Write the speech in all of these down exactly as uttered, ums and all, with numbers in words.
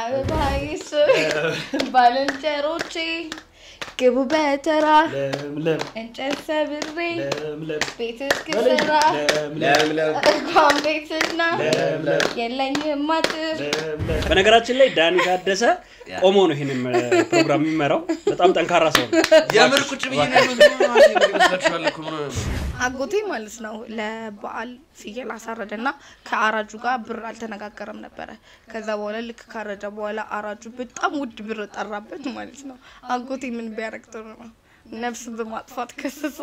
አባይስ ባለንጀሮቼ ግቡ በተራ ለምለም እንጨት ሰብሬ ለምለም ቤት እስክሰራ ለምለም እንኳን ቤትና ለምለም የለኝም ማጥር በነገራችን ላይ ዳኒ ታደሰ ቆሞ ነው ይሄንን ፕሮግራም የሚመራው በጣም ጠንካራ ሰው ነው ያምር ቁጭ ብዬ ነው መስላችኋል እኮ አጎቴ ማለት ነው ለበዓል ፍየል አሳረደና ከአራጁ ጋር ብር አልተነጋገረም ነበር ከዛ በኋላ ልክ ካረደ በኋላ አራጁ በጣም ውድ ብር ጠራበት ማለት ነው አጎቴ ምን ቢያረግ ጥሩ ነው ነፍስ በማጥፋት ከሰሱ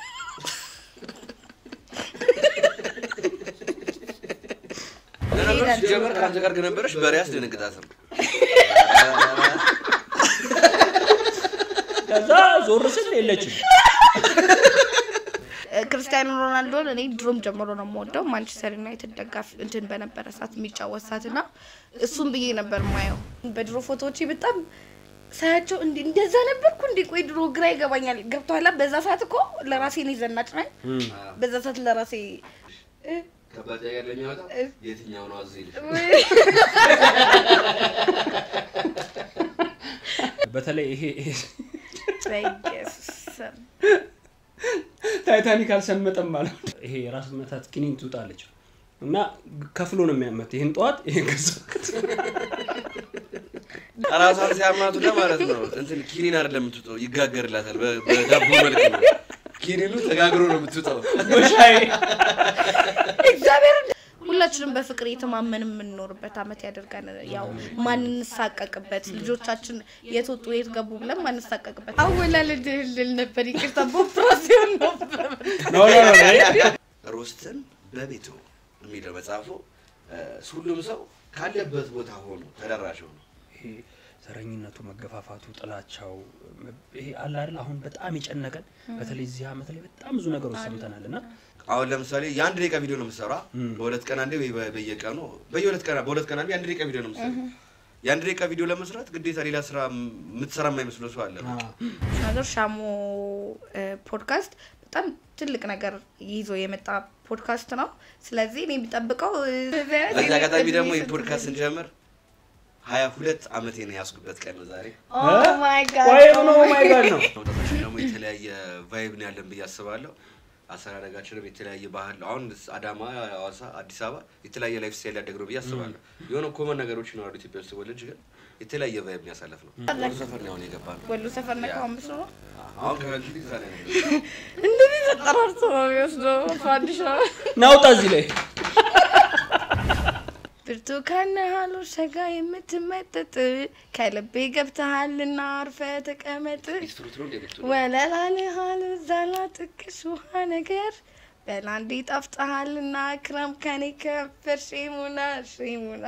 ለነገሩ ጀመር ካንተ ጋር ገነበረሽ በሪያስ ደንግጣትም ከዛ ዞር ስል የለችም ክርስቲያኖ ሮናልዶ እኔ ድሮም ጀምሮ ነው የምወደው ማንቸስተር ዩናይትድ ደጋፊ እንትን በነበረ ሰዓት የሚጫወሳትና እሱም ብዬ ነበር ማየው በድሮ ፎቶዎቼ በጣም ሳያቸው እንዴ እንደዛ ነበርኩ እንዴ ቆይ ድሮ ግራ ይገባኛል ገብቷላ በዛ ሰዓት እኮ ለራሴ ነው ዘናጭ ነኝ በዛ ሰዓት ለራሴ ከባድ ያለ የሚያወጣ የትኛው ነው አዝይልሽ በተለይ ይሄ በየስ ታይታኒክ አልሰመጠም ማለት ይሄ ራስ መታት ኪኒን ትውጣለች እና ከፍሎ ነው የሚያመት ይሄን ጧት ይሄን ከሰከት ራሳን ሲያማቱ ለማለት ነው እንትን ኪኒን አይደለም የምትውጣው ይጋገርላታል በዳቦ መልክ ነው ኪኒኑ ተጋግሮ ነው የምትውጣው ወሻይ እግዚአብሔር ሁላችንም በፍቅር የተማመን የምንኖርበት አመት ያደርጋን ያው ማንን ሳቀቅበት ልጆቻችን የተወጡ የተገቡ ብለን ማንን ሳቀቅበት አወላልድ ልል ነበር ይቅርታ በኦፕራሲዮን ነው ኖ ኖ ኖ ሮስተን በቤቱ የሚለው መጽሐፉ ሁሉም ሰው ካለበት ቦታ ሆኖ ተደራሽ ሆኖ ይሄ ዘረኝነቱ መገፋፋቱ ጥላቻው ይሄ አለ አይደል አሁን በጣም ይጨነቀን በተለይ እዚህ አመት ላይ በጣም ብዙ ነገሮች ሰምተናልና አሁን ለምሳሌ የአንድ ደቂቃ ቪዲዮ ነው የምሰራ በሁለት ቀን አንዴ በየቀኑ በየሁለት ቀን በሁለት ቀን አንዴ አንድ ደቂቃ ቪዲዮ ነው የምሰራ የአንድ ደቂቃ ቪዲዮ ለመስራት ግዴታ ሌላ ስራ የምትሰራ የማይመስለው ሰው አለ ነገር ሻሞ ፖድካስት በጣም ትልቅ ነገር ይዞ የመጣ ፖድካስት ነው ስለዚህ እኔ የሚጠብቀው በዛ አጋጣሚ ደግሞ የፖድካስት እንጀምር ሃያ ሁለት አመቴ ነው ያስኩበት ቀን ነው ዛሬ ኦ ማይ ጋድ ወይ ኦ ማይ ጋድ ነው ደግሞ የተለያየ ቫይብ ነው ያለን ብዬ አስባለሁ አሰራራጋችን የተለያየ ባህል አሁን አዳማ አዋሳ አዲስ አበባ የተለያየ ላይፍ ስታይል ያደግነው ብዬ አስባለሁ የሆነ ኮመን ነገሮች ነው ኢትዮጵያ ውስጥ ወለጅ ግን የተለያየ ቫይብ ነው ያሳለፍ ነው ወሎ ሰፈር ነው የገባነው ወሎ ሰፈር ነው ካምስ ነው አሁን ከረንት ዲዛይን ነው እንደዚህ ተጠራርቶ ነው የሚወስደው ፋዲሽ ናውጣ እዚህ ላይ ብርቱካን ሀሎ ሸጋ የምትመጠጥ ከልቤ ገብተሃልና አርፈ ተቀመጥ ወለላለ ሀሎ ዛላ ጥቅስ ውሃ ነገር በላንዲ ጣፍጣሃልና ክረም ከኔ ከፈር ሺሙና ሺሙና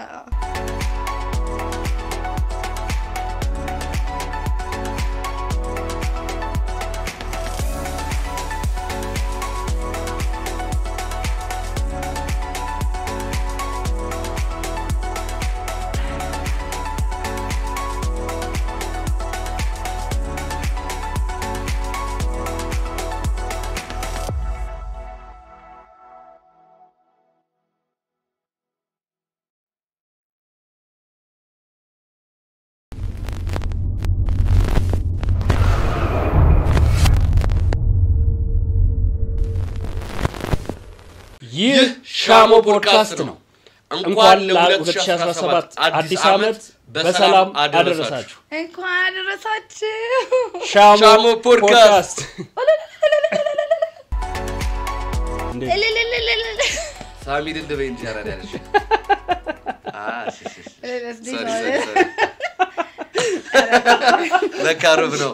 ይህ ሻሞ ፖድካስት ነው እንኳን ለ2017 አዲስ አመት በሰላም አደረሳችሁ እንኳን አደረሳችሁ ሻሞ ፖድካስት ሳሚ ድል በእንጂ አራዳለሽ አሽ ለካሮብ ነው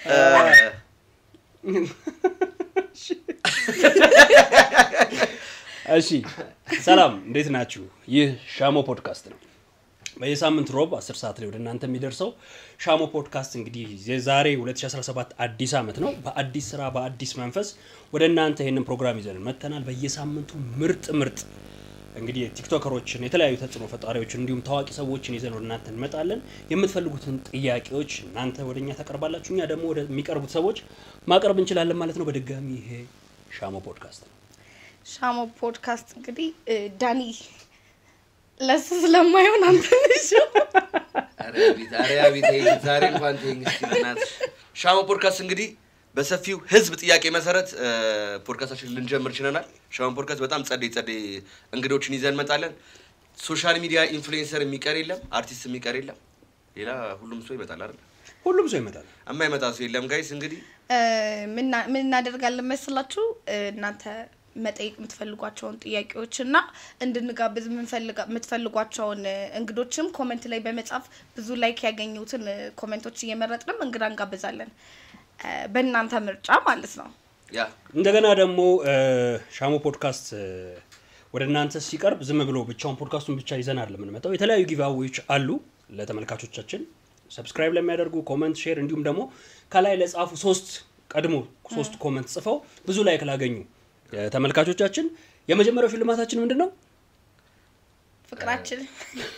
እሺ ሰላም እንዴት ናችሁ ይህ ሻሞ ፖድካስት ነው በየሳምንት ሮብ አስር ሰዓት ላይ ወደ እናንተ የሚደርሰው ሻሞ ፖድካስት እንግዲህ የዛሬ ሁለት ሺህ አስራ ሰባት አዲስ አመት ነው በአዲስ ስራ በአዲስ መንፈስ ወደ እናንተ ይሄንን ፕሮግራም ይዘን መተናል በየሳምንቱ ምርጥ ምርጥ እንግዲህ ቲክቶከሮችን የተለያዩ ተጽዕኖ ፈጣሪዎችን እንዲሁም ታዋቂ ሰዎችን ይዘን ወደ እናንተ እንመጣለን የምትፈልጉትን ጥያቄዎች እናንተ ወደኛ ተቀርባላችሁ እኛ ደግሞ ወደ የሚቀርቡት ሰዎች ማቅረብ እንችላለን ማለት ነው በድጋሚ ይሄ ሻሞ ፖድካስት ነው ሻሞ ፖድካስት እንግዲህ ዳኒ ለሱ ስለማይሆን አንተ ነሽ ዛሬ አቤት ዛሬ እንኳን ተንግስቲናት ሻሞ ፖድካስት እንግዲህ በሰፊው ህዝብ ጥያቄ መሰረት ፖድካስታችን ልንጀምር ችለናል ሻሞ ፖድካስት በጣም ጸደይ ጸደይ እንግዶችን ይዘን መጣለን ሶሻል ሚዲያ ኢንፍሉዌንሰር የሚቀር የለም አርቲስት የሚቀር የለም ሌላ ሁሉም ሰው ይመጣል አይደል ሁሉም ሰው ይመጣል የማይመጣ ሰው የለም ጋይስ እንግዲህ ምን ምን እናደርጋለን መሰላችሁ እናንተ መጠየቅ የምትፈልጓቸውን ጥያቄዎችና እንድንጋብዝ የምንፈልጋ የምትፈልጓቸውን እንግዶችም ኮሜንት ላይ በመጻፍ ብዙ ላይክ ያገኙትን ኮሜንቶች እየመረጥንም እንግዳ እንጋብዛለን በእናንተ ምርጫ ማለት ነው ያ እንደገና ደግሞ ሻሞ ፖድካስት ወደ እናንተ ሲቀርብ ዝም ብሎ ብቻውን ፖድካስቱን ብቻ ይዘን አይደለም የምንመጣው የተለያዩ ጊቫዌዎች አሉ ለተመልካቾቻችን ሰብስክራይብ ለሚያደርጉ ኮሜንት ሼር እንዲሁም ደግሞ ከላይ ለጻፉ ሶስት ቀድሞ ሶስት ኮሜንት ጽፈው ብዙ ላይክ ላገኙ ተመልካቾቻችን የመጀመሪያው ሽልማታችን ምንድነው ፍቅራችን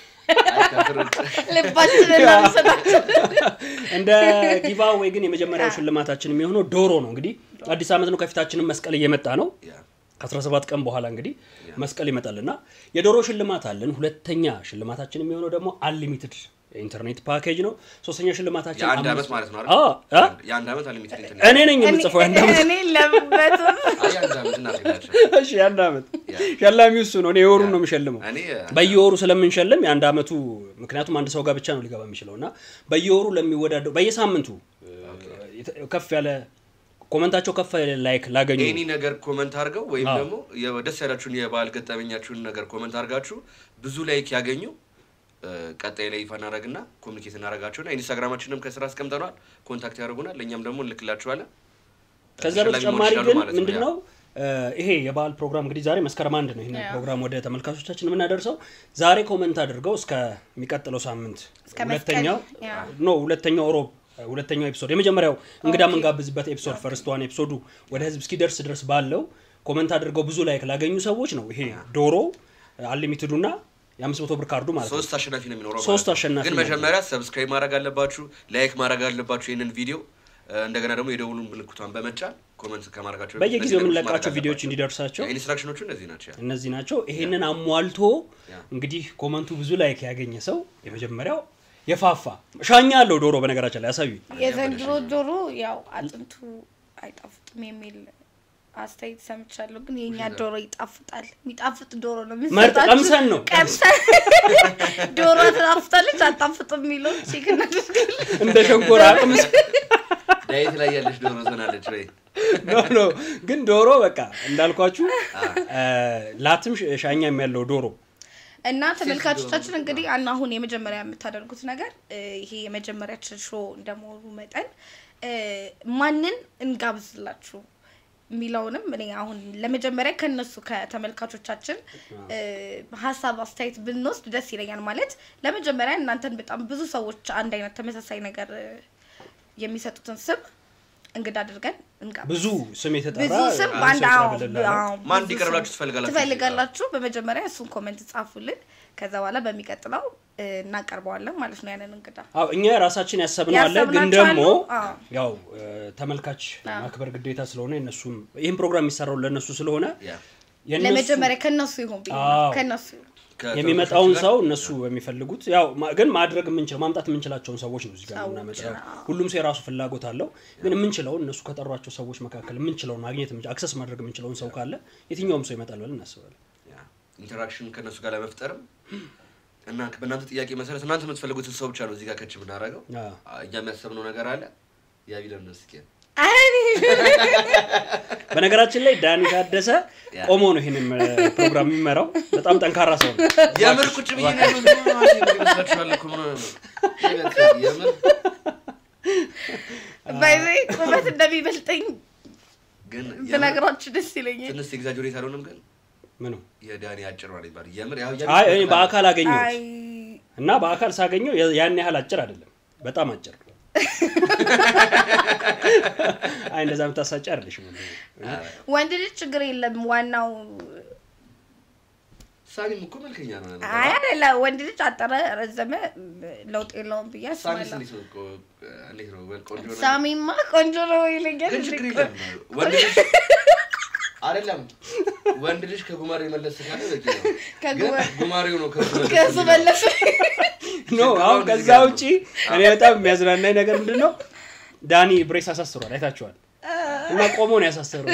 ለባችን ለምሰናቸው እንደ ጊቫዌ ግን የመጀመሪያው ሽልማታችን የሚሆነው ዶሮ ነው እንግዲህ አዲስ አመት ነው ከፊታችንን መስቀል እየመጣ ነው ከ17 ቀን በኋላ እንግዲህ መስቀል ይመጣልና የዶሮ ሽልማት አለን ሁለተኛ ሽልማታችን የሚሆነው ደግሞ አንሊሚትድ ኢንተርኔት ፓኬጅ ነው ሶስተኛ ሽልማታችን የአንድ አመት ማለት ነው አዎ የአንድ አመት አንሊሚትድ ኢንተርኔት እኔ ነኝ የምጽፈው የአንድ አመት እኔ ለበት የአንድ አመት እና ተጋጨ እሺ የአንድ አመት ሸላሚው እሱ ነው እኔ የወሩን ነው የምሸልመው በየወሩ ስለምንሸልም የአንድ አመቱ ምክንያቱም አንድ ሰው ጋር ብቻ ነው ሊገባ የሚችለውና በየወሩ ለሚወዳደው በየሳምንቱ ከፍ ያለ ኮሜንታቸው ከፍ ያለ ላይክ ላገኙ ኤኒ ነገር ኮሜንት አድርገው ወይም ደግሞ የደስ ያላችሁን የባል ገጠመኛችሁን ነገር ኮሜንት አድርጋችሁ ብዙ ላይክ ያገኙ ቀጣይ ላይ ይፋ እናደርግና ኮሙኒኬት እናደርጋቸውና ኢንስታግራማችንም ከስራ አስቀምጠናል ኮንታክት ያደርጉናል ለኛም ደግሞ እንልክላችኋለን ከዛ በተጨማሪ ግን ምንድነው ይሄ የባል ፕሮግራም እንግዲህ ዛሬ መስከረም አንድ ነው ይሄን ፕሮግራም ወደ ተመልካቾቻችን የምናደርሰው ዛሬ ኮሜንት አድርገው እስከ የሚቀጥለው ሳምንት ሁለተኛው ኖ ሁለተኛው ሮብ ሁለተኛው ኤፒሶድ የመጀመሪያው እንግዳ መንጋብዝበት ኤፒሶድ ፈርስት ዋን ኤፒሶዱ ወደ ህዝብ እስኪደርስ ድረስ ባለው ኮሜንት አድርገው ብዙ ላይክ ላገኙ ሰዎች ነው ይሄ ዶሮ አንሊሚትዱና የአምስት መቶ ብር ካርዱ ማለት ነው ሶስት አሸናፊ ነው የሚኖረው ሶስት አሸናፊ ግን መጀመሪያ ሰብስክራይብ ማድረግ አለባችሁ ላይክ ማድረግ አለባችሁ ይሄንን ቪዲዮ እንደገና ደግሞ የደውሉን ምልክቷን በመጫን ኮሜንት ከማድረጋችሁ በየጊዜው የምንለቃቸው ቪዲዮዎች እንዲደርሳቸው ኢንስትራክሽኖቹ እነዚህ ናቸው እነዚህ ናቸው ይሄንን አሟልቶ እንግዲህ ኮሜንቱ ብዙ ላይክ ያገኘ ሰው የመጀመሪያው የፋፋ ሻኛ አለው ዶሮ በነገራችን ላይ ያሳዩ የዘንድሮ ዶሮ ያው አጥንቱ አይጣፍጥም የሚል አስተያየት ሰምቻለሁ ግን የኛ ዶሮ ይጣፍጣል የሚጣፍጥ ዶሮ ነው መርጥ ቀምሰን ነው ቀምሰን ዶሮ ታጣፍጣለች አጣፍጥም የሚለው ቺክን እንደ ሸንኮራ ቀምስ ዳይት ላይ ያለች ዶሮ ዘናለች ወይ ኖ ኖ ግን ዶሮ በቃ እንዳልኳችሁ ላትም ሻኛም ያለው ዶሮ እና ተመልካቾቻችን እንግዲህ አና አሁን የመጀመሪያ የምታደርጉት ነገር ይሄ የመጀመሪያችን ሾው እንደመሆኑ መጠን ማንን እንጋብዝላችሁ ሚላውንም እኔ አሁን ለመጀመሪያ ከነሱ ከተመልካቾቻችን ሐሳብ አስተያየት ብንወስድ ደስ ይለኛል ማለት ለመጀመሪያ እናንተን በጣም ብዙ ሰዎች አንድ አይነት ተመሳሳይ ነገር የሚሰጡትን ስም እንግዳ አድርገን እንጋብዝ ብዙ ስም የተጠራ ብዙ ስም አንድ አው ማን ዲቀርባችሁ ትፈልጋላችሁ ትፈልጋላችሁ በመጀመሪያ እሱን ኮሜንት ጻፉልን ከዛ በኋላ በሚቀጥለው እናቀርበዋለን ማለት ነው ያንን እንግዳ አው እኛ ራሳችን ያሰብነው አለ ግን ደግሞ ያው ተመልካች ማክበር ግዴታ ስለሆነ እነሱም ይሄን ፕሮግራም የሚሰራው ለነሱ ስለሆነ ለመጀመሪያ ከነሱ ይሁን ከነሱ የሚመጣውን ሰው እነሱ የሚፈልጉት ያው ግን ማድረግ የምንችለው ማምጣት የምንችላቸውን ሰዎች ነው እዚህ ጋር እናመጣው ሁሉም ሰው የራሱ ፍላጎት አለው ግን የምንችለው እነሱ ከጠሯቸው ሰዎች መካከል የምንችለው ማግኘት አክሰስ ማድረግ የምንችለውን ሰው ካለ የትኛውም ሰው ይመጣል ብለን እናስባለን ኢንተራክሽን ከነሱ ጋር ለመፍጠርም እና በእናንተ ጥያቄ መሰረት እናንተ የምትፈልጉትን ሰው ብቻ ነው እዚህ ጋር ከች ብናረጋው እኛ የሚያሰብነው ነገር አለ ያ ቢለን ነው እስኪ በነገራችን ላይ ዳኒ ታደሰ ቆሞ ነው ይሄንን ፕሮግራም የሚመራው በጣም ጠንካራ ሰው ነው የምር ቁጭ ብዬ ነው ነው ማለት ይመስላችኋል እኮ ነው የምር ባይዘ ቆመት እንደሚበልጠኝ ግን በነገራችን ደስ ይለኛል ትንሽ ኤግዛጀሬት አልሆነም ግን ምኑ የዳኒ አጭር ነው ይባል የምር ያው አይ እኔ በአካል አገኘው እና በአካል ሳገኘው ያን ያህል አጭር አይደለም በጣም አጭር ነው አይ እንደዛ ምታሳጭ አይደለሽ ወንድ ልጅ ችግር የለም ዋናው ሳሚም እኮ መልከኛ ነው አይ አይደለ ወንድ ልጅ አጠረ ረዘመ ለውጥ የለውም ብያስ ማለት ነው እንዴት ነው ቆንጆ ነው ሳሚማ ቆንጆ ነው ይለኛል ወንድ ልጅ አይደለም ወንድ ልጅ ከጉማሬ መለስ ካለ በቂ ነው ከጉማሬው ነው ከሱ መለስ ኖ አሁን ከዛ ውጪ እኔ በጣም የሚያዝናናኝ ነገር ምንድነው ዳኒ ብሬስ አሳስሯል አይታችኋል እና ቆሞ ነው ያሳሰረው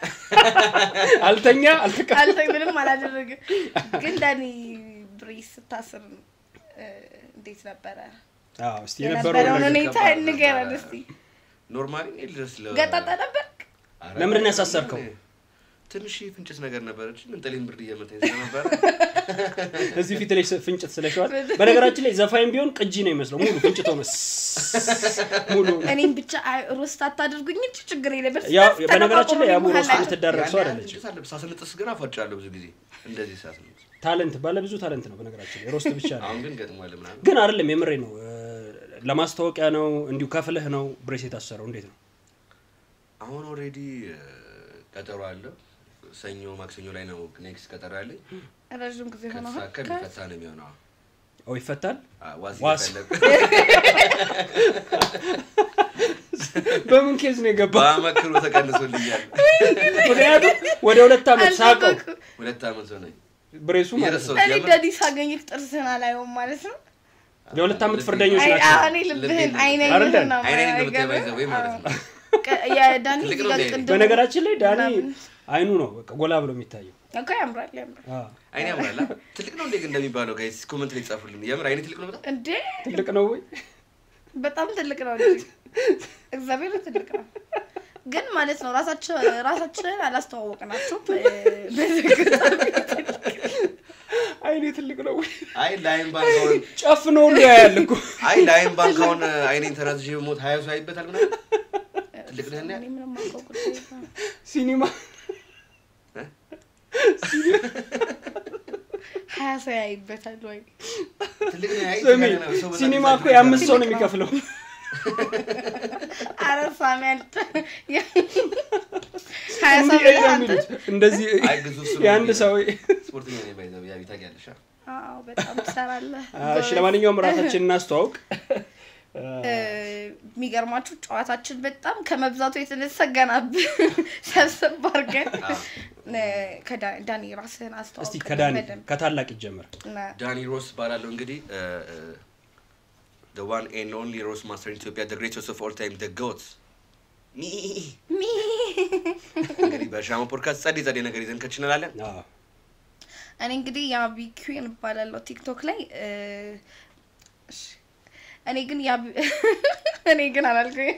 አልተኛ አልተካ አልተኛ ምንም አላደረገ ግን ዳኒ ብሬስ ታስር እንዴት ነበር አዎ እስቲ የነበረው ሁኔታ ንገረን እስቲ ኖርማሊ ኢልስ ለ ገጣጣ ነበር ለምን ነው ያሳሰርከው ትንሽ ፍንጭት ነገር ነበረች ምን ጠሊም ብርድ እየመታኝ ነበር እዚህ ፊት ላይ ፍንጭት ስለሻል በነገራችን ላይ ዘፋይም ቢሆን ቅጂ ነው የሚመስለው ሙሉ ፍንጭት ሆነ ሙሉ እኔም ብቻ ሮስት አታድርጉኝ እንጂ ችግር የለበት ያ በነገራችን ላይ ያሙ ሮስት የምትደረግ ሰው አይደለች ሳስነጥስ ግን አፈጫለሁ ብዙ ጊዜ እንደዚህ ሳስነጥስ ታለንት ባለ ብዙ ታለንት ነው በነገራችን ላይ ሮስት ብቻ ነው አሁን ግን ገጥሟል ምናምን ግን አይደለም የምሬ ነው ለማስተዋወቂያ ነው እንዲሁ ከፍለህ ነው ብሬስ የታሰረው እንዴት ነው አሁን ኦሬዲ ቀጠሮ አለ ሰኞ ማክሰኞ ላይ ነው ኔክስት ቀጠሮ ያለኝ ረጅም ጊዜ ሆነ ከፈታ ነው የሚሆነው ኦ ይፈታል ዋስ በምን ኬዝ ነው የገባው ባመክሩ ተቀንሶልኛል ምክንያቱም ወደ ሁለት አመት ሳቀው ሁለት አመት ሆነኝ ብሬሱ ማለት ነው እኔ ዳዲስ አገኘህ ጥርስህን አላየውም ማለት ነው ለሁለት አመት ፍርደኞች ናቸው አይ እኔ ልብህን አይነኝህን ነው አይነኝ ልብትባይዘው ወይ ማለት ነው ያ ዳኒ ይጋጥንደ በነገራችን ላይ ዳኒ አይኑ ነው በቃ ጎላ ብሎ የሚታየው ኦኬ ያምራል ያምራል አዎ አይኔ ያምራል ትልቅ ነው እንዴ እንደሚባለው ጋይስ ኮሜንት ላይ ጻፉልኝ ያምራ አይኔ ትልቅ ነው በጣም እንዴ ትልቅ ነው ወይ በጣም ትልቅ ነው እንዴ እግዚአብሔር ትልቅ ነው ግን ማለት ነው ራሳችን ራሳችንን አላስተዋወቅናችሁ አይኔ ትልቅ ነው ወይ አይ ላይን ባንካውን ጨፍኖ ነው ያልኩ አይ ላይን ባንካውን አይኔን ተናዝጄ ሞት ሃያ ሰው አይበታል ምናምን ትልቅ ነህ እኔ ምንም አውቀው ሲኒማ ሃያ ሰው አይበታል ወይ ትልቅ ነህ አይ ሲኒማ እኮ የአምስት ሰው ነው የሚከፍለው አረሳማል ሃያ ሰው እንደዚህ አይ ግዙፍ ሰው የአንድ ሰው ስፖርተኛ ነኝ ባይዘው ያ ቢታቅ ያለሽ አዎ በጣም ትሰራለህ እሺ ለማንኛውም ራሳችንን እናስተዋውቅ የሚገርማችሁ ጨዋታችን በጣም ከመብዛቱ የተነሳ ገናብ ሰብሰብ አድርገን ከዳኒ ራስህን አስተዋውቅ እስቲ ከዳኒ ከታላቅ ይጀምር ዳኒ ሮስ ባላለው እንግዲህ the one and only roast master in Ethiopia the greatest of all time the goats me me እንግዲህ በሻሞ ፖድካስት ጸዲ ጸዲ ነገር ይዘን ከችናላለን አዎ እኔ እንግዲህ ያ ቢኩን ባላለው ቲክቶክ ላይ እሺ እኔ ግን ያ እኔ ግን አላልኩኝ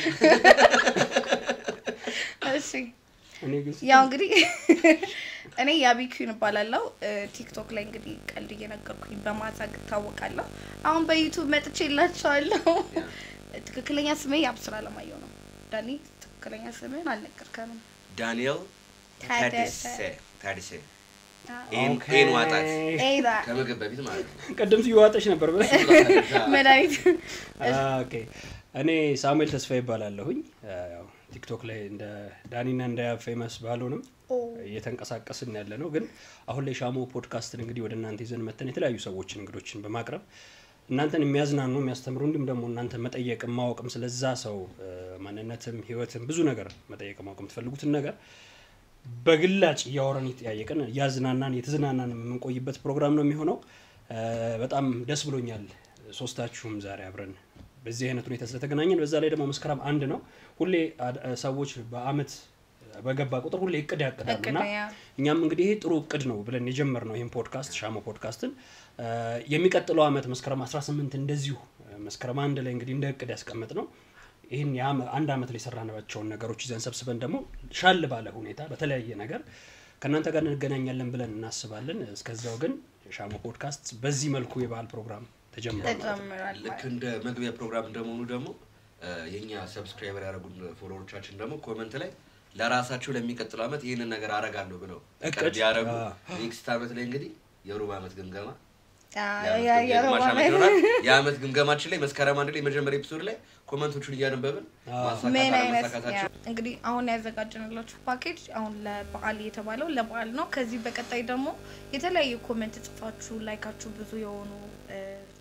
እሺ እኔ ግን ያው እንግዲህ እኔ ያ ቢኩን ባላለው ቲክቶክ ላይ እንግዲህ ቀልድ እየነገርኩኝ በማዛግ ታወቃለሁ አሁን በዩቲዩብ መጥቼላችኋለሁ ትክክለኛ ስሜ ያብስራ ለማየው ነው ዳኒ ትክክለኛ ስሜን አልነገርከንም ዳንኤል ታዲሴ ታዲሴ ኤን ኤን ዋጣት ኤዳ ከመገብ በፊት ማለት ነው ቀደም ሲዋጣሽ ነበር በስ መድኃኒት ኦኬ እኔ ሳሙኤል ተስፋ ይባላለሁኝ ያው ቲክቶክ ላይ እንደ ዳኒና እንደ ፌመስ ባልሆንም እየተንቀሳቀስን ያለ ነው ግን አሁን ላይ ሻሞ ፖድካስትን እንግዲህ ወደ እናንተ ይዘን መተን የተለያዩ ሰዎችን እንግዶችን በማቅረብ እናንተን የሚያዝናኑ የሚያስተምሩ እንዲም ደግሞ እናንተ መጠየቅ ማወቅም ስለዛ ሰው ማንነትም ህይወትም ብዙ ነገር መጠየቅ ማወቅም ትፈልጉትን ነገር በግላጭ ያወራን ይጠያየቀን ያዝናናን የተዝናናን የምንቆይበት ፕሮግራም ነው የሚሆነው በጣም ደስ ብሎኛል ሶስታችሁም ዛሬ አብረን በዚህ አይነት ሁኔታ ስለተገናኘን በዛ ላይ ደግሞ መስከረም አንድ ነው ሁሌ ሰዎች በአመት በገባ ቁጥር ሁሌ እቅድ ያቀዳሉና እኛም እንግዲህ ይሄ ጥሩ እቅድ ነው ብለን የጀመርነው ይሄን ፖድካስት ሻሞ ፖድካስትን የሚቀጥለው አመት መስከረም አስራ ስምንት እንደዚሁ መስከረም አንድ ላይ እንግዲህ እንደ እቅድ ያስቀመጥነው ይሄን ያ አንድ አመት ላይ ሰራናባቸውን ነገሮች ይዘን ሰብስበን ደግሞ ሻል ባለ ሁኔታ በተለያየ ነገር ከናንተ ጋር እንገናኛለን ብለን እናስባለን እስከዛው ግን ሻሞ ፖድካስት በዚህ መልኩ የባህል ፕሮግራም ተጀምሯል ልክ እንደ መግቢያ ፕሮግራም እንደመሆኑ ደግሞ የኛ ሰብስክራይበር ያደረጉን ፎሎወሮቻችን ደግሞ ኮሜንት ላይ ለራሳቸው ለሚቀጥለው አመት ይሄንን ነገር አረጋለሁ ብለው እቅድ ያረጉ ኔክስት አመት ላይ እንግዲህ የሩብ አመት ግምገማ ያ የሩብ አመት ግምገማችን ላይ መስከረም አንድ ላይ መጀመሪያ ኤፒሶድ ላይ ኮሜንቶቹን እያነበብን ማሳካታቸው እንግዲህ አሁን ያዘጋጀንላችሁ ፓኬጅ አሁን ለበዓል የተባለው ለበዓል ነው ከዚህ በቀጣይ ደግሞ የተለያዩ ኮሜንት ጽፋችሁ ላይካችሁ ብዙ የሆኑ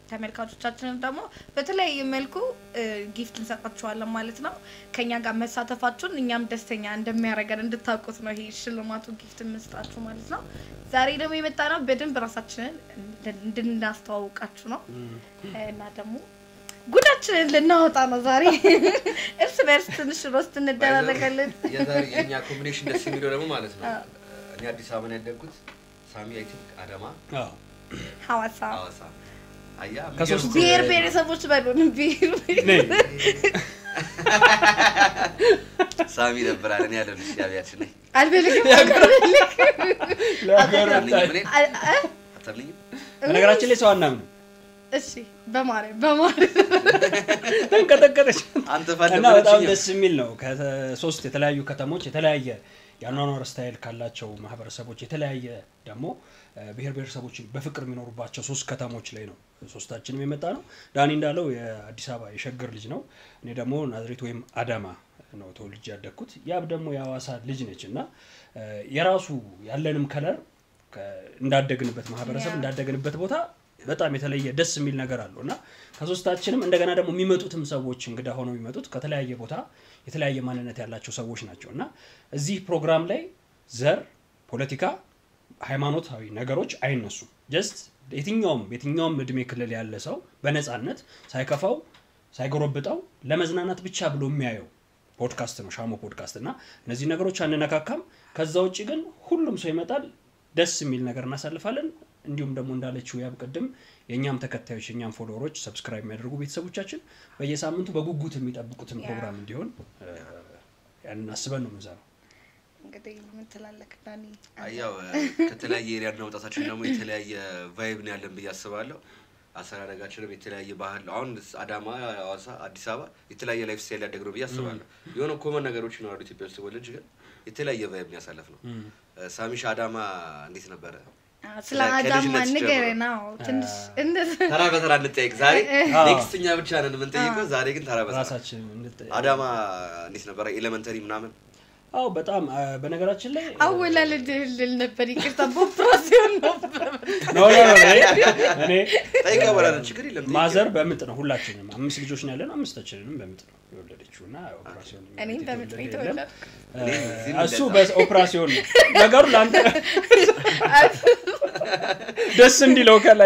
ተመልካቾቻችንን ደግሞ በተለያየ መልኩ ጊፍት እንሰጣችኋለን ማለት ነው። ከኛ ጋር መሳተፋችሁን እኛም ደስተኛ እንደሚያደርገን እንድታውቁት ነው ይሄ ሽልማቱ ጊፍት መስጣችሁ ማለት ነው። ዛሬ ደግሞ የመጣነው በደንብ ራሳችንን እንድናስተዋውቃችሁ ነው እና ደግሞ ጉዳችንን ልናወጣ ነው ዛሬ። እርስ በርስ ትንሽ ሮስት እንደራረጋለን። የዛሬ የኛ ኮምቢኔሽን ደስ የሚለው ደግሞ ማለት ነው እኔ አዲስ አበባ ነው ያደግኩት፣ ሳሚ አይ ቲንክ አዳማ፣ አዎ ሐዋሳ ሐዋሳ አያ ከሶስት ብሔር ብሔረሰቦች በሉን ብሔር ሳሚ ነበር አለኝ ያለው ሲያቢያችን ነኝ አልበልክም ለሀገራችን አታልኝ ነገራችን ላይ ሰው አናምን። እሺ በማርያም በማርያም ተንቀጠቀጠች አንተ እና ፈልገህ በጣም ደስ የሚል ነው። ከሶስት የተለያዩ ከተሞች የተለያየ ያኗኗር ስታይል ካላቸው ማህበረሰቦች የተለያየ ደግሞ ብሔር ብሔረሰቦች በፍቅር የሚኖሩባቸው ሶስት ከተሞች ላይ ነው ሶስታችንም የመጣ ነው። ዳኒ እንዳለው የአዲስ አበባ የሸገር ልጅ ነው። እኔ ደግሞ ናዝሬት ወይም አዳማ ነው ተወልጄ ያደግኩት። ያብ ደግሞ የሐዋሳ ልጅ ነችና የራሱ ያለንም ከለር እንዳደግንበት ማህበረሰብ እንዳደግንበት ቦታ በጣም የተለየ ደስ የሚል ነገር አለውና ከሶስታችንም እንደገና ደግሞ የሚመጡትም ሰዎች እንግዳ ሆነው የሚመጡት ከተለያየ ቦታ የተለያየ ማንነት ያላቸው ሰዎች ናቸውና እዚህ ፕሮግራም ላይ ዘር፣ ፖለቲካ፣ ሃይማኖታዊ ነገሮች አይነሱም። ጀስት የትኛውም የትኛውም እድሜ ክልል ያለ ሰው በነፃነት ሳይከፋው ሳይጎረብጠው ለመዝናናት ብቻ ብሎ የሚያየው ፖድካስት ነው ሻሞ ፖድካስት እና እነዚህ ነገሮች አንነካካም። ከዛ ውጪ ግን ሁሉም ሰው ይመጣል፣ ደስ የሚል ነገር እናሳልፋለን። እንዲሁም ደግሞ እንዳለችው ያብ ቀደም የኛም ተከታዮች የኛም ፎሎወሮች ሰብስክራይብ የሚያደርጉ ቤተሰቦቻችን በየሳምንቱ በጉጉት የሚጠብቁትን ፕሮግራም እንዲሆን ያን አስበን ነው የምንሰራው። እንግዲህ ምን ትላለህ ዳኒ? አያው ከተለያየ ኤሪያ ነው ወጣታችን ደግሞ የተለያየ ቫይብ ነው ያለን ብዬ አስባለሁ። አሰራረጋችን የተለያየ ባህል አሁን አዳማ፣ ሐዋሳ፣ አዲስ አበባ የተለያየ ላይፍ ስታይል ያደግነው ብዬ አስባለሁ። የሆነ ኮመን ነገሮች ነው አሉ ኢትዮጵያ ውስጥ ወለጅ ግን የተለያየ ቫይብ ነው ያሳለፍነው። ሳሚሽ አዳማ እንዴት ነበር? ስለ አዳማ ንገረና ትንሽ እንደ ተራ በተራ እንጠይቅ። ዛሬ ኔክስትኛ ብቻ ነን የምንጠይቀው። ዛሬ ግን ተራ በተራ ራሳችን እንጠይቅ። አዳማ እንዴት ነበር? ኤሌመንተሪ ምናምን? አው በጣም በነገራችን ላይ አወላለድ ልል ነበር ይቅርታ በኦፕራሲዮን ነበር ነው ነው እኔ ጠይቀው ወላደ ችግር የለም። ማዘር በምጥ ነው ሁላችንም አምስት ልጆች ነው ያለን። አምስታችንንም በምጥ ነው የወለደችውና ኦፕራሲዮን እኔም በምጥ ነው የተወለድኩት። እሱ በኦፕራሲዮን ነው ነገሩ ላንተ ደስ እንዲለው ከላይ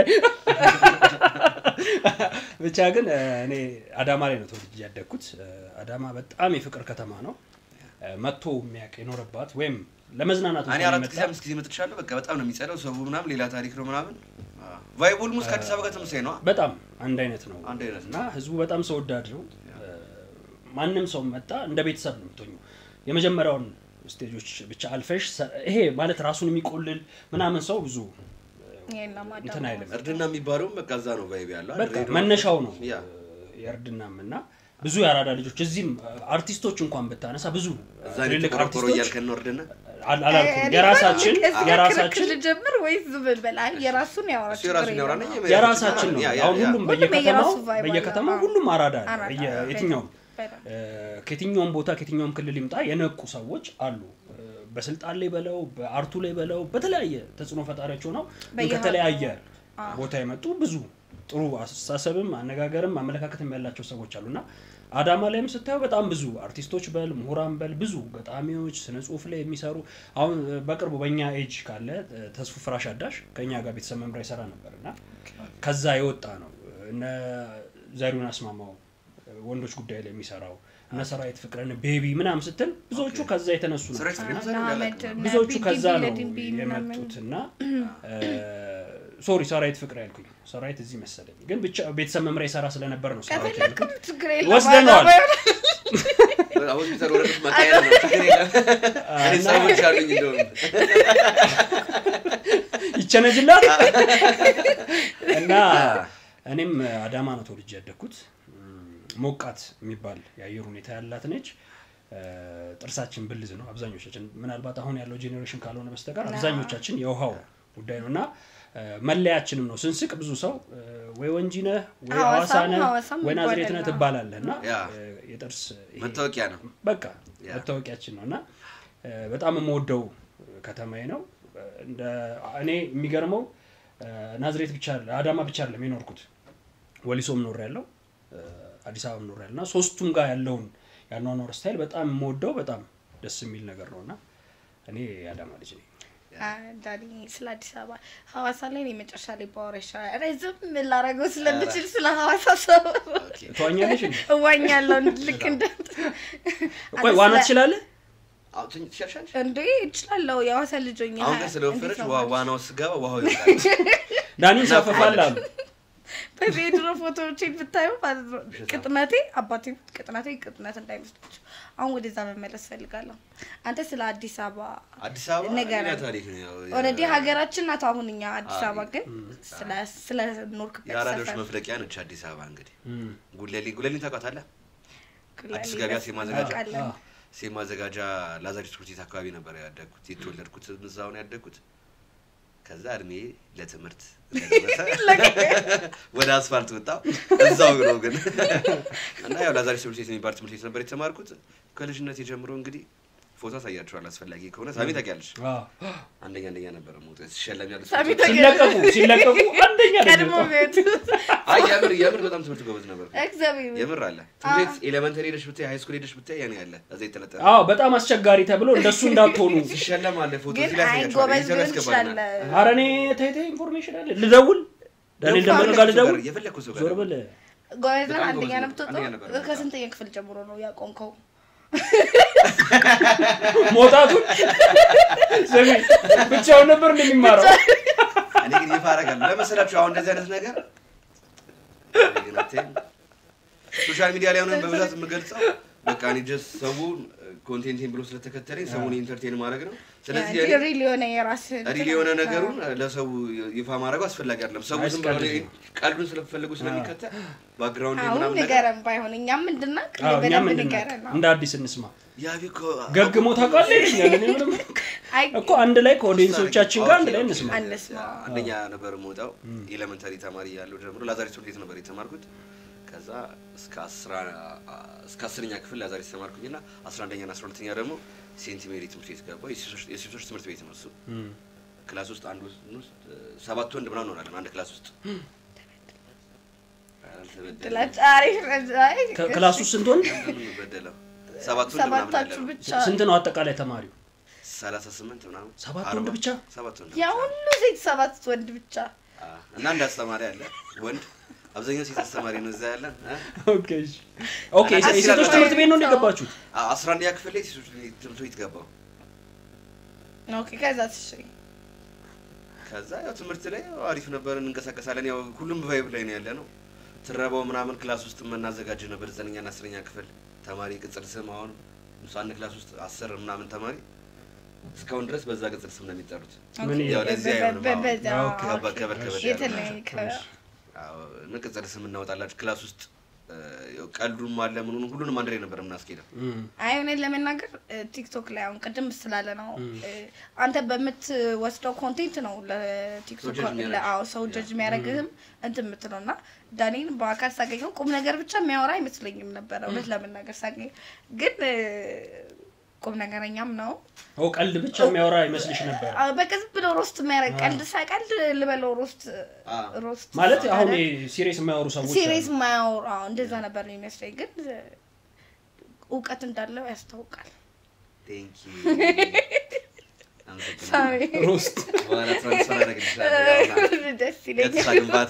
ብቻ ግን እኔ አዳማ ላይ ነው ተወልጄ ያደግኩት። አዳማ በጣም የፍቅር ከተማ ነው። መጥቶ የሚያውቅ የኖረባት ወይም ለመዝናናት እኔ አራት ጊዜ አምስት ጊዜ መጥቻለሁ። በቃ በጣም ነው የሚጸዳው ሰው ምናምን ሌላ ታሪክ ነው ምናምን ቫይቡል ሙስ ከአዲስ አበባ ጋር ተመሳሳይ ነው። በጣም አንድ አይነት ነው አንድ አይነት እና ህዝቡ በጣም ሰው ወዳድ ነው። ማንንም ሰው መጣ እንደ ቤተሰብ ነው የምትሆኚው። የመጀመሪያውን ስቴጆች ብቻ አልፈሽ ይሄ ማለት ራሱን የሚቆልል ምናምን ሰው ብዙ እንትን አይልም። እርድና የሚባለው በቃ እዛ ነው ቫይብ ያለው በቃ መነሻው ነው የእርድናም እና ብዙ ያራዳ ልጆች እዚህም አርቲስቶች እንኳን በታነሳ ብዙ ትልልቅ አርቲስቶች ያልከን ነው እርድና አላልኩም። የራሳችን የራሳችን ልጀምር ወይስ ዝብል በላይ የራሱን ያወራች የራሳችን ነው። አሁን ሁሉም በየከተማው በየከተማው ሁሉም አራዳ የትኛው ከየትኛውም ቦታ ከየትኛውም ክልል ይምጣ የነቁ ሰዎች አሉ። በስልጣን ላይ በለው በአርቱ ላይ በለው በተለያየ ተጽዕኖ ፈጣሪያቸው ነው ከተለያየ ቦታ የመጡ ብዙ ጥሩ አስተሳሰብም አነጋገርም አመለካከትም ያላቸው ሰዎች አሉና አዳማ ላይም ስታዩ በጣም ብዙ አርቲስቶች በል ምሁራን በል ብዙ ገጣሚዎች ስነ ጽሁፍ ላይ የሚሰሩ አሁን በቅርቡ በእኛ ኤጅ ካለ ተስፉ ፍራሽ አዳሽ ከኛ ጋር ቤተሰብ መምሪያ ይሰራ ነበርና ከዛ የወጣ ነው። እነ ዘሪሁን አስማማው ወንዶች ጉዳይ ላይ የሚሰራው እነ ሰራዊት ፍቅርን ቤቢ ምናምን ስትል ብዙዎቹ ከዛ የተነሱ ነው። ብዙዎቹ ከዛ ነው የመጡትና ሶሪ ሰራዊት ፍቅር ያልኩኝ ሰራዊት እዚህ መሰለኝ ግን ብቻ ቤተሰብ መምሪያ ይሰራ ስለነበር ነው ሰራዊት ያልኩኝ። ወስደናል ሆስፒታል ወረዱት ማካያ ነው ችግር የለም። እኔ ሳይሆን ቻሉኝ እንደው ይቸነጅላት እና እኔም አዳማ ነው ተወልጄ ያደግኩት። ሞቃት የሚባል የአየር ሁኔታ ያላት ነች። ጥርሳችን ብልዝ ነው አብዛኞቻችን ምናልባት አሁን ያለው ጄኔሬሽን ካልሆነ በስተቀር አብዛኞቻችን የውሃው ጉዳይ ነውና መለያችንም ነው። ስንስቅ ብዙ ሰው ወይ ወንጂ ነህ ወይ ሐዋሳ ነህ ወይ ናዝሬት ነህ ትባላለህና የጥርስ መታወቂያ ነው በቃ መታወቂያችን ነውና በጣም የምወደው ከተማዬ ነው። እንደ እኔ የሚገርመው ናዝሬት ብቻ አዳማ ብቻ አይደለም የኖርኩት ወሊሶም ኖር ያለው አዲስ አበባ ኖር ያለና ሶስቱም ጋር ያለውን ያኗኗር ስታይል በጣም የምወደው በጣም ደስ የሚል ነገር ነውና እኔ ያዳማ ልጅ ነኝ ዳኒ ስለ አዲስ አበባ ሐዋሳ ላይ ነው መጨረሻ ላይ ባወራሻ ረዝም ላረገው ስለምችል ስለ ሐዋሳ ሰው ተዋኛለሽ እንዴ ዋኛለሁ ልክ እንደ ቆይ ዋና ትችላለህ አው ትችያለሽ እንዴ እችላለሁ የሐዋሳ ልጅ ሆኜ አሁን ግን ስለወፈረች ዋናው ስጋባ ዋው ይላል ዳኒ ሳፈፋላሉ በቪዲዮ ፎቶዎችን ብታዩ ቅጥነቴ አባቴ ቅጥነቴ ቅጥነት እንዳይመስላችሁ አሁን ወደዛ መመለስ ፈልጋለሁ አንተ ስለ አዲስ አበባ አዲስ አበባ ነገር ታሪክ ነው ያው ኦሬዲ ሀገራችን ናት አሁንኛ አዲስ አበባ ግን ስለ ስለ ኖርክበት ያራዶሽ መፍለቂያ ነች አዲስ አበባ እንግዲህ ጉለሊ ጉለሊ ታውቃታለህ አዲስ ገበያ ሲማዘጋጃ ሲማዘጋጃ ላዛሪስ ኩርቲት አካባቢ ነበር ያደግኩት የተወለድኩት እዛው ነው ያደግኩት ከዛ እድሜ ለትምርት ወደ አስፋልት ወጣው እዛው ነው ግን እና ያው ላዛሪስ ኩርቲት የሚባል ትምህርት ቤት ነበር የተማርኩት ከልጅነት ጀምሮ እንግዲህ ፎቶ ታያችኋለሁ አስፈላጊ ከሆነ ሳሚ ታውቂያለሽ አዎ አንደኛ አንደኛ ነበር ሞት ሲሸለም ያለው ሲለቀቁ ሲለቀቁ አንደኛ ቀድሞ ቤት አይ የምር የምር በጣም ትምህርት ጎበዝ ነበር እግዚአብሔር የምር አለ ትምህርት ኤሌመንተሪ ሄደሽ ብታይ ሃይ ስኩል ሄደሽ ብታይ ያኔ ያለ እዛ የተለጠፈ አዎ በጣም አስቸጋሪ ተብሎ እንደሱ እንዳትሆኑ ሲሸለም አለ ፎቶ ግን ሲላስ አይ ያቻለ ጎበዝ ሊሆን ይችላል ኧረ እኔ ታይታ ኢንፎርሜሽን አለ ልደውል ዳንኤል ደመረ ጋር ልደውል የፈለኩት ሰው ዞር በል ጎበዝ ነው አንደኛ ነው ተጠ ከስንተኛ ክፍል ጀምሮ ነው ያቆምከው ሞታቱ ሰሚ ብቻው ነበር እንደሚማረው እኔ ግን ይፋረጋል ለመሰላችሁ አሁን እንደዚህ አይነት ነገር ሶሻል ሚዲያ ላይ አሁን በብዛት የምገልጸው በቃ እኔ ጀስት ሰው ኮንቴንቴን ብሎ ስለተከተለኝ ሰውን ኢንተርቴን ማድረግ ነው ስለዚህ ሪሊ ሊሆነ የራስ ሪሊ የሆነ ነገሩን ለሰው ይፋ ማድረግ አስፈላጊ አይደለም ሰው ዝም ብሎ ቀልዱን ስለፈለጉ ስለሚከተል ባክግራውንድ ምናምን ነገር ነገርም ባይሆን እኛም እንድናቅ ለበደም ንገረን እንደ አዲስ እንስማ ያቢኮ ገግሞ ታውቃለህ እኔ ምንም እኮ አንድ ላይ ከኦዲየንሶቻችን ጋር አንድ ላይ እንስማ አንስማ አንደኛ ነበር ሞታው ኤሌመንተሪ ተማሪ ያለው ጀምሮ ላዛሪስ ትምህርት ነበር የተማርኩት ከዛ እስከ አስራ እስከ አስረኛ ክፍል ላዛሪስ ተማርኩኝና አስራ አንደኛ እና አስራ ሁለተኛ ደግሞ ሴንት ሜሪ ትምህርት ቤት ገባሁ የሴቶች ትምህርት ቤት ነው እሱ ክላስ ውስጥ አንዱ ውስጥ ሰባት ወንድ ምናምን ሆናለን አንድ ክላስ ውስጥ ተላጫሪ ረጃይ ክላስ ውስጥ ስንት ወንድ በደለው ሰባት ወንድ ምናምን አለ ስንት ነው አጠቃላይ ተማሪው ሰላሳ ስምንት ምናምን ሰባት ወንድ ብቻ ሰባት ወንድ ያ ሁሉ ሴት ሰባት ወንድ ብቻ እና አንድ አስተማሪ አለ ወንድ አብዛኛው ሴት አስተማሪ ነው እዛ ያለን ኦኬ ኦኬ ሴቶች ትምህርት ቤት ነው እንደገባችሁት አስራ አንደኛ ክፍል ላይ ሴቶች ትምህርት ቤት ገባሁ ኦኬ ከዛ እሺ ከዛ ያው ትምህርት ላይ አሪፍ ነበር እንንቀሳቀሳለን ያው ሁሉም ቫይብ ላይ ነው ያለ ነው ትረባው ምናምን ክላስ ውስጥ መናዘጋጅ ነበር ዘጠነኛ እና አስረኛ ክፍል ተማሪ ቅጽል ስም አሁን አንድ ክላስ ውስጥ አስር ምናምን ተማሪ እስካሁን ድረስ በዛ ቅጽል ስም ነው የሚጠሩት ምን ያው ለዚህ አይሆንም ኦኬ ከበ ከበ ከበ የተለየ አዎ ንቅጽል ስም እናወጣላችሁ ክላስ ውስጥ ቀልዱም አለ ምኑን ሁሉንም አንድ ላይ ነበር እናስኬደው አይሆነን ለመናገር ቲክቶክ ላይ አሁን ቀደም ስላለ ነው አንተ በመትወስደው ኮንቴንት ነው ለቲክቶክ ለአው ሰው ጀጅ የሚያደርግህም እንት የምትለውና ዳኒን በአካል ሳገኘው ቁም ነገር ብቻ የሚያወራ አይመስለኝም ነበር እውነት ለመናገር ሳገኝ ግን ቁም ነገረኛም ነው ኦ ቀልድ ብቻ የሚያወራ አይመስልሽ ነበር በቀዝ ብሎ ሮስት የሚያረግ ቀልድ ሳይቀልድ ልበለው ሮስት ሮስት ማለት አሁን ሲሪየስ የማያወሩ ሰዎች ሲሪየስ የማያወሩ አዎ እንደዛ ነበር የሚመስለኝ ግን እውቀት እንዳለው ያስታውቃል ቴንክ ዩ ሳሪ ሮስት ዋና ትራንስፈር አደረግልሻለሁ ደስ ይለኛል የተሳግንባታ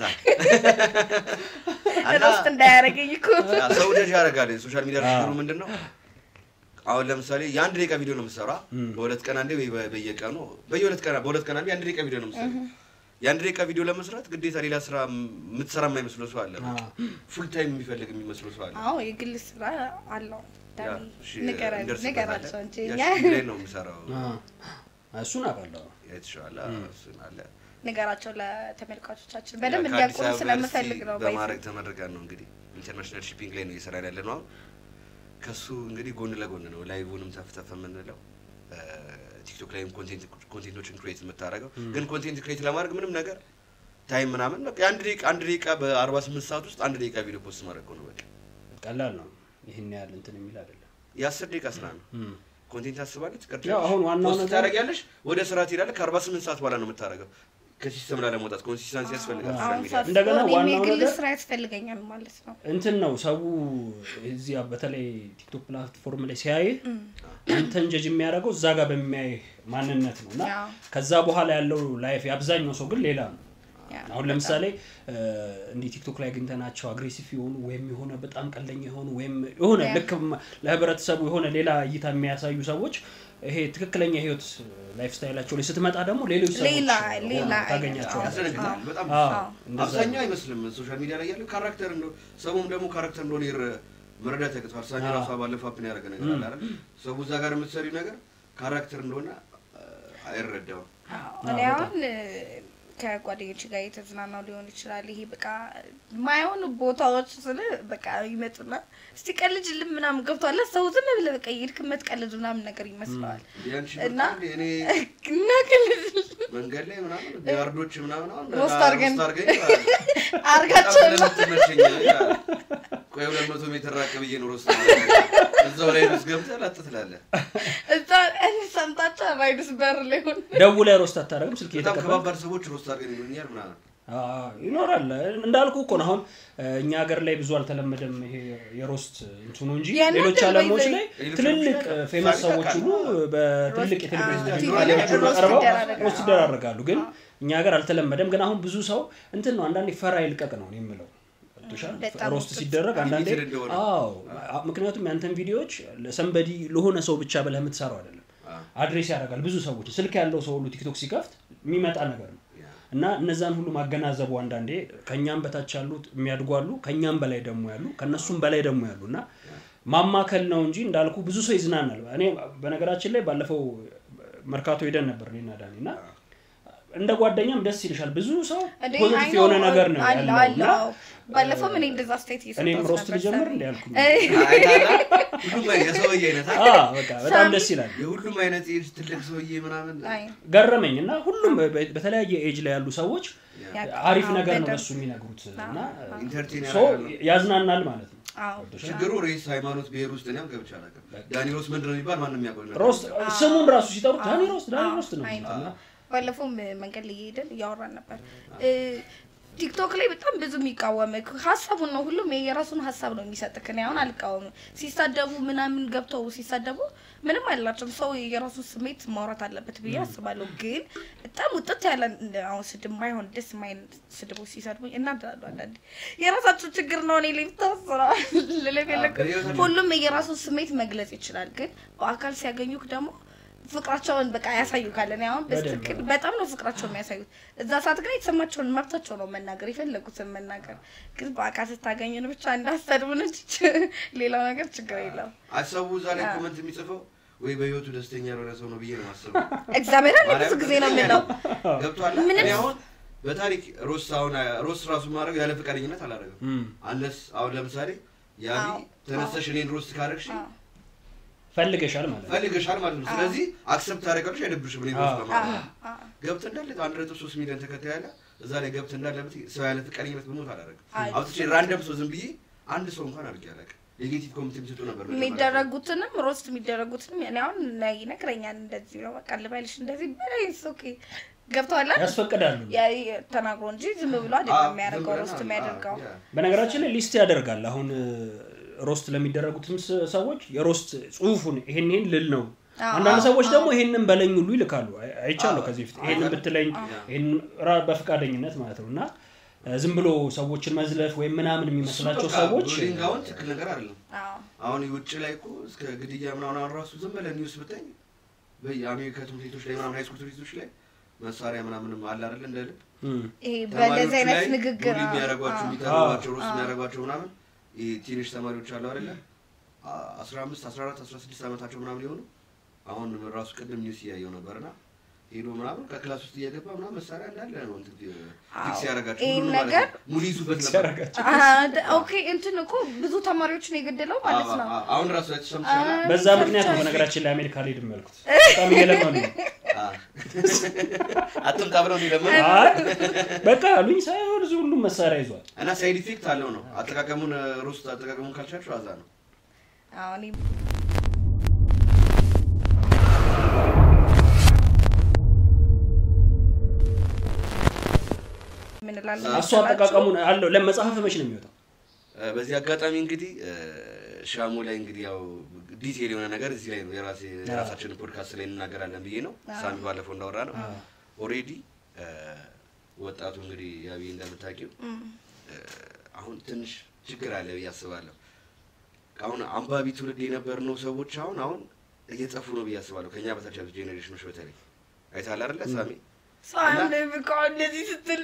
ሮስት እንዳያረገኝ እኮ ሰው ደጅ ያረጋል ሶሻል ሚዲያ ሽሩ ምንድነው አሁን ለምሳሌ የአንድ ደቂቃ ቪዲዮ ነው የምሰራ በሁለት ቀን አንዴ ወይ በየቀኑ በየሁለት ቀን በሁለት ቀን አንዴ አንድ ደቂቃ ቪዲዮ ነው የምሰራ የአንድ ደቂቃ ቪዲዮ ለመስራት ግዴታ ሌላ ስራ የምትሰራ የማይመስለው ሰው አለ ፉል ታይም የሚፈልግ የሚመስለው ሰው አለ አዎ የግል ስራ አለው ዳኒ ንገረን ንገራቸው እንጂ እኛ ላይ ነው የምሰራው እሱን አባለው የተሻለ እሱን አለ ንገራቸው ለተመልካቾቻችን በደንብ እንዲያውቁ ስለምፈልግ ነው በማድረግ ተመረቀን ነው እንግዲህ ኢንተርናሽናል ሺፒንግ ላይ ነው እየሰራን ያለ ነው ከሱ እንግዲህ ጎን ለጎን ነው ላይቭውንም ተፍተፈ ምንለው ቲክቶክ ላይም ኮንቴንት ኮንቴንቶችን ክሬት የምታረገው ግን ኮንቴንት ክሬት ለማድረግ ምንም ነገር ታይም ምናምን በቃ አንድ ደቂቃ አንድ ደቂቃ በ48 ሰዓት ውስጥ አንድ ደቂቃ ቪዲዮ ፖስት ማድረግ ነው በቃ ቀላል ነው ይሄን ያህል እንትን የሚል አይደለም የ10 ደቂቃ ስራ ነው ኮንቴንት አስባለች ያው አሁን ዋናው ነገር ታረጋለሽ ወደ ስራ ትሄዳለህ ከ48 ሰዓት በኋላ ነው የምታረገው ከሲስተም ላይ ለመውጣት ኮንሲስተንሲ ያስፈልጋል ሶሻል ሚዲያ እንደገና ዋናው ነገር ስራ ያስፈልገኛል ማለት ነው እንትን ነው ሰው እዚህ በተለይ ቲክቶክ ፕላትፎርም ላይ ሲያይ አንተን ጀጅ የሚያደርገው እዛ ጋር በሚያይ ማንነት ነውና ከዛ በኋላ ያለው ላይፍ ያብዛኛው ሰው ግን ሌላ ነው አሁን ለምሳሌ እንዲ ቲክቶክ ላይ ግንተናቸው አግሬሲቭ ይሆኑ ወይም የሆነ በጣም ቀለኛ ይሆኑ ወይም የሆነ ልክ ለህብረተሰቡ የሆነ ሌላ እይታ የሚያሳዩ ሰዎች ይሄ ትክክለኛ ህይወት ላይፍ ስታይላቸው ላይ ስትመጣ ደግሞ ሌሎች ሰዎች ሌላ ሌላ ታገኛቸው ያስፈልጋል በጣም አብዛኛው አይመስልም ሶሻል ሚዲያ ላይ ያለው ካራክተር ነው ሰውም ደግሞ ካራክተር ነው ሊር መረዳት ያቀጣል ሳኛ ራሱ ባለፈው አፕን ያደረገ ነገር አለ አይደል ሰው እዛ ጋር የምትሰሪው ነገር ካራክተር እንደሆነ አይረዳው እኔ አሁን ከጓደኞች ጋር የተዝናናው ሊሆን ይችላል ይሄ በቃ ማይሆን ቦታዎች ስለ በቃ ይመጡና እስቲ ቀልጅልም ምናምን ገብቷል ሰው ዝም ብለ በቃ ይልክመት ቀልጅ ምናምን ነገር ይመስላል እና እኔ ነግልል መንገድ ላይ ምናምን ቢያርዶች ምናምን አሁን ሮስት አርገን አርጋቸው ለምትመቸኝ ቆይ ሁለት መቶ ሜትር ራቀብ እየኖር ሮስት እዛው ላይ ድረስ ገብተህ ላጥተላለ እዛ እኔ ሰምታቻ ራይድስ በር ላይ ሆነ ደውለ ሮስት አታረግም ስልክ የተቀበል ከባባር ሰዎች ሮስት አርገን ይሉኛል ምናምን አዎ ይኖራል እንዳልኩ እኮ ነው አሁን እኛ ሀገር ላይ ብዙ አልተለመደም ይሄ የሮስት እንትኑ እንጂ ሌሎች ዓለሞች ላይ ትልልቅ ፌመስ ሰዎች ሁሉ በትልልቅ የቴሌቪዥን አቀርበው ሮስት ይደራረጋሉ ግን እኛ ሀገር አልተለመደም ግን አሁን ብዙ ሰው እንትን ነው አንዳንዴ ፈራ ይልቀቅ ነው የሚለው ሮስት ሲደረግ አንዳንዴ አዎ ምክንያቱም ያንተን ቪዲዮዎች ለሰምበዲ ለሆነ ሰው ብቻ ብለህ የምትሰራው አይደለም አድሬስ ያደርጋል ብዙ ሰዎች ስልክ ያለው ሰው ሁሉ ቲክቶክ ሲከፍት የሚመጣ ነገር ነው እና እነዛን ሁሉ ማገናዘቡ አንዳንዴ ከኛም በታች ያሉት የሚያድጓሉ ከኛም በላይ ደግሞ ያሉ ከነሱም በላይ ደግሞ ያሉና ማማከል ነው እንጂ እንዳልኩ ብዙ ሰው ይዝናናል እኔ በነገራችን ላይ ባለፈው መርካቶ ሄደን ነበር እኔና ዳኒና እንደ ጓደኛም ደስ ይልሻል ብዙ ሰው ፖዚቲቭ የሆነ ነገር ነው ያለው ባለፈው ምን እንደዛ ስቴት ይሰጣል እኔም ሮስት ልጀምር እንደ ያልኩኝ ሁሉም የሰውዬ አይነት አዎ በቃ በጣም ደስ ይላል የሁሉም አይነት ኤጅ ትልቅ ሰውዬ ምናምን ገረመኝና ሁሉም በተለያየ ኤጅ ላይ ያሉ ሰዎች አሪፍ ነገር ነው እሱ የሚነግሩትና ኢንተርቴይን ያዝናናል ማለት ነው አዎ ችግሩ ሬስ ሃይማኖት ብሄር ውስጥ ነው ገብቻ ነገር ዳኒ ሮስት ምንድነው የሚባል ማንንም ያቆይ ነገር ሮስት ስሙን ራሱ ሲጠሩት ዳኒ ሮስት ዳኒ ሮስት ነው እና ባለፈው መንገድ ላይ ሄደን ያወራን ነበር ቲክቶክ ላይ በጣም ብዙ የሚቃወመክ ሐሳቡን ነው ሁሉም የራሱን ሐሳብ ነው የሚሰጥክ ነው አሁን አልቃወም ሲሳደቡ ምናምን ገብተው ሲሳደቡ ምንም አይላችም ሰው የራሱን ስሜት ማውራት አለበት ብዬ አስባለሁ ግን በጣም ውጥት ያለ አሁን ስድብ ማይሆን ደስ ማይን ስድቡ ሲሰድቡኝ እናዳሉ አንዳንዴ የራሳቸው ችግር ነው እኔ ለምታስራ ለለበለክ ሁሉም የራሱን ስሜት መግለጽ ይችላል ግን በአካል ሲያገኙክ ደግሞ ፍቅራቸውን በቃ ያሳዩካል እኔ አሁን በትክክል በጣም ነው ፍቅራቸውን የሚያሳዩት እዛ ሰዓት ግን የተሰማቸውን መብታቸው ነው መናገር ይፈልጉትን መናገር ግን በአካል ስታገኙን ብቻ እንዳስተድቡን እንጂ ሌላው ነገር ችግር የለም አሰቡ እዛ ላይ ኮሜንት የሚጽፈው ወይ በህይወቱ ደስተኛ ያልሆነ ሰው ነው ብዬ ነው ማሰበው እግዚአብሔር አለ ብዙ ጊዜ ነው የሚለው ገብቷል እኔ አሁን በታሪክ ሮስት አሁን ሮስት ራሱ ማድረግ ያለ ፍቃደኝነት አላደረገም አንለስ አሁን ለምሳሌ ያቢ ተነስተሽ እኔን ሮስት ካረግሽ ፈልገሻል ማለት ፈልገሻል ማለት ነው ስለዚህ አክሰፕት ታረጋለሽ አይደብርሽም እኔ ሮስት ማለት ገብት እንዳለ አንድ ነጥብ ሶስት ሚሊዮን ተከታይ ያለ እዛ ላይ ገብት እንዳለበት ሰው ያለ ፍቃደኝነት በሞት አላደረገም አውጥቼ ራንደም ሰው ዝም ብዬ አንድ ሰው እንኳን አድርጌ አላውቅም ኔጌቲቭ ኮሜንት የሚሰጡ ነበር የሚደረጉትንም ሮስት የሚደረጉትንም እኔ አሁን ይነግረኛል እንደዚህ ነው በቃ ልባልሽ እንደዚህ በላይስ ኦኬ ገብቷል ያስፈቅዳሉ ያ ተናግሮ እንጂ ዝም ብሎ አይደለም የሚያደርገው ሮስት የሚያደርገው በነገራችን ላይ ሊስት ያደርጋል አሁን ሮስት ለሚደረጉትም ሰዎች የሮስት ጽሁፉን ይሄን ይሄን ልል ነው አንዳንድ ሰዎች ደግሞ ይሄንን በለኝ ሁሉ ይልካሉ አይቻለሁ ከዚህ በፊት ይሄንን ብትለኝ ይሄን በፍቃደኝነት ማለት ነውና ዝም ብሎ ሰዎችን መዝለፍ ወይ ምናምን የሚመስላቸው ሰዎች ሊንጋውን ትክክል ነገር አይደለም አሁን ይውጭ ላይ እኮ እስከ ግድያ ምናምን አራሱ ዝም ብለ ኒውስ ብታይ በአሜሪካ ትምህርት ቤቶች ላይ ምናምን ሃይስኩል ትምህርት ቤቶች ላይ መሳሪያ ምናምን አለ አይደል እንደለ ይሄ በለዚህ አይነት ንግግር የሚያረጋቸው የሚታረጋቸው ሮስት የሚያረጋቸው ምናምን የቲኔጅ ተማሪዎች አሉ አይደል አስራ አምስት አስራ አራት አስራ ስድስት አመታቸው ምናምን ይሆኑ አሁን ራሱ ቀደም ኒውስ ያየው ነበርና ሄዶ ምናምን ከክላስ ውስጥ እየገባ ምናምን መሳሪያ እንዳለ ነው እንትን ፊክስ ያረጋቸው ሁሉ ማለት ሙሊዙበት ነበር ኦኬ እንትን እኮ ብዙ ተማሪዎችን የገደለው ማለት ነው አሁን ራሱ ተሰምቻለሁ በዛ ምክንያት ነው ነገራችን ላይ አሜሪካ ላይ ድም ያልኩት በጣም እየለመኑ አጥም ታብረው ይለመኑ በቃ አሉኝ ሳይሆን ሁሉ መሳሪያ ይዟል እና ሳይድ ኢፌክት አለው ነው አጠቃቀሙን ሮስት አጠቃቀሙን ካልቻችሁ አዛ ነው አሁን እንላለን እሱ አጠቃቀሙን አለው ለመጽሐፍ መች ነው የሚወጣው በዚህ አጋጣሚ እንግዲህ ሻሙ ላይ እንግዲህ ያው ዲቴል የሆነ ነገር እዚህ ላይ ነው የራሴ የራሳችን ፖድካስት ላይ እናገራለን ብዬ ነው ሳሚ ባለፈው እንዳወራ ነው ኦሬዲ ወጣቱ እንግዲህ ያቢ እንደምታውቂው አሁን ትንሽ ችግር አለ ብያስባለሁ አሁን አንባቢ ትውልድ የነበር ነው ሰዎች አሁን አሁን እየጠፉ ነው ብያስባለሁ ከኛ በታች ያሉት ጄኔሬሽኖች በተለይ አይታል አይደል ሳሚ ሳሚ ለብቃው እንደዚህ ስትል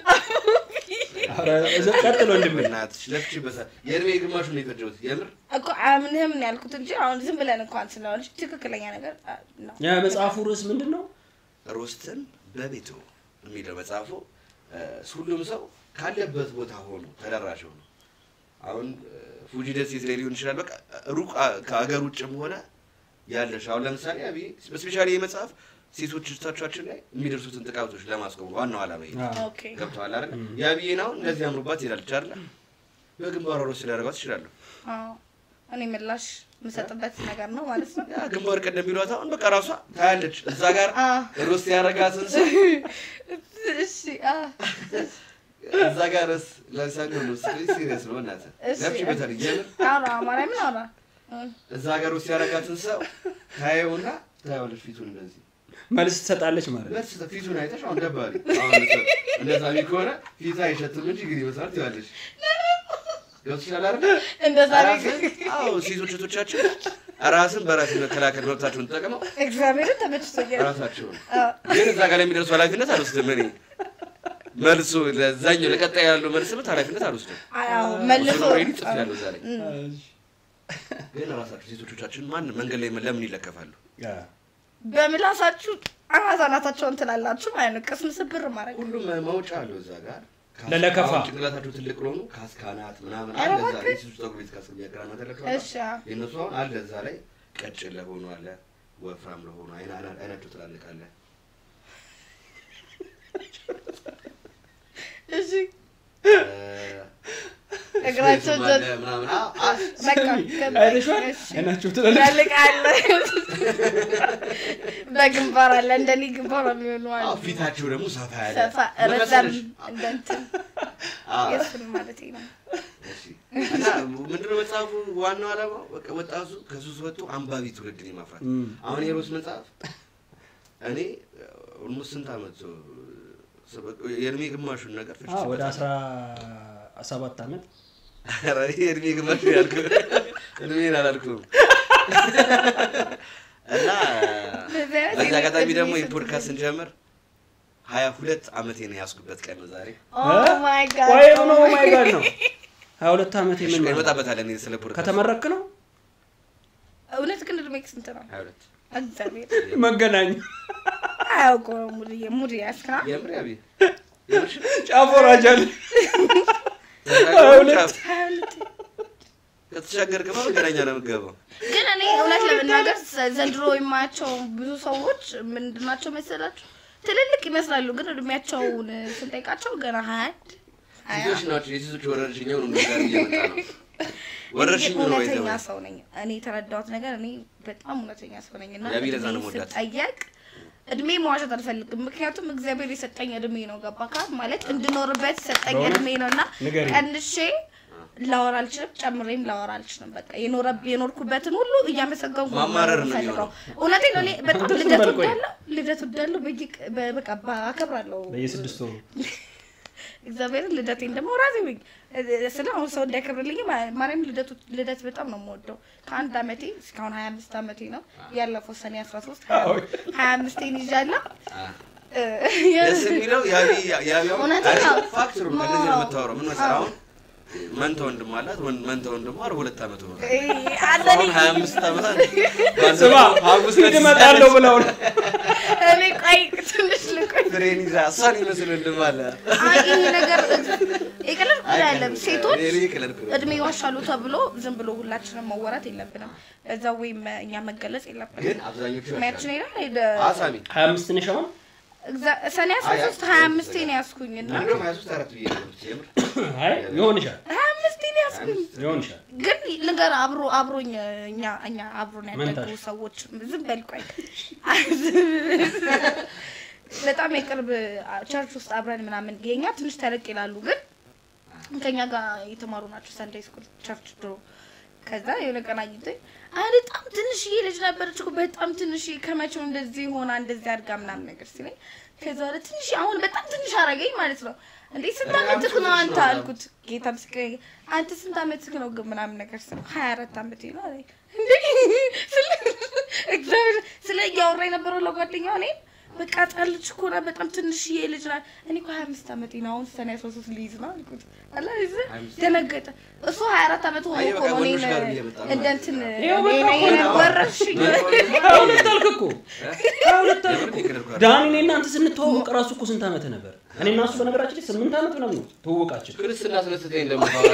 አረ እዛ ቀጥሎ እንደምናት ለፍቺበሳ የርሜ ግማሹ ነው የፈጀውት የምር እኮ አምንህም ነው ያልኩት እንጂ አሁን ዝም ብለን እንኳን ስለሆነች ትክክለኛ ነገር ነው ያ መጽሐፉ ርዕስ ምንድነው ሮስተን በቤቱ የሚለው መጽሐፉ ሁሉም ሰው ካለበት ቦታ ሆኖ ተደራሽ ሆኖ አሁን ፉጂ ደሴት ላይ ሊሆን ይችላል በቃ ሩቅ ከሀገር ውጭም ሆነ ያለሽ አሁን ለምሳሌ አቢ ስፔሻሊ የመጽሐፍ ሴቶች እህቶቻችን ላይ የሚደርሱትን ጥቃቶች ለማስቆም ዋናው ዓላማ ይሄ ኦኬ ገብቷል አይደል ያቢዬ ነው እንደዚህ አምሮባት ይላል አይደል በግንባሯ ሮስ ያደርጋት ይችላል አዎ እኔ ምላሽ መሰጥበት ነገር ነው ማለት ነው ያ ግንባር ቀደም ቢሏት አሁን በቃ ራሷ ታያለች እዛ ጋር ሮስ ያደርጋትን ሰው እሺ አ እዛ ጋርስ ለምሳሌ ነው ሲሪየስ ነው እናት ለፍቺ በተለይ የምር አራ ማርያም ነው አራ እዛ ጋር ሮስ ያደርጋትን ሰው ታየውና ታየዋለች ፊቱን እንደዚህ መልስ ትሰጣለች ማለት መልስ ፊቱን አይተሽ አሁን ደባሪ አሁን እንደዛ ቢኮራ ፊታ አይሸትም እንጂ ግሪ መስራት ይዋለሽ ይወስላል አይደል እንደዛ አዎ ሴቶቻችን ራስን በራስ መከላከል መብታቸውን ተጠቅመው እግዚአብሔርን ተመችቶኛል ራሳቸው ግን እዛ ጋር የሚደርሱ ኃላፊነት አልወስድም እኔ መልሱ ለዛኛው ለቀጣይ ያለው መልስ ምን ኃላፊነት አልወስድም አዎ መልሶ ሬዲ ጽፋለሁ ዛሬ ግን ራሳቸው ሴቶቻችን ማን መንገድ ላይ ለምን ይለከፋሉ በምላሳችሁ አናዛናታቸውን ትላላችሁ ማለት ነው ቅስም ስብር ማድረግ ሁሉም ማውጫ አለው እዛ ጋር ለለከፋ ጭንቅላታቸው ትልቅ ነው ካስካናት ምናምን አለ እዛ ላይ ሲሱ ፀጉር ቤት ካስከ ያቀራና ተለከፋ እሺ የነሱ አሁን አለ እዛ ላይ ቀጭን ለሆኑ አለ ወፍራም ለሆኑ አይና አይናቸው ትላልቅ አለ እሺ እግራቸው ጀት ምናምን በቃ አይደሽዋል አይናቸው ትላልቅ አለ በግንባር አለ እንደኔ ግንባር የሚሆኑ አለ አዎ ፊታቸው ደግሞ ሰፋ ያለ ሰፋ ረዘም እንደንትን የስም ማለት ነው እሺ እና ምንድነው መጽሐፉ ዋናው ዓላማው በቃ ወጣቱ ከሱስ ወጥቶ አንባቢ ትውልድን ማፍራት አሁን የሮስ መጽሐፍ እኔ ኦልሞስት ስንት አመት የእድሜ ግማሹን ነገር ፍጭ አዎ ወደ አስራ ሰባት አመት አረ የእድሜ ግማሹ ያልኩ እድሜን አላልኩም እና በዛ አጋጣሚ ደግሞ የፖድካስት እንጀምር ሀያ ሁለት አመቴ ነው ያስኩበት ቀን ነው ዛሬ ኦ ማይ ጋድ ወይ ኦ ማይ ጋድ ነው ሀያ ሁለት አመቴ ምን ነው እንመጣበታለን ስለ ፖድካስት ከተመረክ ነው እውነት ግን እድሜክ ስንት ነው ሀያ ሁለት እግዚአብሔር መገናኝ አውቆ ሙሉ የሙሉ ያስካ የምር ያቢ ጫፎራጃል ከተሻገርክ ማለት ገናኛ ነው የምትገባው ግን እኔ እውነት ለመናገር ዘንድሮ የማያቸው ብዙ ሰዎች ምንድናቸው መሰላችሁ ትልልቅ ይመስላሉ ግን እድሜያቸውን ስንጠይቃቸው ገና ሀያ አንድ ልጆች ናቸው የሴቶች ወረርሽኝ ነው ነገር እየመጣ ነው ወረርሽኝ ነው ወይ እውነተኛ ሰው ነኝ እኔ የተረዳሁት ነገር እኔ በጣም እውነተኛ ሰው ነኝና ያቢለዛ ነው ወዳት ጠየቅ እድሜ መዋሸት አልፈልግም ምክንያቱም እግዚአብሔር የሰጠኝ እድሜ ነው ገባካ ማለት እንድኖርበት ሰጠኝ እድሜ ነውና ቀንሼ ላወራ አልችልም ጨምሬም ላወራ አልችልም በቃ የኖረብ የኖርኩበትን ሁሉ እያመሰገንኩ ማማረር ነው የሚሆነው እውነቴን ነው እኔ በጣም ልደት ወዳለሁ ልደት ወዳለሁ በቃ አከብራለሁ በየስድስት ወሩ እግዚአብሔርን ልደቴን ደግሞ ራሴ ነኝ ስለዚህ ሰው እንዲያከብርልኝ ማርያም ልደቱ ልደት በጣም ነው የምወደው ከአንድ አመቴ እስካሁን ሀያ አምስት አመቴ ነው ያለፈው ሰኔ አስራ ሶስት ሀያ አምስት ይይዛለሁ ደስ የሚለው ያቢ ያቢ ፋክት ነው ከነዚህ ነው የምታወራው ምን መሰለህ አሁን መንተ ወንድም አላት መንተ ወንድም አርባ ሁለት አመት ነው አሁን ሀያ አምስት አመት ስማ ሀሙስ ይመጣለው ብለው እኔ ቆይ ትንሽ ልቆይ ፍሬኒዛ እሷን ይመስል ወንድም አለ አይ ይሄ ነገር ይቀለል አይደለም ሴቶች እድሜ ይዋሻሉ ተብሎ ዝም ብሎ ሁላችንም መወራት የለብንም እዛው ወይም እኛ መገለጽ የለብንም ግን አብዛኞቹ ማችን ይላል አሳሚ ሀያ አምስት ነሽ አሁን ሰኔ አስራ ሶስት ሀያ አምስት ነው ያስኩኝና እንደውም ሀያ ሶስት አራት ብዬ ነው የምር አይ ይሆንሻል ሀያ አምስት ነው ያስኩኝ ይሆንሻል ግን ልንገር አብሮ አብሮኝ እኛ እኛ አብሮን ያደጉ ሰዎች ዝም በል ቆይ በጣም የቅርብ ቸርች ውስጥ አብረን ምናምን የኛ ትንሽ ተለቅ ይላሉ ግን ከኛ ጋር የተማሩ ናቸው ሰንደይ ስኩል ቸርች ድሮ ከዛ የሆነ ቀን አግኝተኝ አይ በጣም ትንሽዬ ልጅ ነበረች እኮ በጣም ትንሽዬ ከመቼው እንደዚህ ሆና እንደዚህ አድጋ ምናምን ነገር ሲለኝ ከዛ ወደ ትንሽ አሁን በጣም ትንሽ አረገኝ ማለት ነው እንዴ ስንት አመትህ ነው አንተ አልኩት ጌታ ምስክሬ አንተ ስንት አመትህ ነው ግን ምናምን ነገር ስለው ሃያ አራት አመቴ ነው አለኝ እንዴ ስለ እግዚአብሔር ስለ ያወራኝ ነበር ለጓደኛው እኔ በቃ ጣልች እኮ ነው በጣም ትንሽዬ ልጅ ናት እኔ እኮ ሃያ አምስት አመቴ ነው አሁን ሰኔ አስራ ሶስት ልይዝ ነው አልኩት አላ ይዘ ደነገጠ እሱ ሃያ አራት አመት ሆኖ እኮ ነው እኔ እንደ እንትን እኔ ወረሽ ሁለት አልክ እኮ ሁለት አልክ ዳኒ እና አንተ ስንተዋወቅ ራሱ እኮ ስንት አመት ነበር እኔ እና እሱ በነገራችን ላይ ስምንት አመት ምናምን ነው ተዋወቃችን ክርስትና ስለስተኝ እንደማባራ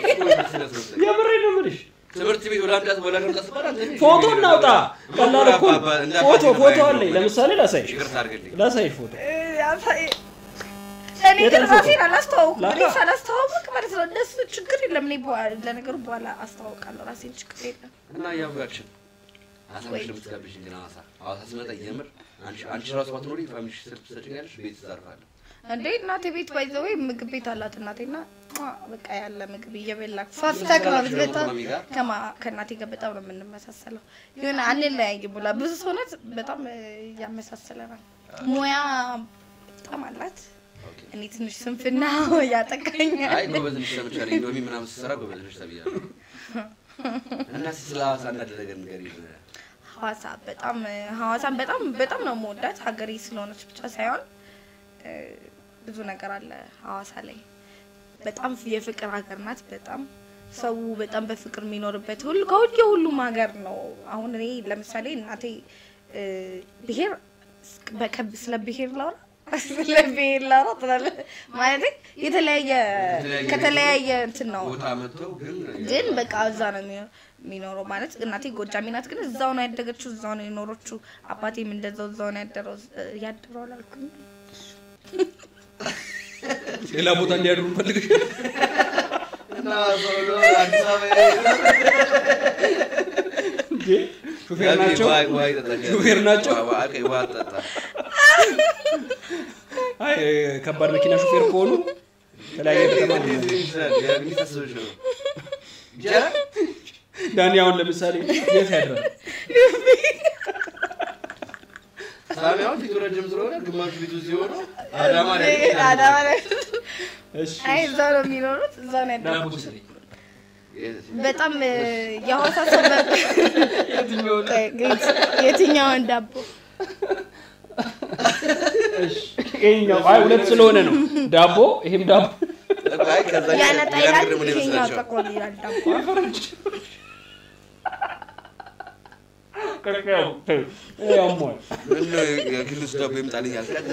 የምሬ ነው የምልሽ ትምህርት ቤት ወላንዳት ወላንዳት ተባለ ፎቶ እናውጣ ቀላል እኮ ፎቶ ፎቶ አለ ለምሳሌ ላሳይሽ ይቅርታ አድርግልኝ ላሳይሽ ፎቶ ያሳይ እኔ ግን ራሴን አላስተዋውቅ እኔ ሳላስተዋውቅ ማለት ነው ደስ ችግር የለም እኔ ለነገሩ በኋላ አስተዋውቃለሁ ራሴን ችግር የለም እና ያውቃችን አሳምሽ ለምትጋብሽ እንግዲህ አዋሳ አዋሳ ስመጣ የምር አንቺ አንቺ ራስ ማትኖሪ ፋሚሊሽ ስልክ ትሰጪኛለሽ ቤት ትዘርፋለህ እንዴ እናቴ ቤት ባይዘው ምግብ ቤት አላት እናቴና በቃ ያለ ምግብ እየበላክ ፋስታክ ነው በጣም ከማ ከናቴ ጋር በጣም ነው የምንመሳሰለው ይሁን አንለያይ ብላ ብዙ ሰውነት በጣም ያመሳሰለናል ሙያ በጣም አላት እኔ ትንሽ ስንፍና ያጠቃኛል አይ ጎበዝ ነሽ ተመቻለኝ እንደውም ምናምን ስሰራ ጎበዝ ነሽ ተብያለሁ እና ስላሳ እንዳደረገ ነገር ይዘ ሐዋሳ በጣም ሐዋሳን በጣም በጣም ነው የምወዳት ሀገሬ ስለሆነች ብቻ ሳይሆን ብዙ ነገር አለ ሐዋሳ ላይ በጣም የፍቅር ሀገር ናት በጣም ሰው በጣም በፍቅር የሚኖርበት ሁሉ ከሁሉ ሁሉም ሀገር ነው አሁን እኔ ለምሳሌ እናቴ ብሄር በከብ ስለ ብሄር ላውራ ስለ ብሄር ላውራ ተላለ ማለት የተለያየ ከተለያየ እንትን ነው ቦታ መጥተው ግን ግን በቃ እዛ ነው የሚኖረው ማለት እናቴ ጎጃሜ ናት ግን እዛው ነው ያደገችው እዛው ነው የኖረችው አባቴም እንደዛው እዛው ነው ያደረው ያደረው አላልኩም ሌላ ቦታ እንዲያድሩ ፈልገሽ እና ሶሎ አዲስ አበባ እንዴ ሹፌር ናቸው ዋይ ተጠቀ ሹፌር ናቸው ዋይ ዋይ ተጠቀ አይ ከባድ መኪና ሹፌር ከሆኑ ተለያየ ከተማ ነው ያ ዳኒ አሁን ለምሳሌ የት ያድራል ሳሚያው ፊቱረጅም ስለሆነ ግማሽ ፊቱ ሲሆን አዳማ ላይ አዳማ ላይ እሺ አይ እዛው ነው የሚኖሩት እዛው ነው ያደረጉት በጣም የሐዋሳ ሰው የትኛውን ዳቦ እሺ ይሄኛው አይ ሁለት ስለሆነ ነው ዳቦ ይሄም ዳቦ አይ ከዛ ያና ታይላንድ ይሄኛው ተቆል ይላል ዳቦ ከከው ያው ሞይ ምን የክልስ ዳቦ ይምጣልኝ ያልከት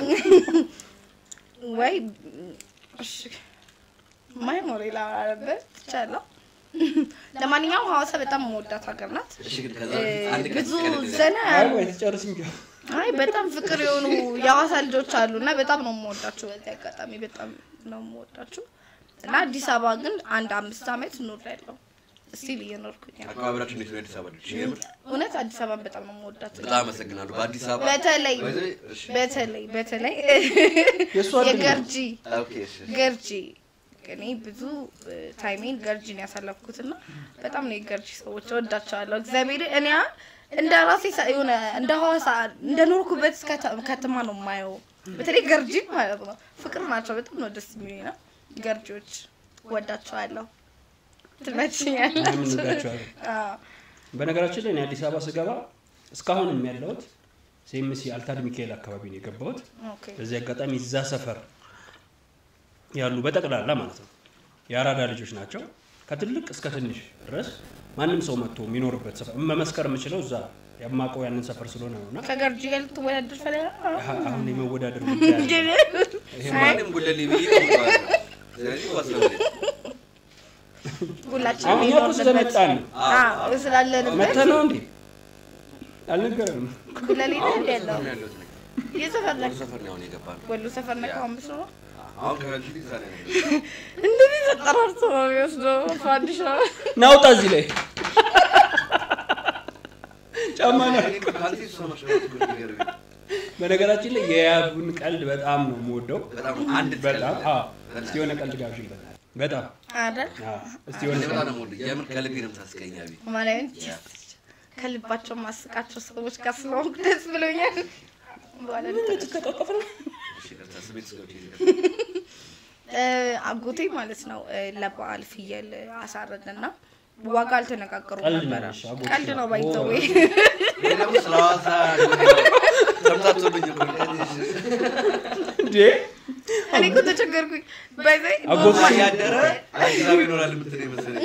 ወይ እሺ ማይ ሞሬላ አረበት ቻላ ለማንኛውም ሐዋሳ በጣም የምወዳት ሀገር ናት እሺ ግን ከዛ አንድ ቀን ብዙ ዘና አይ ወይ ተጨርስ እንጂ አይ በጣም ፍቅር የሆኑ የሐዋሳ ልጆች አሉና በጣም ነው የምወዳቸው በዚህ አጋጣሚ በጣም ነው የምወዳቸው እና አዲስ አበባ ግን አንድ አምስት አመት ኖሬያለሁ እስቲ እየኖርኩኝ ነው አካባቢያችን ነው አዲስ አበባ ልጅ የምር እውነት አዲስ አበባ በጣም ነው የምወዳት በጣም አመሰግናለሁ በአዲስ አበባ በተለይ በተለይ በተለይ የገርጂ ኦኬ እሺ ገርጂ እኔ ብዙ ታይሜን ገርጂን ያሳለፍኩትና በጣም ነው የገርጂ ሰዎች ወዳቸዋለሁ እግዚአብሔር እኔ እንደ ራሴ የሆነ እንደ ሐዋሳ እንደ ኖርኩበት ከተማ ነው የማየው በተለይ ገርጂ ማለት ነው ፍቅር ናቸው በጣም ነው ደስ የሚሉኝ ነው ገርጂዎች ወዳቸዋለሁ ትመችኛላችሁ አዎ በነገራችን ላይ እኔ አዲስ አበባ ስገባ እስካሁንም ያለሁት ሴምሲ አልታድ ሚካኤል አካባቢ ነው የገባሁት ኦኬ በዚህ አጋጣሚ እዛ ሰፈር ያሉ በጠቅላላ ማለት ነው የአራዳ ልጆች ናቸው ከትልቅ እስከ ትንሽ ድረስ ማንም ሰው መጥቶ የሚኖርበት ሰፈር መመስከር የምችለው እዛ ያማቀው ያንን ሰፈር ስለሆነ ነውና ከገርጂ ጋር ልትወዳደር ፈለጋ አሁን የመወዳደር ጉዳይ ይሄ ማንም ጉለሌ ቢይ ነው ስለዚህ ወስደው ሁላችን አሁን ያው ስለመጣን አዎ ስላለንበት መተነው እንዴ አልነገረንም ጉለሌ ነው ያለው ያለው የሰፈር ላይ ሰፈር ነው የገባነው ወሎ ሰፈር ነው ካምብስ ነው አሁን ከረጂ ዲዛይን እንደዚህ ተጠራርቶ ነው የሚወስደው ፋዲሽ ናውጣ እዚህ ላይ ጫማ ነው ካንቲ ሶማሽ ነው በነገራችን ላይ የያቡን ቀልድ በጣም ነው የምወደው በጣም አንድ በጣም አዎ እስቲ የሆነ ቀልድ ጋብዥበት በጣም አይደል አዎ እስቲ የሆነ በጣም ነው የምወደው የምን ከልቤ ነው የምታስቀኛቢ ማለት ከልባቸው ማስቃቸው ሰዎች ጋር ስለሆንኩ ደስ ብሎኛል በኋላ ልትከታተፍ ነው እሺ ከተስቤት ስገብቼ አጎቴ ማለት ነው ለበዓል ፍየል አሳረደና ዋጋ አልተነጋገሩም ነበር ቀልድ ነው ባይተው ለምን ስላዋሳ ተምታቶብኝ እኮ እንዴ እኔ እኮ ተቸገርኩኝ ባይዘይ አጎቴ ያደረ አይዛብ ይኖራል የምትለኝ መሰለኝ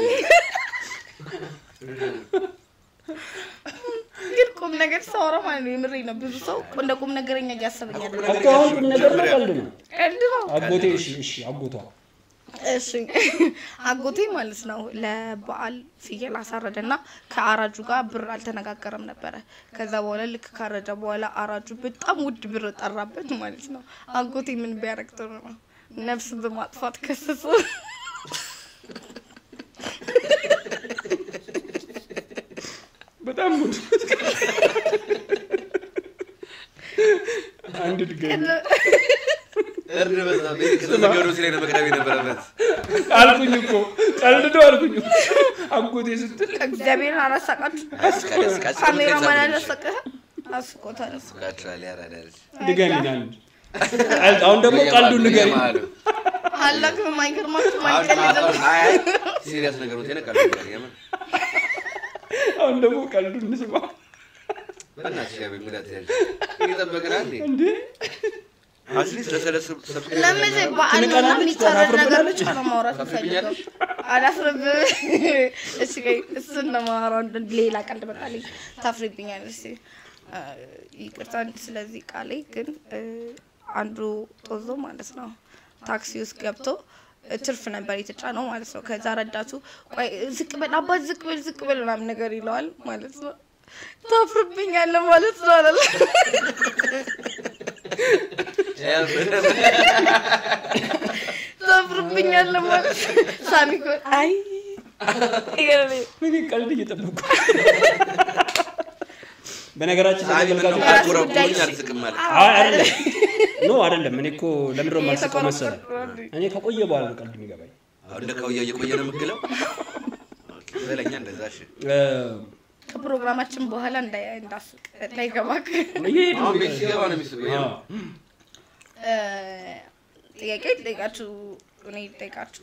ግን ቁም ነገር ሳወራ ማለት ነው የምሬ ነው ብዙ ሰው እንደ ቁም ነገረኛ ያያሰበኛል እኮ አሁን ቁም ነገር ነው ቀልድ ነው ቀልድ ነው አጎቴ እሺ እሺ አጎቷ እሺ አጎቴ ማለት ነው ለበዓል ፍየል አሳረደና ከአራጁ ጋር ብር አልተነጋገረም ነበር ከዛ በኋላ ልክ ካረደ በኋላ አራጁ በጣም ውድ ብር ጠራበት ማለት ነው አጎቴ ምን ቢያረግ ጥሩ ነው ነፍስ በማጥፋት ከሰሱ በጣም ሙድ አንድ ድገም እርድ በዛ በከተገሩ ሲለኝ መቅረብ የነበረበት አልኩኝ እኮ ቀልድ ነው አልኩኝ አጎቴ ስትል እግዚአብሔርን አላሳቃችሁ አስቀደስ ካስ ካሜራ ማን አላሳቀ አስቆታል ካቻለ ያራዳል ድገሚና አንድ አሁን ደግሞ ቀልዱን ንገሪ አላክ ማይገርማችሁ ማይቀር አይ ሲሪየስ ነገር ነው ተነቀለ ያማ አሁን ደግሞ ቀልዱን እንስማ በእናትሽ ያብ ምላት ያለ ይጠበቅና እንዴ እንዴ አትሊስት ለሰለስ ሰብስክራይብ ለምን በአንና የሚተረር ነገር ብቻ ነው ማውራት ፈልገው አላፍርብ እሺ ጋይ እሱን ነው ማውራው ሌላ ቀልድ በቃልኝ ታፍሪብኛለሽ ይቅርታ ስለዚህ ቃሌ ግን አንዱ ጦዞ ማለት ነው ታክሲ ውስጥ ገብቶ ትርፍ ነበር የተጫነው ማለት ነው ከዛ ረዳቱ ቆይ ዝቅ በል አባት ዝቅ በል ዝቅ በል ምናምን ነገር ይለዋል ማለት ነው ታፍርብኛለህ ማለት ነው አለ ታፍርብኛለህ ማለት ሳሚኮ አይ ይገርም ምን ቀልድ እየጠበቁ በነገራችን ላይ ተመልካቾች አቆራቁኝ አልዝቅም ማለት አይ አይደለም ኖ አይደለም እኔ እኮ ለምንድነው ማስቀው መሰለህ እኔ ከቆየ በኋላ ቀልድ የሚገባኝ አሁን እንደካውያ እየቆየ ነው የምትለው ኦኬ በለኛ እንደዛ እሺ ከፕሮግራማችን በኋላ እንዳይ እንዳስቅ እንዳይገባክ አሁን ቤት ሲገባ ነው የሚስበው እ ጥያቄ ጠይቃችሁ እኔ ጠይቃችሁ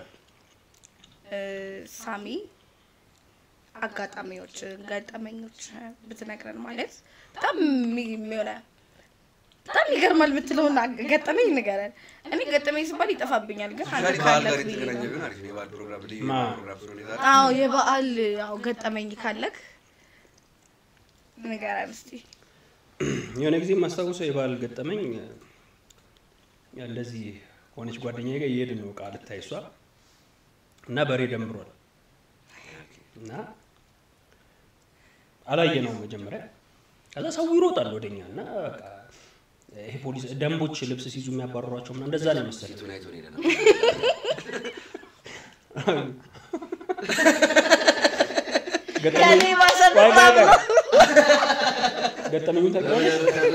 እ ሳሚ አጋጣሚዎች ገጠመኞች ብትነግረን ማለት በጣም የሚሆነ በጣም ይገርማል ብትለውና ገጠመኝ ንገረን እኔ ገጠመኝ ሲባል ይጠፋብኛል ግን አንተ ካለክ ተገናኘን አሪፍ ነው የበዓል ፕሮግራም ልዩ ፕሮግራም ስለሆነ ይዛል አዎ የበዓል አዎ ገጠመኝ ካለክ ንገረን እስቲ የሆነ ጊዜ ማስታወሰው የበዓል ገጠመኝ እንደዚህ ሆነች ጓደኛዬ ጋር እየሄድን ነው ቃል ታይሷ እና በሬ ደምብሯል እና አላየነው መጀመሪያ ከዛ ሰው ይሮጣል ወደኛና በቃ ይሄ ፖሊስ ደንቦች ልብስ ሲይዙ የሚያባረሯቸው እና እንደዛ ነው መሰለኝ ቱናይቶ ነው ይደና ከኔ ማሰብ ገጠመኙ ተቀበለ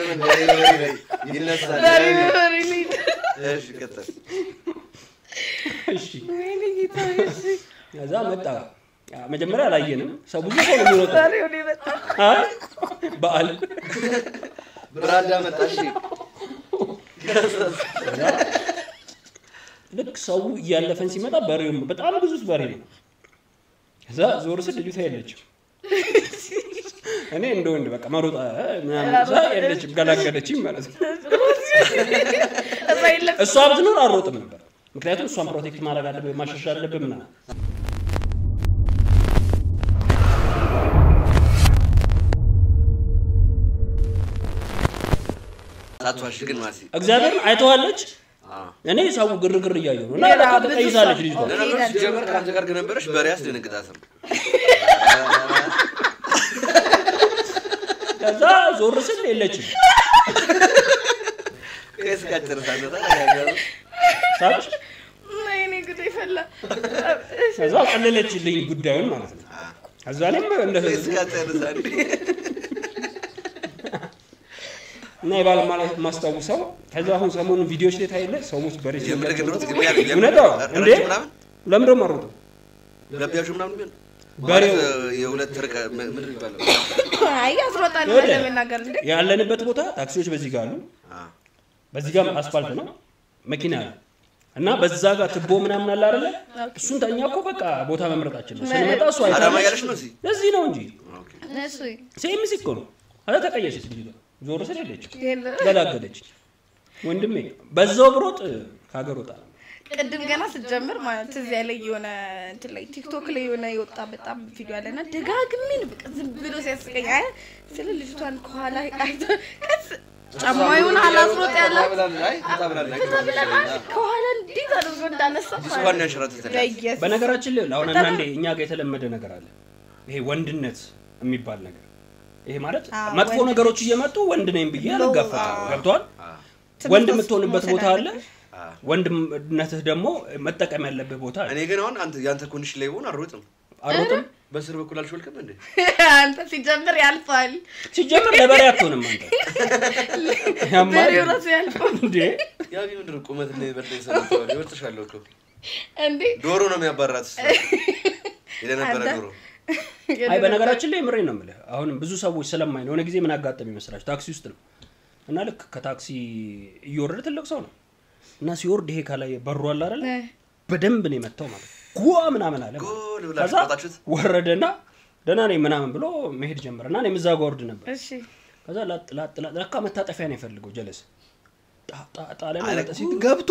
ይነሳል ዛሬ ቢሆን እሺ ከተል እሺ ከዛ መጣ መጀመሪያ አላየንም ሰው ብዙ ሰው ነው የሚሮጠው ዛሬ ወደ መጣ አይ በዓል ብራዳ መጣሽ ልክ ሰው እያለፈን ሲመጣ በሬው በጣም ብዙ በሬ ነው ከዛ ዞር ስል ልጅቷ የለችም እኔ እንደው እንደ በቃ መሮጣ ምናምን እዛ የለችም ገላገለችኝ ማለት ነው እሷ ብትኖር አልሮጥም ነበር ምክንያቱም እሷን ፕሮቴክት ማድረግ አለብህ ማሻሻል አለብህ ምናምን ታቷሽ ግን ማሲ እግዚአብሔር አይተዋለች እኔ ሰው ግርግር እያየሁ ነው እና ተቀይሳለች ልጅቷ ለነገሩ ጀመር ካንተ ጋር ከነበረሽ በሬ ያስደነግጣታል ከዛ ዞር ስል የለችም ከስ ካጨረሳለሁ ታዲያ ሳብሽ እኔ ጉዴ ፈላ ከዛ ቀለለችልኝ ጉዳዩን ማለት ነው ከዛ ላይም እንደ ከስ ካጨረሳለሁ እና ይባል ማስተዋወሰው ከዛ አሁን ሰሞኑን ቪዲዮዎች ላይ ታይለ ሰዎች በሬስ እውነታው እንዴ ለምን ደሞ አሮጡ ለቢያችሁ ምናምን ቢሆን በሬው የሁለት ርቀ ምድር ይባላል አይ አስሮጣን ለመናገር እንዴ ያለንበት ቦታ ታክሲዎች በዚህ ጋር አሉ በዚህ ጋር አስፋልት ነው መኪና እና በዛ ጋር ትቦ ምናምን አለ አይደለ እሱን ታኛው በቃ ቦታ መምረጣችን ነው ስለመጣ እሱ አይታ አዳማ ያለሽ ነው እዚህ እዚህ ነው እንጂ እሱ ሴም ሲኮ ነው አላ ተቀየሰች ልጅ ዞር ስለለች ገላገለች ወንድሜ በዛው ብሮጥ ካገር ወጣ ቅድም ገና ስትጀምር ማለት እዚህ ያለ የሆነ እንትን ላይ ቲክቶክ ላይ የሆነ የወጣ በጣም ቪዲዮ አለና ደጋግሜን በቃ ዝም ብሎ ሲያስቀኝ አይ ስለ ልጅቷን ከኋላ አይቶ ቀስ ጫማዩን አላስሮጥ ያለ አይ ተጣብላለች ከኋላ እንዴት አድርጎ እንዳነሳ እሷን ያሽራት ተለይ በነገራችን ላይ አሁን አንዴ እኛ ጋር የተለመደ ነገር አለ ይሄ ወንድነት የሚባል ነገር ይሄ ማለት መጥፎ ነገሮች እየመጡ ወንድ ነኝ ብዬ አልጋፈጣም ገብቷል ወንድ የምትሆንበት ቦታ አለ ወንድነትህ ደግሞ መጠቀም ያለበት ቦታ አለ እኔ ግን አሁን አንተ ያንተ ኮንሽ ላይ ሆነ አሮጥም አሮጥም በስር በኩል አልሾልከም እንዴ አንተ ሲጀምር ያልፋል ሲጀምር ለበሬ አትሆንም አንተ ያማል በሬውራስ ያልፋል እንዴ ያቢ ምንድን ቁመት ላይ በርተይ ሰምተው ይወጥሻለሁ እኮ እንዴ ዶሮ ነው የሚያባራት የለነበረ ዶሮ አይ በነገራችን ላይ ምሬ ነው የምልህ አሁንም ብዙ ሰዎች ስለማይ ነው ጊዜ ምን አጋጠም ይመስላችሁ ታክሲ ውስጥ ነው እና ልክ ከታክሲ እየወረደ ትልቅ ሰው ነው እና ሲወርድ ይሄ ካላይ በሩ አለ አይደል በደንብ ነው የመታው ማለት ጓ ምናምን አለ ከዛ ወረደና ደና ነኝ ምናምን ብሎ መሄድ ጀመረና እኔ ምዛ ጋር ወርድ ነበር እሺ ከዛ ላጥ ላጥ ለካ መታጠፊያ ነው የፈልገው ጀለስ ጣ ጣ ላይ ማለት ሲት ገብቶ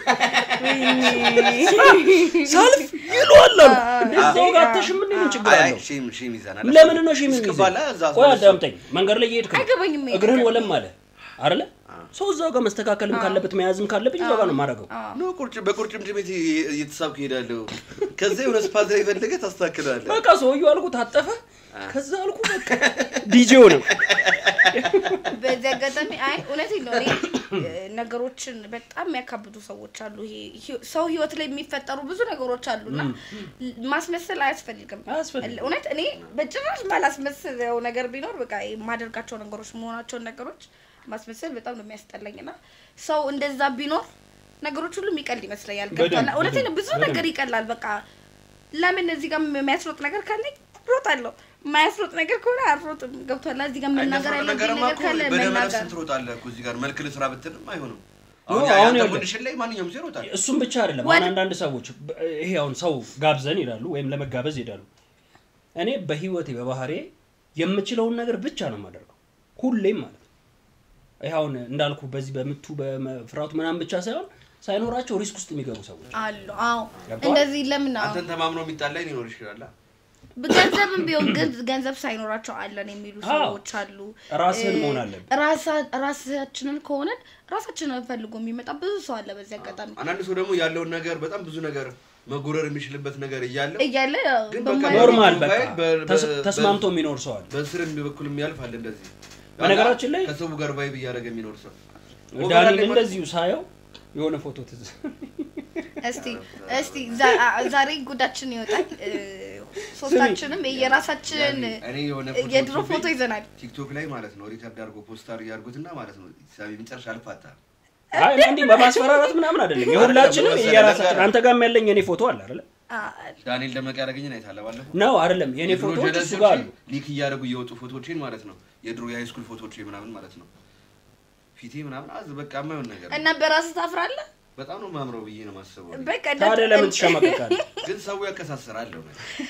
ሰልፍ ይሏል እንደው ጋተሽ ምን ነው ችግር አለው ሺም ሺም ይዛና ለምን ነው ሺም ይዛና ቆይ አዳምጠኝ መንገር ላይ እየሄድክ እግርህን ወለም አለ አይደለ ሰው እዛው ጋር መስተካከልም ካለበት መያዝም ካለበት እዛው ጋር ነው ማረጋው ነው ቁርጭ በቁርጭምጭሚት እየተሳብክ ሄዳለሁ ከዛ የሆነ ስፓልት ላይ ፈልገ ታስተካክላለህ በቃ ሰውዬው አልኩ ታጠፈ ከዛ አልኩ በቃ ዲጄው ነው በዚህ አጋጣሚ አይ እውነቴን ነው ነገሮችን በጣም ያካብዱ ሰዎች አሉ ይሄ ሰው ህይወት ላይ የሚፈጠሩ ብዙ ነገሮች አሉና ማስመሰል አያስፈልግም እውነት እኔ በጭራሽ ማላስመስለው ነገር ቢኖር በቃ ማደርጋቸው ነገሮች መሆናቸው ነገሮች ማስመሰል በጣም ነው የሚያስጠላኝና ሰው እንደዛ ቢኖር ነገሮች ሁሉ የሚቀል ይመስላል ገባላ እውነቴን ብዙ ነገር ይቀላል በቃ ለምን እዚህ ጋር የሚያስሮጥ ነገር ካለኝ ሮጣለሁ ማያስሮጥ ነገር ከሆነ አልሮጥም ገብቷላ እዚህ ጋር መናገር ያለብኝ ነገር ካለ መናገር ትሮጣለህ እኮ እዚህ ጋር መልክ ለስራ ብትልም አይሆንም አሁን ያንተ ወንድሽ ላይ ማንኛውም ሰው ይሮጣል እሱም ብቻ አይደለም አንዳንድ ሰዎች ይሄ አሁን ሰው ጋብዘን ይላሉ ወይም ለመጋበዝ ይላሉ እኔ በህይወቴ በባህሬ የምችለውን ነገር ብቻ ነው ማደርገው ሁሌም ማለት ይሄውን እንዳልኩ በዚህ በመቱ በፍራቱ ምናምን ብቻ ሳይሆን ሳይኖራቸው ሪስክ ውስጥ የሚገቡ ሰዎች አሉ አዎ እንደዚህ ለምን ነው አንተን ተማምኖ የሚጣላይ ሊኖር ይችላል በገንዘብም ቢሆን ገንዘብ ሳይኖራቸው አለን የሚሉ ሰዎች አሉ ራስህን መሆን አለብህ ራሳ ራሳችንን ከሆነ ራሳችንን ፈልጎ የሚመጣ ብዙ ሰው አለ በዚህ አጋጣሚ አንዳንድ ሰው ደግሞ ያለውን ነገር በጣም ብዙ ነገር መጎረር የሚችልበት ነገር እያለ እያለ ኖርማል በቃ ተስማምቶ የሚኖር ሰው አለ በስርም በኩል የሚያልፍ አለ እንደዚህ በነገራችን ላይ ከሰው ጋር ቫይብ እያደረገ የሚኖር ሰው ዳኒ እንደዚሁ ሳየው የሆነ ፎቶ ትዝ እስቲ እስቲ ዛሬ ጉዳችን ይወጣል ሶስታችንም የራሳችን የድሮ ፎቶ ይዘናል ቲክቶክ ላይ ማለት ነው ሪከርድ አድርጎ ፖስት አድርጎ ያርጉትና ማለት ነው ሳቢ መጨረሻ አልፋታ አይ እንዴ በማስፈራራት ምናምን አይደለም የሁላችንም የራሳችን አንተ ጋር ያለኝ የኔ ፎቶ አለ አይደል ዳንኤል ደመቀ ያደረገኝ ነው አይታለ ባለፈው ነው አይደለም የኔ ፎቶዎች እሱ ጋር አሉ ሊክ እያደረጉ እየወጡ ፎቶዎችን ማለት ነው የድሮ የሃይ ስኩል ፎቶዎች ምናምን ማለት ነው ፊቴ ምናምን አዝ በቃ ማይሆን ነገር እና በራስ ታፍራለህ በጣም ነው ማምረው ብዬ ነው ማስበው በቃ ታዲያ ለምን ትሸማቀቃለህ ግን ሰው ያከሳሰራል ነው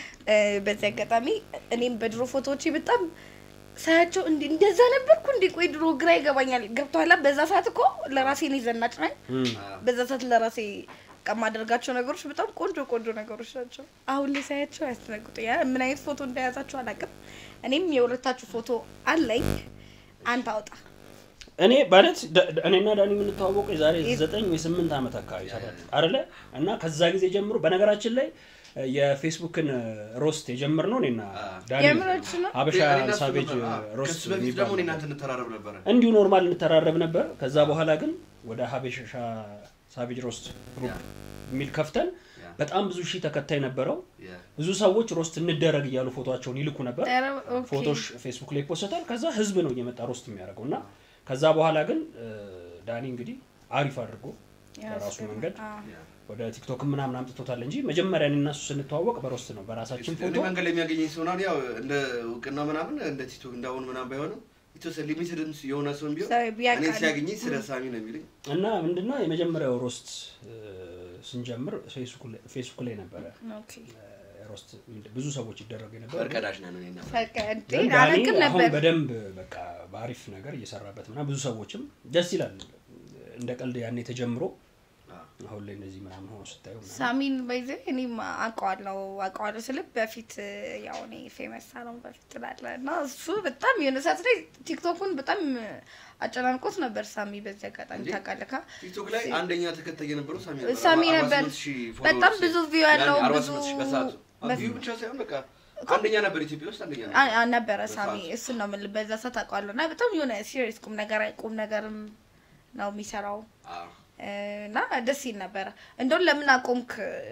በዚህ አጋጣሚ እኔም በድሮ ፎቶዎቼ በጣም ሳያቸው እንዴ እንደዛ ነበርኩ እንዴ ቆይ ድሮ ግራ ይገባኛል ገብቷላ በዛ ሰዓት እኮ ለራሴ ነው ዘናጭ ነኝ በዛ ሰዓት ለራሴ ከማደርጋቸው ነገሮች በጣም ቆንጆ ቆንጆ ነገሮች ናቸው አሁን ላይ ሳያቸው ያስተነግጡኝ ምን አይነት ፎቶ እንደያዛችሁ አላውቅም እኔም የወረታችሁ ፎቶ አለኝ አንተ አውጣ እኔ ማለት እኔና ዳኒ ምን ተዋወቀ የዛሬ ዘጠኝ ወይ ስምንት አመት አካባቢ ሰባት አይደለ እና ከዛ ጊዜ ጀምሮ በነገራችን ላይ የፌስቡክን ሮስት የጀመርነው እኔና ዳኒ ሀበሻ ሳቬጅ ሮስት ደግሞ እናንተ እንተራረብ ነበር እንዲሁ ኖርማል እንተራረብ ነበር ከዛ በኋላ ግን ወደ ሀበሻ ሳቬጅ ሮስት ግሩፕ ሚል ከፍተን በጣም ብዙ ሺህ ተከታይ ነበረው ብዙ ሰዎች ሮስት እንደረግ ይያሉ ፎቶአቸውን ይልኩ ነበር ፎቶሽ ፌስቡክ ላይ ፖስታል ከዛ ህዝብ ነው እየመጣ ሮስት የሚያደርገውና ከዛ በኋላ ግን ዳኒ እንግዲህ አሪፍ አድርጎ በራሱ መንገድ ወደ ቲክቶክ ምናምን አምጥቶታል እንጂ መጀመሪያ እነሱ ስንተዋወቅ በሮስት ነው በራሳችን ፎቶ እንደ መንገድ ለሚያገኘኝ ሰው ነው ያው እንደ ውቅና ምናምን እንደ ቲክቶክ እንዳውን ምናምን ባይሆንም ኢትዮስ ሊሚትድ የሆነ ሰው ቢሆን እኔ ሲያገኝ ስለ ሳሚ ነው የሚለኝ እና ምንድነው የመጀመሪያው ሮስት ስንጀምር ፌስቡክ ፌስቡክ ላይ ነበር ኦኬ ሮስት ብዙ ሰዎች ይደረጉ ነበር ፈርቀዳሽ ነው እኔ ነበር ፈርቀዴ አላውቅም ነበር አሁን በደንብ በቃ ባሪፍ ነገር እየሰራበት እና ብዙ ሰዎችም ደስ ይላል እንደ ቀልድ ያኔ ተጀምሮ አሁን ላይ እንደዚህ ምናምን ሆኖ ስታዩ ሳሚን ባይዘ እኔም አውቀዋለሁ አውቀዋለሁ ስለ በፊት ያው እኔ ፌመስ ሳሎን በፊት ትላለና እሱ በጣም የሆነ ሰዓት ላይ ቲክቶክን በጣም አጨናንቆት ነበር ሳሚ በዚህ አጋጣሚ ታውቃለህ ቲክቶክ ላይ አንደኛ ተከታይ የነበረው ሳሚ ነበር ሳሚ ነበር በጣም ብዙ ቪው ያለው ብዙ ቪው ብቻ ሳይሆን በቃ አንደኛ ነበር ኢትዮጵያ ውስጥ አንደኛ ነበር ነበር ሳሚ እሱ ነው ምን በዛ ሰዓት አውቀዋለሁና በጣም የሆነ ሲሪየስ ቁም ነገር ቁም ነገርም ነው የሚሰራው እና ደስ ይል ነበር እንደው ለምን አቆምክ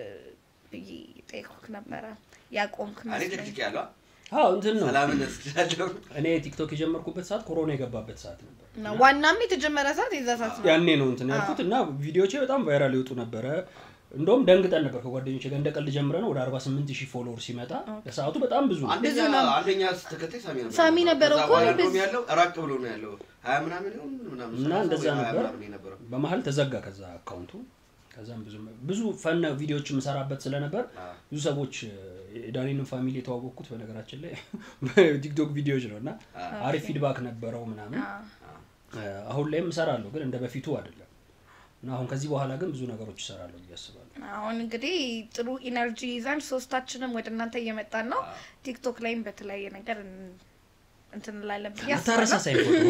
ጠይቆክ ነበር ያቆምክ ነው አሬ ደግ ያለው አዎ እንትን ነው ሰላም ነስቻለሁ እኔ ቲክቶክ የጀመርኩበት ሰዓት ኮሮና የገባበት ሰዓት ነበር ነው ዋናም የተጀመረ ሰዓት የዛ ሰዓት ነው ያኔ ነው እንትን ያልኩት እና ቪዲዮቼ በጣም ቫይራል ይወጡ ነበር እንደውም ደንግጠን ነበር ከጓደኞቼ ጋር እንደቀል ጀምረን ወደ አርባ ስምንት ሺህ ፎሎወር ሲመጣ ለሰዓቱ በጣም ብዙ አንደኛ አንደኛ ተከታይ ሳሚ ነበር ሳሚ ነበር እኮ ነው ያለው ራቅ ብሎ ነው ያለው ሀያ ምናምን ነው ምናምን እና እንደዛ ነበር በመሃል ተዘጋ ከዛ አካውንቱ ከዛም ብዙ ብዙ ፈን ቪዲዮዎች መሰራበት ስለነበር ብዙ ሰዎች ዳኒንም ፋሚሊ የተዋወቁት በነገራችን ላይ ቲክቶክ ቪዲዮዎች ነውና አሪፍ ፊድባክ ነበረው ምናምን አሁን ላይም እሰራለሁ ግን እንደ በፊቱ አይደለም እና አሁን ከዚህ በኋላ ግን ብዙ ነገሮች ይሰራሉ እያስባለሁ አሁን እንግዲህ ጥሩ ኢነርጂ ይዘን ሶስታችንም ወደ እናንተ እየመጣን ነው ቲክቶክ ላይም በተለያየ ነገር እንትን ላለም ያስተረሳሳይ ፎቶ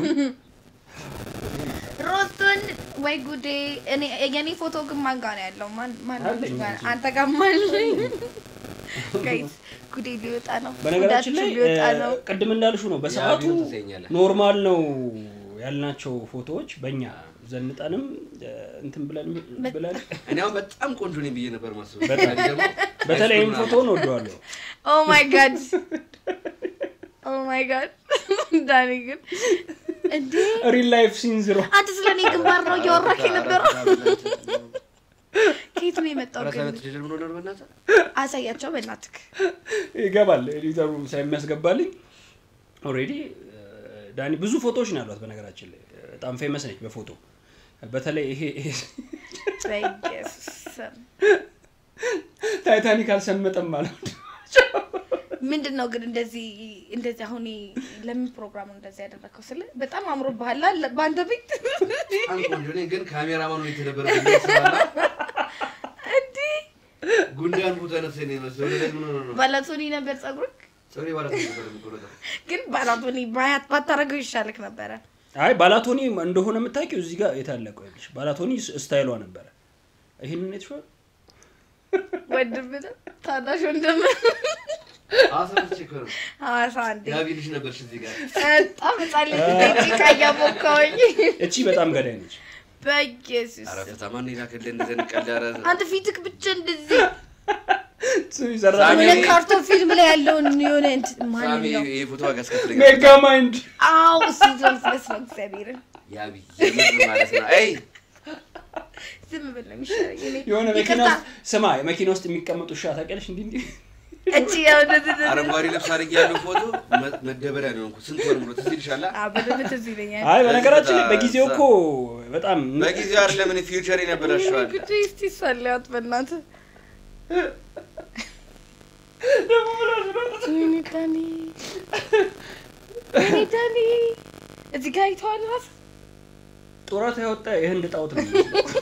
ሮስቶን ወይ ጉዴ እኔ የኔ ፎቶ ግን ማን ጋር ነው ያለው ማን ማን አንተ ጋር ማን ጋይስ ጉዴ ሊወጣ ነው በነገራችን ላይ ቅድም እንዳልሹ ነው በሰዓቱ ኖርማል ነው ያልናቸው ፎቶዎች በእኛ ዘንጠንም እንትን ብለን ብለን እኔው በጣም ቆንጆ ነኝ ብዬ ነበር ማስበው በተለይም ፎቶ ነው ወደዋለሁ ኦ ማይ ጋድ ኦ ማይ ጋድ ዳኒ ግን እንዴ ሪል ላይፍ ሲንዝ ነው አንተ ስለኔ ግንባር ነው እያወራክ የነበረው ከየት ነው የመጣው ግን ራሳት ጀጀር ምን ነው በእናትህ አሳያቸው በእናትህ ይገባል ኤዲተሩ ሳይሚያስገባልኝ ኦሬዲ ዳኒ ብዙ ፎቶዎች ነው ያሉት በነገራችን ላይ በጣም ፌመስ ነች በፎቶ በተለይ ይሄ ታይገስ ታይታኒክ አልሰመጠም ማለት ምንድነው ግን እንደዚህ እንደዚህ አሁን ለምን ፕሮግራም እንደዚህ ያደረከው ስለ በጣም አምሮብሃል ባንተ ፊት አንቆንጆ ነኝ ግን ካሜራማኑ የተደበረ ነው እንዴ ጉንዳን ቡታነስ ነው መስሎ ለምን ነው ባላቶኒ ነበር ጸጉርክ ሶሪ ባላቶኒ ነበር የሚቆረጠው ግን ባላቶኒ ባያት ባታረገው ይሻልክ ነበር አይ ባላቶኒ እንደሆነ የምታውቂው እዚህ ጋር የታለቀው ይልሽ ባላቶኒ ስታይሏ ነበር ይሄን ነው የተሾ ወድብደ ታዳሽ ወንድም አሳን ቼከር አሳን ዲ ያቢልሽ ነበር እዚህ ጋር በጣም ጻልኝ ደቂቃ ቦካውኝ እቺ በጣም ገዳይ ነች በኢየሱስ አረ ፈታማን ይላከለ እንደዚህ ቀላረ አንተ ፊትክ ብቻ እንደዚህ ሱይ ዘራ ምን ካርቶን ፊልም ላይ ያለውን የሆነ ማን ነው ይሄ ፎቶ አጋስከፍለኝ ሜጋ ማይንድ አው ሲዞን ስለስ ነው እግዚአብሔር ያቢ የምን ማለት ነው አይ ዝም ብለህ ምሽራይ የሆነ መኪና ስማ መኪና ውስጥ የሚቀመጡ ሻታ ታቀልሽ እንዴ እንዴ እቺ ያው እንደዚህ አረንጓዴ ልብስ አድርጌ ያለው ፎቶ መደበሪያ ነው እንኳን ስንት ወር ሙሉ ትዝ ይልሻል አ በደንብ ትዝ ይለኛል አይ በነገራችን ላይ በጊዜው እኮ በጣም በጊዜው አይደለም እኔ ፊውቸር ይነበራሽዋል ግጭ እስቲ ሰላት በእናትህ ደሞ ብላሽ ነው እኔ ዳኒ እኔ ዳኒ እዚህ ጋር ይተዋል ራስ ጦራት ያወጣ የህንድ ጣውት ነው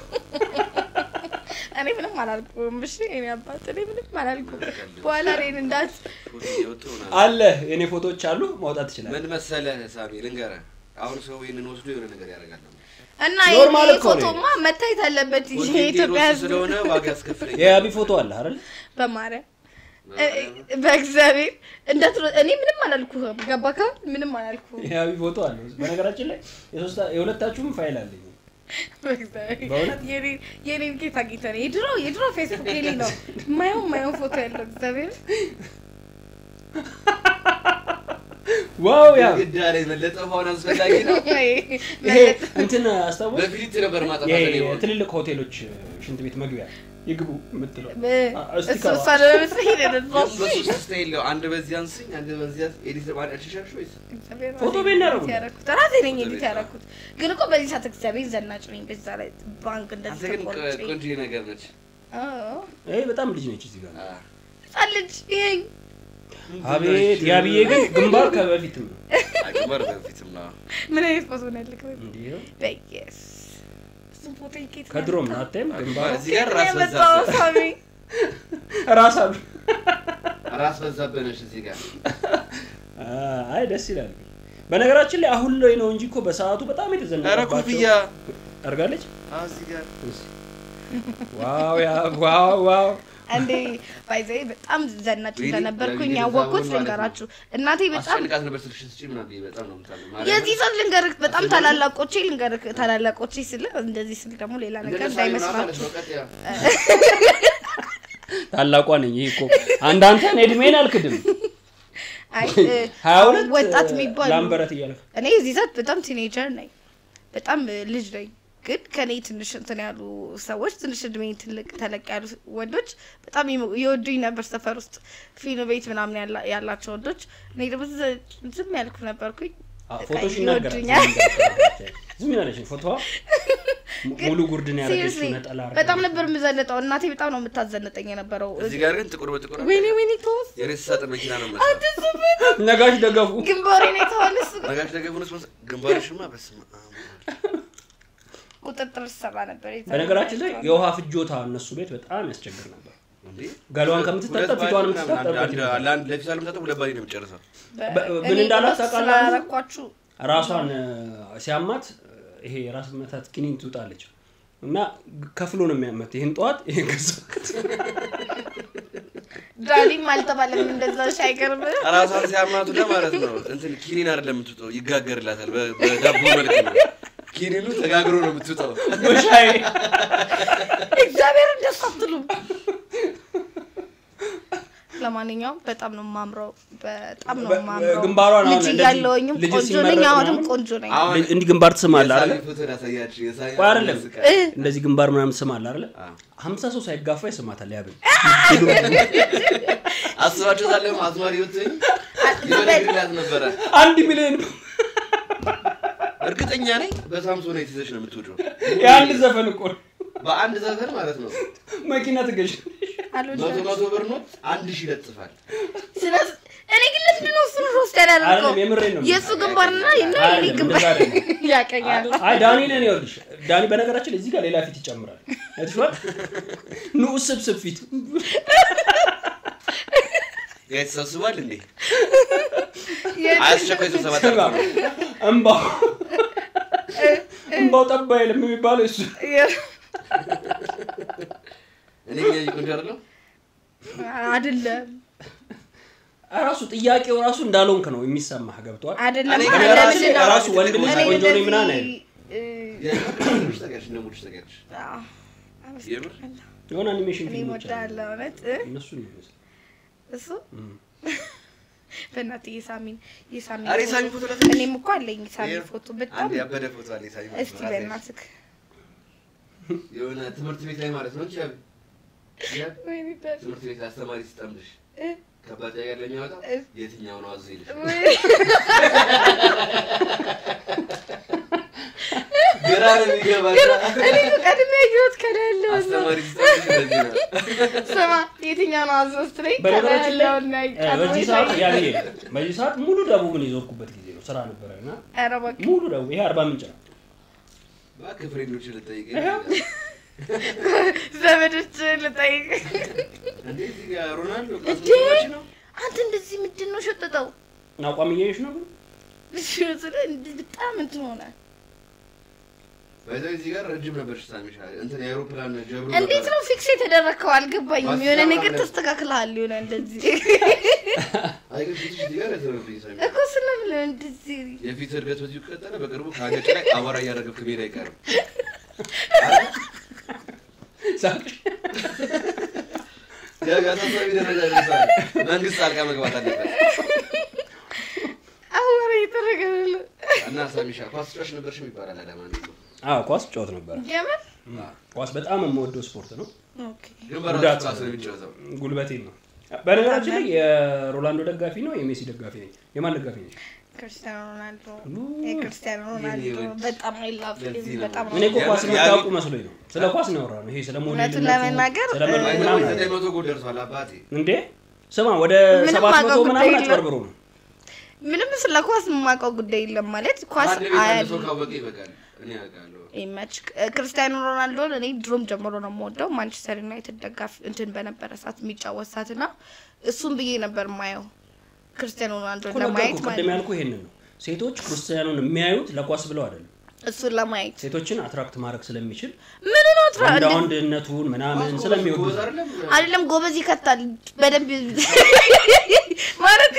እኔ ምንም አላልኩም እሺ እኔ አባት እኔ ምንም አላልኩም በኋላ ላይ እንዳት አለ የኔ ፎቶዎች አሉ ማውጣት ይችላል ምን መሰለህ ሳሚ ልንገራ አሁን ሰው ይሄንን ወስዶ የሆነ ነገር ያደርጋል እና ይሄ ፎቶማ መታየት አለበት ይሄ ኢትዮጵያ ስለሆነ ዋጋ ያስከፍለኝ የአቢ ፎቶ አለ አይደል በማርያም በእግዚአብሔር እንዳት እኔ ምንም አላልኩም ገባካ ምንም አላልኩም የአቢ ፎቶ አለ በነገራችን ላይ የሶስታ የሁለታችሁም ፋይል አለኝ በእግዚአብሔር የኔ የኔ ጌታ ጌታ ነው የድሮ የድሮ ፌስቡክ የኔ ነው ማየው ማየው ፎቶ ያለው እግዚአብሔር ዋው ያ ግዳሬ መለጠፋውን አስፈላጊ ነው ይሄ እንትን አስተውል በፊሊት ነበር ማጣፋት ነው ትልልቅ ሆቴሎች ሽንት ቤት መግቢያ ይግቡ ምትለው እሱ ሳለበስ ሄደ ነው በሱ ስታይል አንድ በዚህ አንስኝ አንድ በዚህ ኤዲት ማለት አልሽሻሽ ወይስ ፎቶ ቤት ነው ያረኩት ራሴ ነኝ ኤዲት ያረኩት ግን እኮ በዚህ ሰዓት እግዚአብሔር ዘናጭ ነኝ በዛ ላይ ባንክ እንደዚህ ተቆርጬ ቆንጆ ነገር ነች አዎ አይ በጣም ልጅ ነች እዚህ ጋር አልጅ ይሄ አቤት ያብዬ ግን ግንባር ከበፊትም ነው ግንባር ከበፊትም ነው ምን አይነት ፎቶ ነው ያልከው እንዴ በየስ እሱ ፎቶ ይኬት ከድሮም ናተም ግንባር እዚህ ጋር ራስ በዛብህ ራስ አሉ ራስ በዛብህ ነሽ እዚህ ጋር አይ ደስ ይላል በነገራችን ላይ አሁን ላይ ነው እንጂ እኮ በሰዓቱ በጣም የተዘነቀባቸው ኧረ ኮፍያ አርጋለች አዎ እዚህ ጋር ዋው ያ ዋው ዋው አንዴ ባይዘይ በጣም ዘናጭ እንደነበርኩኝ ያወቅኩት ልንገራችሁ እናቴ በጣም አስጨንቃት ነበር ስልሽ ስጪ ምናምን በጣም ነው የምታለው የዚህ ሰው ልንገርክ በጣም ታላላቆቼ ልንገርክ ታላላቆቼ ስለ እንደዚህ ስል ደግሞ ሌላ ነገር እንዳይመስላችሁ ታላቋ ነኝ ይሄ እኮ አንድ አንተን እድሜን አልክድም አይ ሃያ ሁለት ወጣት የሚባል ላምበረት እያልክ እኔ እዚህ ሰዓት በጣም ቲኔጀር ነኝ በጣም ልጅ ነኝ ግን ከኔ ትንሽ እንትን ያሉ ሰዎች ትንሽ እድሜ ትልቅ ተለቅ ያሉ ወንዶች በጣም ይወዱኝ ነበር ሰፈር ውስጥ ፊልም ቤት ምናምን ያላቸው ወንዶች እኔ ደግሞ ዝም ያልኩ ነበርኩኝ ፎቶሽ ይናገራል ዝም ያለሽ ፎቶዋ ሙሉ ጉርድን ያረጋችው ነጠላ አርጋ በጣም ነበር የምዘነጠው እናቴ በጣም ነው የምታዘነጠኝ የነበረው እዚህ ጋር ግን ጥቁር በጥቁር ወይኔ ወይኔ ተውስ የሬስ ሳጥን መኪና ነው ማለት ነጋሽ ደገፉ ግንባሬ ነው ተዋለስ ነጋሽ ደገፉ ነው ግንባርሽማ በስመ አብ ቁጥጥር ሰባ ነበር በነገራችን ላይ የውሃ ፍጆታ እነሱ ቤት በጣም ያስቸግር ነበር እንዴ ጋሏን ከምትታጠብ ፊቷን የምትታጠብ ለአንድ ለፊሳልም ታጠብ ሁለት ባሪ ነው የሚጨርሰው ምን እንዳላት ታውቃላችሁ ራሷን ሲያማት ይሄ ራስ መታት ኪኒን ትውጣለች እና ከፍሎ ነው የሚያመት ይሄን ጧት ይሄን ከሰከት ዳሊም አልተባለም እንደዛ ሻይቀርም ራሷን ሲያማቱ ለማለት ነው እንትን ኪኒን አይደለም የምትውጠው ይጋገርላታል በዳቦ መልክ ነው ኪኒኑ ተጋግሮ ነው የምትውጠው በሻይ እግዚአብሔር እንደሳትሉ ለማንኛውም በጣም ነው ማምረው በጣም ነው ማምረው ግንባሯን ልጅ ያለውኝም ቆንጆ ነኝ አሁንም ቆንጆ ነኝ እንዲህ ግንባር ትስማለህ አይደል ፎቶ ላሳያችሁ የሳያ አይደለም እንደዚህ ግንባር ምናምን ትስማለህ አይደል ሀምሳ ሰው ሳይጋፋ ይስማታል ያብን አስባችሁ ታለም አዝማሪ ወጥኝ ይወድላት ነበር አንድ ሚሊዮን እርግጠኛ ነኝ በሳምሶን አይተሽ ነው የምትወደው ያን ዘፈን እኮ በአንድ ዘፈን ማለት ነው መኪና ትገሽ መቶ መቶ ብር ነው አንድ ሺህ ይለጥፋል ስለዚህ እኔ ግን ለምን ነው እሱ ሮስት ያደረገው አይደለም የምሬን ነው የሱ ግንባርና የኔ ግንባር ያቀኛል አይ ዳኒ ነን ይወልሽ ዳኒ በነገራችን እዚህ ጋር ሌላ ፊት ይጨምራል አይተሽዋል ነው ስብስብ ፊት ያይተሰስባል እንዴ አያስቸኳይ ስብሰባ ተባለ እንባ እንባው ጠባ የለም የሚባለው እሱ እኔ ግን ይቆንጆ አይደለም አይደለም ራሱ ጥያቄው ራሱ እንዳልሆንክ ነው የሚሰማህ ገብቷል አይደለም ራሱ ወንድ ልጅ ቆንጆ ነው ምናምን አይደል የሙሽ ተገርሽ ነው ሙሽ ተገርሽ አዎ የምር የሆነ አኒሜሽን እኔ ፊልሞች ወዳለሁ እውነት እነሱ ነው የሚመስለው እሱ በእናትህ የሳሚን የሳሚን አሬ ሳሚ ፎቶ ለፈሽ እኔም እኮ አለኝ ሳሚ ፎቶ በጣም አንድ ያበደ ፎቶ አለ ሳሚ እስቲ በእናትህ የሆነ ትምህርት ቤት ላይ ማለት ነው እንጂ ወይኔ ታዲያ ትምህርት ቤት አስተማሪ ሲጠምድሽ ከባድ ያገር ለሚያወጣ የትኛው ነው አዙ ይልሽ ግራ ነው የሚገባው እኔ ቀድሜ ይወት ከደለው አስተማሪ ሲጠምድሽ እንደዚህ ነው ሰማ የትኛው ነው አዙ ስትለኝ በነገራችን ላይ ከደለው በዚህ ሰዓት ያኔ በዚህ ሰዓት ሙሉ ደቡብን ይዞርኩበት ጊዜ ነው ስራ ነበርና ኧረ እባክህ ሙሉ ደቡብ ይሄ አርባ ምንጭ ነው ባክ ፍሬንዶች ልጠይቀኝ ዘመዶች ልጠይቅ እንዴ እዚህ ጋር ሮናልዶ ቃስሞች ነው አንተ እንደዚህ ምንድን ነው ሸጠጠው አቋም እያየሽ ነው እሺ ስለ በጣም እንትን ሆነ በዚህ እዚህ ጋር ረጅም ነበር ሳሚሻ እንትን የአውሮፕላን ጀብሩ እንዴት ነው ፊክስ የተደረከው አልገባኝም የሆነ ነገር ተስተካክለሃል የሆነ እንደዚህ አይገርምሽ እዚህ ጋር ተረብኝ ሳሚ እኮ ስለምን እንደዚህ የፊት እድገት በዚህ ከቀጠለ በቅርቡ ካገጭ ላይ አቧራ እያደረገ ከሜዳ አይቀርም ሳቅ ያጋታሳቢ ደረጃ ይሳል መንግስት አልጋ መግባት አለበት አሁን እና ሳሚሻ ኳስ ጫወት ነበርሽ የሚባል አለ ለማን ነው? አዎ ኳስ ጫወት ነበር። የምር ኳስ በጣም የምወደው ስፖርት ነው። ኦኬ ግን በራሱ ኳስ ነው የሚጫወተው። ጉልበቴን ነው። በነገራችን ላይ የሮላንዶ ደጋፊ ነው የሜሲ ደጋፊ ነኝ። የማን ደጋፊ ነኝ? ክርስቲያኖ ሮናልዶ የክርስቲያኖ ሮናልዶ በጣም አይ ላቭ በጣም እኔ እኮ ኳስ የምታውቁ መስሎኝ ነው። ስለ ኳስ ነው ያወራነው። ይሄ ስለ ሞዴል ነው ለመናገር ስለ መልኩ ምናምን ዘጠኝ መቶ ጎል ደርሷል አባቴ። እንዴ ስማ ወደ ሰባት መቶ ምናምን አጭበርብሮ ነው። ምንም ስለ ኳስ የማውቀው ጉዳይ የለም ማለት ኳስ አያል ካወቀ ይበቃል። እኔ አውቃለሁ ኢማች ክርስቲያኖ ሮናልዶ እኔ ድሮም ጀምሮ ነው የምወደው። ማንቸስተር ዩናይትድ ደጋፊ እንትን በነበረ ሰዓት የሚጫወት ሰዓትና እሱም ብዬ ነበር ማየው ክርስቲያኖ ሮናልዶ ለማየት ማለት ቀደም ያልኩ ይሄንን ነው። ሴቶች ክርስቲያኖን የሚያዩት ለኳስ ብለው አይደለም። እሱን ለማየት ሴቶችን አትራክት ማድረግ ስለሚችል ምን ነው አትራክት ወንድነቱን ምናምን ስለሚወዱ አይደለም ጎበዝ ይከታል በደንብ ማለት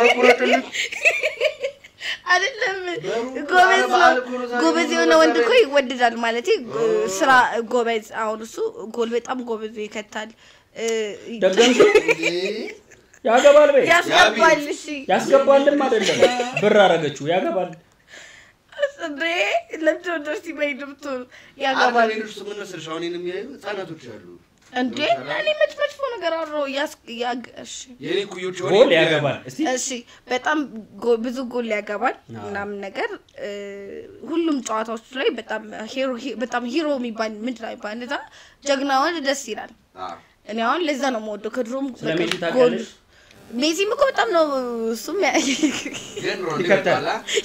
አይደለም ጎበዝ ጎበዝ የሆነ ወንድ እኮ ይወደዳል ማለት ስራ ጎበዝ አሁን እሱ ጎል በጣም ጎበዝ ይከታል ደገምሽ ያገባል በይ ያስገባል እሺ ያስገባልም አይደለም ብር አረገችው ያገባል አስቤ ለምዶ ደርሲ በይድምቱ ያገባል አሁን ምን መስልሽ አሁን እኔንም ያዩ ህፃናቶች አሉ እንዴ እኔ መጥመጥፎ ነገር አወራው ያስ ያገሽ የኔ ኩዮች ጎል ያገባል እስቲ እሺ በጣም ብዙ ጎል ያገባል ምናምን ነገር ሁሉም ጨዋታዎች ላይ በጣም ሂሮ በጣም ሂሮ የሚባል ምንድን ነው ይባል እንደዛ ጀግናውን ደስ ይላል እኔ አሁን ለዛ ነው የምወደው ከድሮም ጎል ሜሲም እኮ በጣም ነው እሱም ግን ሮናልዶ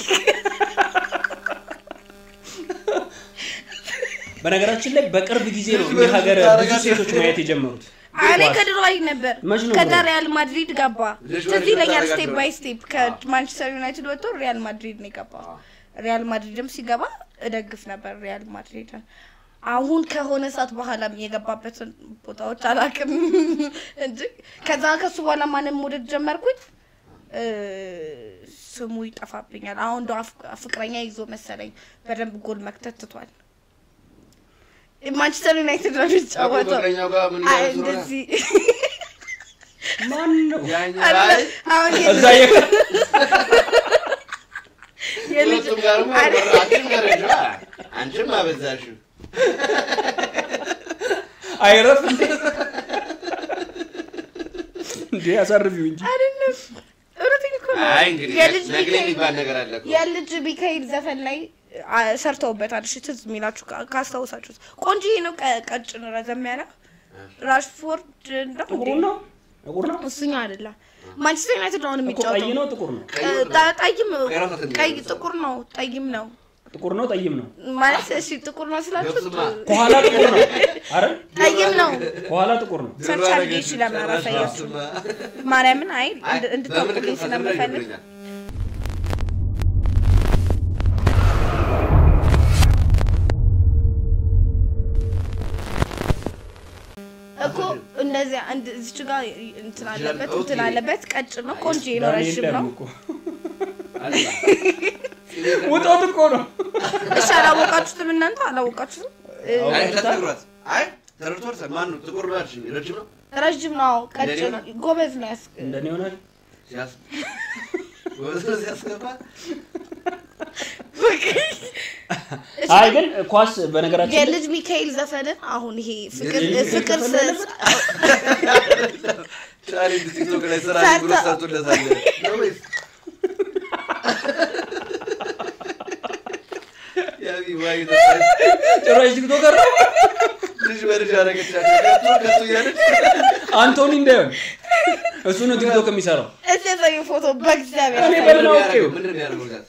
በነገራችን ላይ በቅርብ ጊዜ ነው እኛ ሀገር ብዙ ሴቶች ማየት የጀመሩት አኔ ከድሮ አይ ነበር ከሪያል ማድሪድ ገባ ስለዚህ ለያል ስቴፕ ባይ ስቴፕ ከማንቸስተር ዩናይትድ ወጥቶ ሪያል ማድሪድ ነው የገባው ሪያል ማድሪድም ሲገባ እደግፍ ነበር ሪያል ማድሪድን አሁን ከሆነ ሰዓት በኋላም የገባበት ቦታዎች አላቅም እንጂ ከዛ ከሱ በኋላ ማንም ወደ ጀመርኩኝ ስሙ ይጠፋብኛል አሁን ዶ ፍቅረኛ ይዞ መሰለኝ በደንብ ጎል መክተት ትቷል ማንቸስተር ዩናይትድ ነው የሚጫወተው አይ እንደዚህ ማን ነው አሁን እዛ የልጅ ጋር ማለት አጥም ገረጃ አንቺም አበዛሽው አይረፍ እንዴ እንዴ አሳርፊው እንጂ አይደለም ሩቲን እኮ አይ እንግዲህ የልጅ ቢካኤል ነገር አለ እኮ የልጅ ቢካኤል ዘፈን ላይ ሰርተውበታል እሺ ትዝ የሚላችሁ ካስታውሳችሁት ቆንጆ ነው ቀጭን ረዘም ያለ ራሽፎርድ ነው ጥቁር ነው ጥቁር ነው እሱኛ አይደለም ማንቸስተር ዩናይትድ ነው የሚጫወተው ቀይ ነው ጥቁር ነው ጠይም ቀይ ጥቁር ነው ጠይም ነው ጥቁር ነው ጠይም ነው ማለት እሺ ጥቁር ነው ስላችሁ ከኋላ ጥቁር ነው አረ ጠይም ነው ከኋላ ጥቁር ነው ሰርች አድርጌ ይችላል ማራሳያችሁ ማርያምን አይ እንድታውቁልኝ ስለምፈልግ እኮ እንደዚህ አንድ እዚህ ጋር እንትን አለበት እንትን አለበት ቀጭን ነው ቆንጆ ነው ረጅም ነው ወጣት እኮ ነው እሺ አላወቃችሁትም እናንተ አላወቃችሁትም አይ ተጠቅሯት አይ ተረድቷል ማን ነው ጥቁር ነው ረጅም ነው ረጅም ነው ቀጭን ነው ጎበዝ ነው ያስ እንደኔ ሆናል ሲያስ ጎበዝ ሲያስገባ አይ ግን ኳስ በነገራችን የልጅ ሚካኤል ዘፈን አሁን ይሄ ፍቅር ፍቅር ቻሪ ቲክቶክ ላይ ሰራ ብሎ ሰርቶለታል ነው ወይስ ያቢ ዋይ ነው ጭራሽ ቲክቶከር ልጅ ወርጃ አረጋቻችሁ ከሱ ያለች አንቶኒ እንደው እሱ ነው ቲክቶክ የሚሰራው እዚህ ፎቶ በእግዚአብሔር እኔ በልማውቀው ምንድን ነው ያደርጉት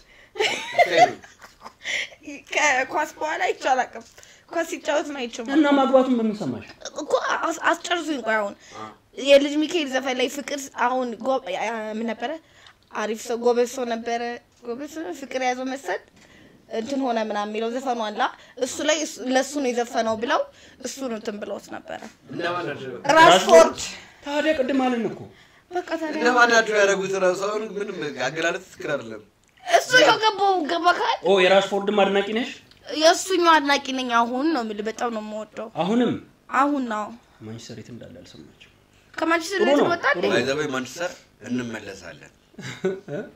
ከኳስ በኋላ ይቻላልከም ኳስ ሲጫወት ነው አይቻልም እና ማግባቱን በመሰማሽ እኮ አስጨርሱኝ ቆይ አሁን የልጅ ሚካኤል ዘፈን ላይ ፍቅር አሁን ምን ነበር አሪፍ ሰው ጎበዝ ሰው ነበር ጎበዝ ፍቅር ያዘው መሰል እንትን ሆነ ምናምን የሚለው ዘፈኑ አላ እሱ ላይ ለሱ ነው የዘፈነው ብለው እሱ ነው እንትን ብለውት ነበር ራሽፎርድ ታዲያ ቅድም አለን እኮ በቃ ታዲያ ለማናቸው ያደረጉት ራሱ አሁን ምንም አገላለጽ ትክክል አይደለም እሱ የገባው ገባካል ኦ የራሽፎርድ አድናቂ ነሽ የሱኛው አድናቂ ነኝ አሁን ነው የሚል በጣም ነው የምወደው አሁንም አሁን ነው ማንቸስተር የት እንዳለ አልሰማችም ከማንቸስተር ዩናይትድ ወጣ ባይዘበይ ማንቸስተር እንመለሳለን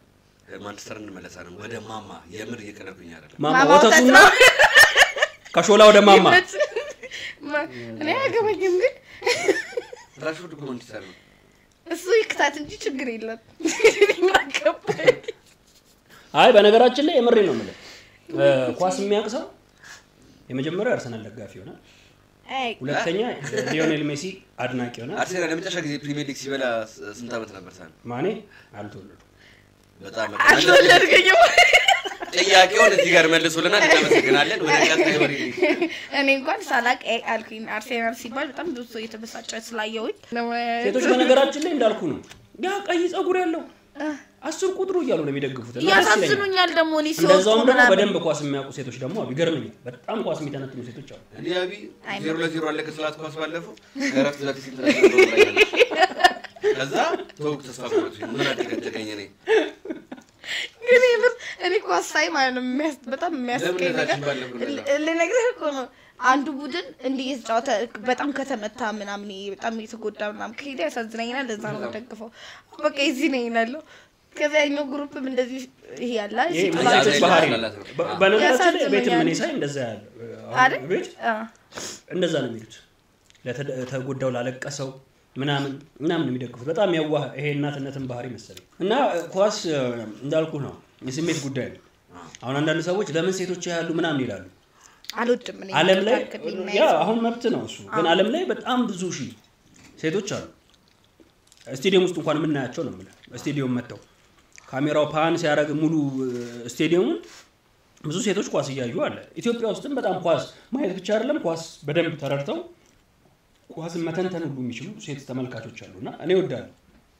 ማንቸስተር እንመለሳለን ወደ ማማ የምር እየቀለድኩኝ አይደለም ማማ ወተቱና ከሾላ ወደ ማማ እኔ አገባኝም ግን ራሽፎርድ እኮ ማንቸስተር ነው እሱ ይክታት እንጂ ችግር የለም ማከባኝ አይ በነገራችን ላይ የምሬ ነው ማለት ኳስ የሚያቅሰው የመጀመሪያው አርሰናል ደጋፊ ሆነ አይ ሁለተኛ ሊዮኔል ሜሲ አድናቂ ሆነ አርሰናል ለመጨረሻ ጊዜ ፕሪሚየር ሊግ ሲበላ ስንት ዓመት ነበር ታዲያ ማኔ አልተወለዱ በጣም አልወለድከኝም ጥያቄውን እዚህ ጋር መልሶልናል እናመሰግናለን ወደ ቀጣይ ወሬ እኔ እንኳን ሳላቅ አልኩኝ አርሰናል ሲባል በጣም ብዙ ሰው የተበሳጨ ስላየውኝ ሴቶች በነገራችን ላይ እንዳልኩ ነው ያ ቀይ ጸጉር ያለው አስር ቁጥሩ እያሉ ነው የሚደግፉት እና ያሳዝኑኛል ደግሞ እኔ ሰው እንደዛውም ደግሞ በደንብ ኳስ የሚያውቁ ሴቶች ደግሞ ይገርመኛል በጣም ኳስ የሚተነትኑ ሴቶች አሉ እንዲያቢ ዜሮ ለዜሮ አለቀ ስላት ኳስ ባለፈው ገረፍት ዘት ሲል ተደረገ ከዛ ተውክ ተስፋ ቆርጦ ምን አደረገኝ እኔ ግን ይብር እኔ ኳስ ሳይ ማለት ነው የሚያስ በጣም የሚያስቀኝ ነገር ለነገር እኮ ነው አንዱ ቡድን እንዲህ እየተጫወተ በጣም ከተመታ ምናምን በጣም እየተጎዳ ምናምን ከሄደ ያሳዝነኛል ለዛ ነው ደግፈው በቃ እዚህ ነኝ እላለሁ ከዛኛው ግሩፕም እንደዚህ ይሄ ያላ ይሄ ሴቶች ባህሪ በነገራችን ላይ ቤት ምን ይሳይ እንደዛ ያለ ቤት እንደዛ ነው የሚሉት ለተጎዳው ላለቀሰው ምናምን ምናምን የሚደግፉት በጣም ያዋህ ይሄ እናትነትን ባህሪ መሰለኝ እና ኳስ እንዳልኩ ነው የስሜት ጉዳይ ነው አሁን አንዳንድ ሰዎች ለምን ሴቶች ያሉ ምናምን ይላሉ አልወድም እኔ ዓለም ላይ ያ አሁን መብት ነው እሱ ግን ዓለም ላይ በጣም ብዙ ሺህ ሴቶች አሉ ስቴዲየም ውስጥ እንኳን የምናያቸው ነው ማለት ስቴዲየም መተው ካሜራው ፓን ሲያደርግ ሙሉ ስቴዲየሙን ብዙ ሴቶች ኳስ እያዩ አለ ኢትዮጵያ ውስጥም በጣም ኳስ ማየት ብቻ አይደለም ኳስ በደንብ ተረድተው ኳስ መተንተን ሁሉ የሚችሉ ሴት ተመልካቾች አሉና እኔ ወዳለሁ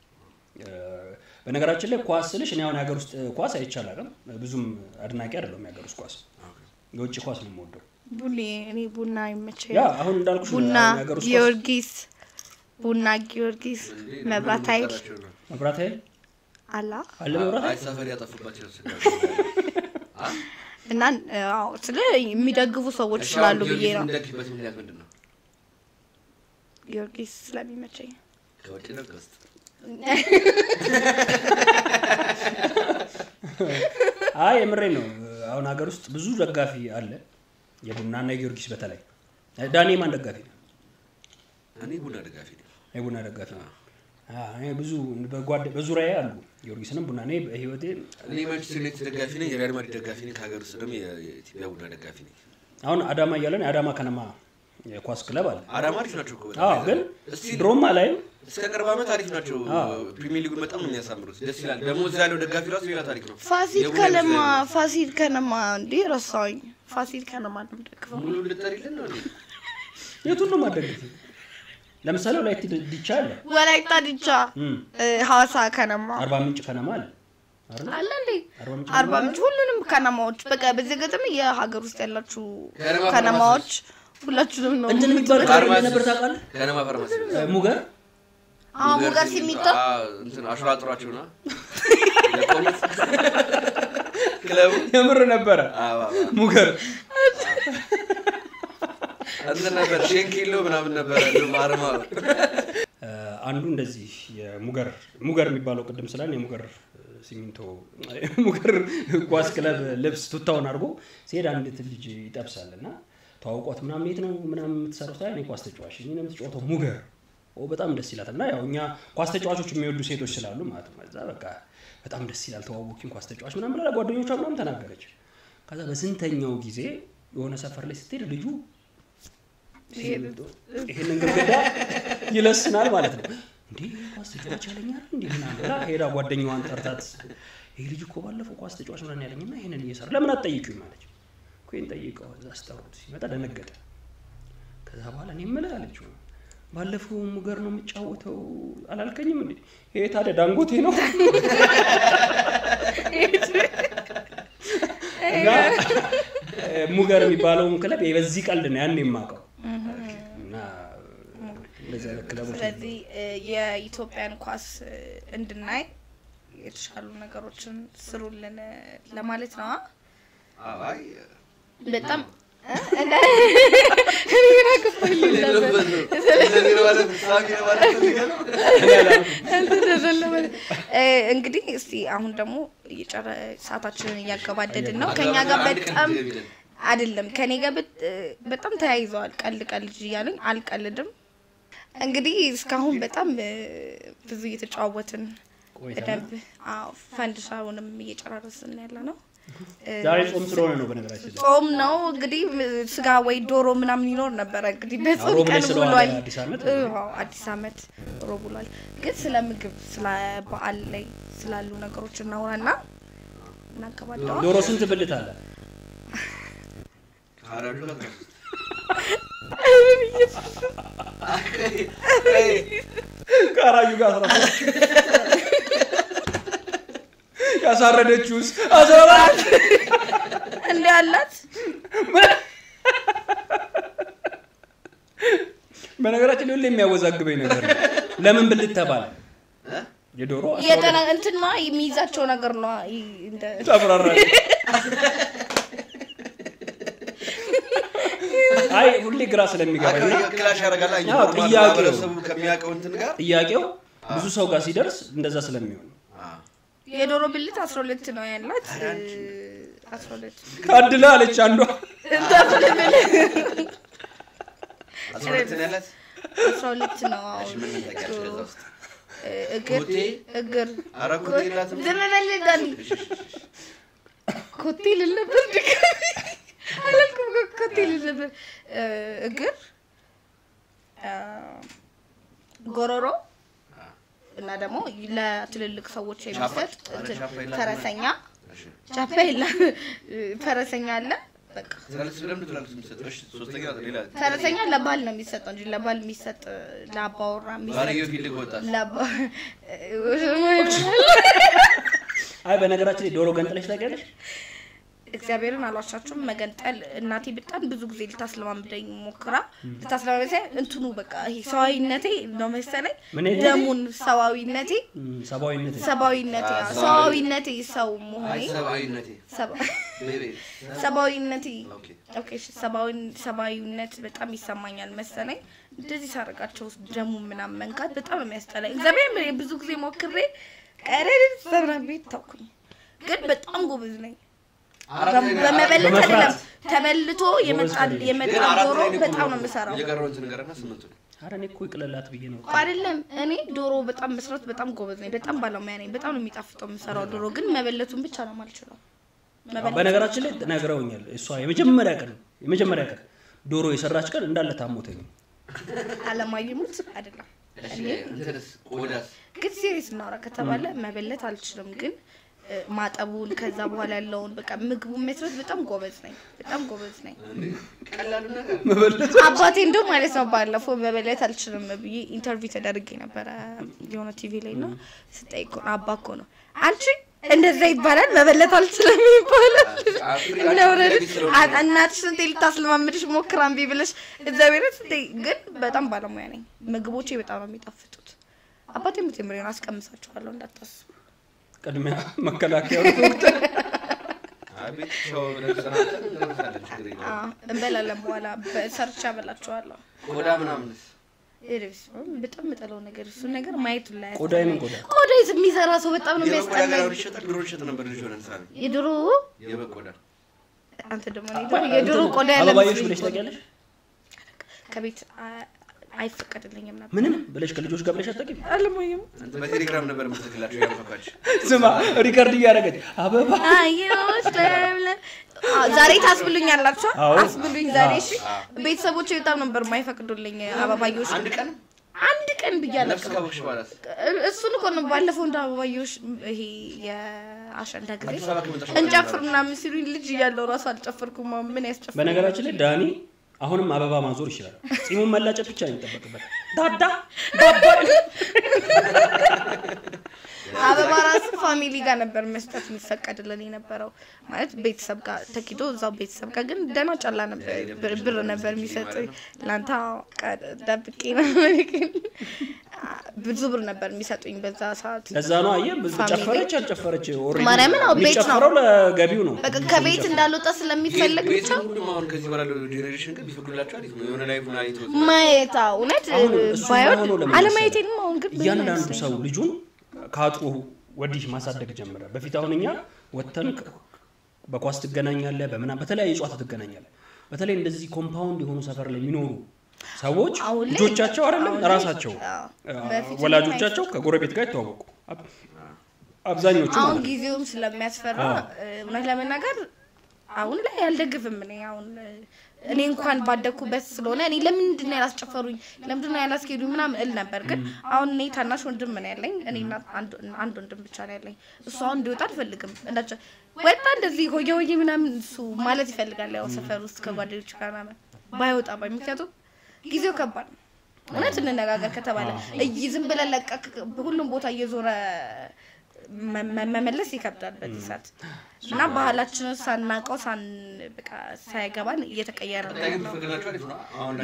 በነገራችን ላይ ኳስ ስልሽ እኔ አሁን ሀገር ውስጥ ኳስ አይቻልም ብዙም አድናቂ አይደለም ሀገር ውስጥ ኳስ የውጭ ኳስ ነው የምወደው ቡሌ እኔ ቡና ይመቸኝ ያ አሁን እንዳልኩሽ ቡና ጊዮርጊስ ቡና ጊዮርጊስ መብራት ኃይል መብራት ኃይል አላ አለ መብራት አይ ሰፈር ያጠፉባቸው ስጋ እና አዎ ስለ የሚደግፉ ሰዎች ስላሉ ብዬ ነው እንደግበት ምክንያት ምንድነው ጊዮርጊስ ስለሚመቸኝ ከወጭ ነው ከውስጥ አይ የምሬ ነው አሁን ሀገር ውስጥ ብዙ ደጋፊ አለ የቡናና የጊዮርጊስ በተለይ ዳኒ ማን ደጋፊ ነው እኔ ቡና ደጋፊ ነኝ የቡና ደጋፊ ነው አይ ብዙ በጓደ በዙሪያዬ አሉ ጊዮርጊስንም ቡና ነኝ በህይወቴ እኔ ማንቸስተር ዩናይትድ ደጋፊ ነኝ የሪያል ማድሪድ ደጋፊ ነኝ ከሀገር ውስጥ ደግሞ የኢትዮጵያ ቡና ደጋፊ ነኝ አሁን አዳማ እያለን አዳማ ከነማ የኳስ ክለብ አለ አዳማ አሪፍ ናቸው እኮ አዎ ግን ድሮማ ላይ እስከ ቅርብ ዓመት አሪፍ ናቸው ፕሪሚየር ሊጉን በጣም ነው የሚያሳምሩት ደስ ይላል ደግሞ እዛ ያለው ደጋፊ ራሱ ሌላ ታሪክ ነው ፋሲል ከነማ ፋሲል ከነማ እንዴ ረሳኝ ፋሲል ከነማ ነው ደግፈው ሙሉ ልጠሪልን ነው የቱን ነው ማደግፍ ለምሳሌ ወላይታ ዲቻ አለ ወላይታ ዲቻ ሐዋሳ ከነማ አርባ ምንጭ ከነማ አለ አለ እንዴ አርባ ምንጭ ሁሉንም ከነማዎች በቃ በዚህ ገጠም የሀገር ውስጥ ያላችሁ ከነማዎች ሁላችሁም ነው እንትን የሚባል ካርማ ነበር ታውቃለህ ከነማ ፋርማሲ ሙገር አዎ ሙገር ሲሚቶ እንትን አሽራጥራቸውና ክለቡ የምር ነበር አዎ ሙገር እንትን ነበር ሼንኪሎ ምናምን ነበር ማርማ አንዱ እንደዚህ የሙገር ሙገር የሚባለው ቅድም ስላን የሙገር ሲሚንቶ ሙገር ኳስ ክለብ ልብስ ቱታውን አድርጎ ሲሄድ አንድ ልጅ ይጠብሳልና ታውቋት ምናምን የት ነው ምናምን የምትሰራው ታዲያ እኔ ኳስ ተጫዋች ነኝ ነው የምትጫወተው ሙገር ኦ በጣም ደስ ይላልና ያው እኛ ኳስ ተጫዋቾች የሚወዱ ሴቶች ስላሉ ማለት ነው እዛ በቃ በጣም ደስ ይላል ተዋውቂን ኳስ ተጫዋች ምናምን ብላ ጓደኞቿ ምናምን ተናገረች ከዛ በስንተኛው ጊዜ የሆነ ሰፈር ላይ ስትሄድ ልጁ ይሄንን ግርግዳ ይለስናል ማለት ነው እንዴ ኳስ ተጫዋች ያለኛል እንዴ ምናምን ብላ ሄዳ ጓደኛዋን ጠርታት ይሄ ልጅ እኮ ባለፈው ኳስ ተጫዋች ምናምን ያለኝና ይሄንን እየሰራ ለምን አትጠይቂው ማለት ኮይን ጠይቀው እዛ አስጠሩት ሲመጣ ደነገጠ ከዛ በኋላ እኔ ምን አለችው ባለፈው ሙገር ነው የሚጫወተው አላልከኝም እንዴ ይሄ ታዲያ ዳንጎቴ ነው እና ሙገር የሚባለውን ክለብ በዚህ ቀልድ ነው ያን የማውቀው እና ለዛ ክለቦች ስለዚህ የኢትዮጵያን ኳስ እንድናይ የተሻሉ ነገሮችን ስሩልን ለማለት ነው አይ በጣም እንደ እኔ ረከፈኝ ነበር ስለዚህ ነው ማለት ሳሚ ነው ማለት ነው እንግዲህ እስቲ አሁን ደግሞ እየጨረ ሰዓታችንን እያገባደድን ነው ከኛ ጋር በጣም አይደለም ከኔ ጋር በጣም ተያይዘዋል ቀልድ ቀልድ ይያሉኝ አልቀልድም እንግዲህ እስካሁን በጣም ብዙ እየተጫወትን በደንብ አዎ ፈንድሻውንም እየጨራረስን ያለ ነው ዛሬ ጾም ስለሆነ ነው በነገራችን ጾም ነው እንግዲህ ስጋ ወይ ዶሮ ምናምን ይኖር ነበር እንግዲህ በጾም ቀን ብሏል አዎ አዲስ አመት ሮብ ብሏል ግን ስለ ምግብ ስለ በዓል ላይ ስላሉ ነገሮች እናወራና እናቀባደው ዶሮ ስንት ብልት አለ አራዱ ነው ካራዩ ጋር አስራ ያሳረደችውስ አዘራ እንዴ አላት በነገራችን ላይ የሚያወዛግበኝ ነገር ነው ለምን ብልት ተባለ የዶሮ የጠና እንትማ የሚይዛቸው ነገር ነው እንደ ተፈራራ አይ ሁሌ ግራ ስለሚገባኝ ክላሽ ያረጋል አይ ጥያቄው ከሚያቀው እንትን ጋር ጥያቄው ብዙ ሰው ጋር ሲደርስ እንደዛ ስለሚሆን የዶሮ ብልት አስራ ሁለት ነው ያላት አስራ ሁለት ካድላ አለች አንዷ አስራ ሁለት ነው ያላት አስራ ሁለት ነው እሺ ምን ተቀርሽ ለዛ ውስጥ እግር እግር አራኩት ይላትም ዘመመልዳል ኮቴል ነበር አለልኩም ኮቴል ነበር እግር ጎሮሮ እና ደግሞ ለትልልቅ ሰዎች የሚሰጥ ፈረሰኛ ቻፔላ ፈረሰኛ አለ በቃ ስለዚህ ለምን ትላለች የሚሰጥሽ ሶስተኛ ሌላ ፈረሰኛ ለባል ነው የሚሰጠው እንጂ ለባል የሚሰጥ ለአባወራ የሚሰጥ ባሪዮ ፊልግ ወጣ ለባ አይ በነገራችን ላይ ዶሮ ገንጥለሽ ታውቂያለሽ እግዚአብሔርን አልዋሻችሁም መገንጠል እናቴ በጣም ብዙ ጊዜ ልታስለማምደኝ ሞክራ ልታስለማምደኝ እንትኑ በቃ ይሄ ሰዋዊነቴ ነው መሰለኝ ደሙን ሰዋዊነቴ ሰባዊነቴ ሰባዊነቴ ሰዋዊነቴ ሰው መሆኔ ሰባዊነቴ ሰባዊነቴ ኦኬ ሰባዊን ሰባዊነት በጣም ይሰማኛል መሰለኝ እንደዚህ ሳረጋቸው ደሙ ምናምን መንካት በጣም ነው የሚያስጠላኝ እግዚአብሔር ብዙ ጊዜ ሞክሬ ቀረድ ሰብራቤት ታውኩኝ ግን በጣም ጎበዝ ነኝ በመበለት አይደለም ተበልቶ የመጣ የመጣ ዶሮ በጣም ነው የምሰራው የቀረው እንትን ነገርና ስምንቱ አረ እኔ እኮ ይቅለላት ብዬ ነው አይደለም እኔ ዶሮ በጣም መስራት በጣም ጎበዝ ነኝ በጣም ባለሙያ ነኝ በጣም ነው የሚጣፍጠው የምሰራው ዶሮ ግን መበለቱን ብቻ ነው ማልችለው በነገራችን ላይ ተናግረውኛል እሷ የመጀመሪያ ቀን የመጀመሪያ ቀን ዶሮ የሰራች ቀን እንዳለ ታሞተኝ አለማይሙት አይደለም እሺ እንትንስ ቆዳስ ግን ሲሪየስ ነው ከተባለ መበለት አልችልም ግን ማጠቡን ከዛ በኋላ ያለውን በቃ ምግቡን መስራት በጣም ጎበዝ ነኝ በጣም ጎበዝ ነኝ ቀላል ነገር መበለት አባቴ እንደው ማለት ነው ባለፈው መበለት አልችልም ብዬ ኢንተርቪው ተደርጌ ነበር የሆነ ቲቪ ላይ ነው ስጠይቅ አባኮ ነው አንቺ እንደዛ ይባላል መበለት አልችልም ይባላል ነው እናትሽ እንዴ ልታስለማምድሽ ሞክራን ቢብልሽ እግዚአብሔር ይመስገን ግን በጣም ባለሙያ ነኝ ምግቦቼ በጣም ነው የሚጣፍጡት አባቴ ምትምሬን አስቀምሳቸዋለሁ እንዳታስቡ ቀድሚያ መከላከያው አቤት ሾው ለሰራተ እንደምታለች ግሬ ነው እንበላለን በኋላ በሰርቻ በላቸዋለሁ ቆዳ ምናምንስ እርስ በጣም መጠለው ነገር እሱ ነገር ማየት ላይ ቆዳ ይምን ቆዳ ቆዳ የሚሰራ ሰው በጣም ነው የሚያስጠላኝ የቆዳ ይሸጣል ድሮ ይሸጥ ነበር ልጅ ሆነን ሳሚ የድሮ የበቆዳ አንተ ደግሞ ነው የድሮ ቆዳ ያለ አባባዮሽ ብለሽ ታውቂያለሽ ከቤት አይፈቀድልኝም ነበር ምንም ብለሽ ከልጆች ጋር ብለሽ አትጠቂም አለሞኝም በቴሌግራም ነበር የምትልክላችሁ ያንፈካች ስማ ሪካርድ እያደረገች አበባ አይዮስ ለምለ ዛሬ ታስብሉኛላችሁ አስብሉኝ ዛሬ እሺ ቤተሰቦቼ በጣም ነበር ማይፈቅዱልኝ አበባዮሽ አንድ ቀን አንድ ቀን ብያለሁ ነፍስ ካወቅሽ በኋላ እሱን እኮ ነው ባለፈው እንደ አበባዮሽ ይሄ የአሸንዳ ጊዜ እንጨፍር ምናምን ሲሉኝ ልጅ እያለሁ ራሱ አልጨፈርኩም ምን ያስጨፍር በነገራችን ላይ ዳኒ አሁንም አበባ ማዞር ይችላል ጺሙን መላጨት ብቻ ነው የሚጠበቅበት ዳዳ ዳባ አበባ ራሱ ፋሚሊ ጋር ነበር መስጠት የሚፈቀድልን የነበረው ማለት ቤተሰብ ጋር ተኪዶ እዛው ቤተሰብ ጋር ግን ደና ጫላ ነበር ብር ነበር የሚሰጡኝ ላንታ ደብቄ ነው ብዙ ብር ነበር የሚሰጡኝ በዛ ሰዓት ለዛ ነው አየ ብዙ ጨፈረች አልጨፈረች ኦሬዲ ማርያም ነው ቤት ነው ጨፈረው ለገቢው ነው በቃ ከቤት እንዳልወጣ ስለሚፈልግ ብቻ አሁን ከዚህ በኋላ ጄኔሬሽን ግን ቢፈቅዱላችሁ አሪፍ ነው የሆነ ላይፍ ላይ ተወሰነ ማየታ እውነት ባይሆን አለማየቴንም አሁን ግን እያንዳንዱ ሰው ልጁን ካጥሩ ወዲህ ማሳደግ ጀመረ በፊት አሁን እኛ ወተን በኳስ ትገናኛለህ በመና በተለያየ ጨዋታ ትገናኛለህ በተለይ እንደዚህ ኮምፓውንድ የሆኑ ሰፈር ላይ የሚኖሩ ሰዎች ልጆቻቸው አይደለም ራሳቸው ወላጆቻቸው ከጎረቤት ጋር ይተዋወቁ አብዛኞቹ አሁን ጊዜውም ስለሚያስፈራ እውነት ለመናገር አሁን ላይ ያልደግፍም እኔ አሁን እኔ እንኳን ባደኩበት ስለሆነ እኔ ለምንድን ነው ያላስጨፈሩኝ ለምንድን ነው ያላስኬዱኝ ምናምን እል ነበር ግን አሁን እኔ ታናሽ ወንድም ነው ያለኝ እኔና አንድ አንድ ወንድም ብቻ ነው ያለኝ እሱ አሁን እንዲወጣ አልፈልግም እንዳቻ ወጣ እንደዚህ ሆየ ሆየ ምናምን እሱ ማለት ይፈልጋል ያው ሰፈር ውስጥ ከጓደኞቹ ጋር ምናምን ባይወጣ ባይ ምክንያቱም ጊዜው ከባድ ነው እውነት እንነጋገር ከተባለ እይ ዝም ብለ ለቀቅ ሁሉም ቦታ እየዞረ መመለስ ይከብዳል በዚህ ሰዓት እና ባህላችንን ሳናቀው ሳን በቃ ሳይገባን እየተቀየረ ነው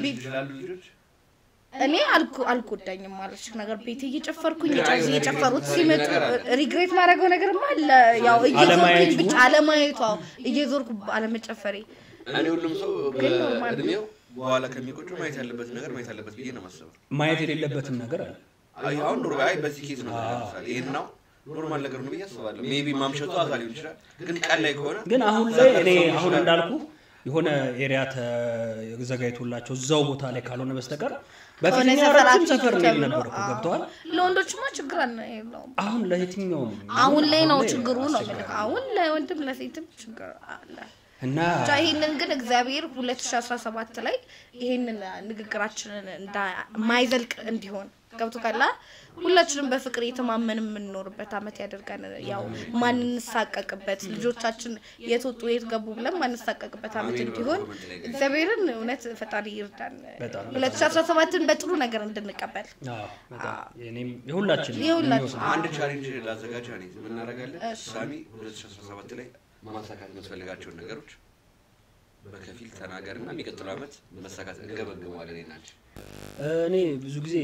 እኔ አልኩ አልኩዳኝም ማለት ነገር ቤት እየጨፈርኩኝ ጫዝ እየጨፈሩት ሲመጡ ሪግሬት ማድረገው ነገርማ አለ ያው እየዞርኩኝ ብቻ አለማየቷ እየዞርኩ አለመጨፈሬ እኔ ሁሉም ሰው እድሜው በኋላ ከሚቆጭ ማየት ያለበት ነገር ማየት ያለበት ብዬ ነው ማሰብ ማየት የሌለበትም ነገር አለ አይ አሁን ኑሮ አይ በዚህ ኬዝ ነው ለምሳሌ ይሄን ነው ኖርማል ነገር ነው ብዬ አስባለሁ ሜቢ ማምሸቱ አዛል ይሆን ይችላል ግን ቀን ላይ ከሆነ ግን አሁን ላይ እኔ አሁን እንዳልኩ የሆነ ኤሪያ ተዘጋይቶላቸው እዛው ቦታ ላይ ካልሆነ በስተቀር በፊት ያራራም ሰፈር ነው ነበር እኮ ገብቷል ለወንዶችማ ችግር አለ አሁን ለየትኛው አሁን ላይ ነው ችግሩ ነው ማለት አሁን ለወንድም ለሴትም ችግር አለ እና ጃይንን ግን እግዚአብሔር ሁለት ሺህ አስራ ሰባት ላይ ይሄንን ንግግራችንን እንዳይዘልቅ እንዲሆን ገብቶ ካላ ሁላችንም በፍቅር የተማመን የምንኖርበት አመት ያደርጋን ያው ማን እንሳቀቅበት ልጆቻችን የተወጡ የተገቡ ብለን ማን እንሳቀቅበት አመት እንዲሆን እግዚአብሔርን እውነት ፈጣሪ ይርዳን ሁለት ሺህ አስራ ሰባትን በጥሩ ነገር እንድንቀበል አዎ በጣም የኔም የሁላችን አንድ ቻሌንጅ ላዘጋጅ አለኝ ምን እናደርጋለን ሳሚ ሁለት ሺህ አስራ ሰባት ላይ ማሳካት የምትፈልጋቸው ነገሮች በከፊል ተናገርና የሚቀጥለው አመት መሳካት እንገበግመዋለን እናንቺ እኔ ብዙ ጊዜ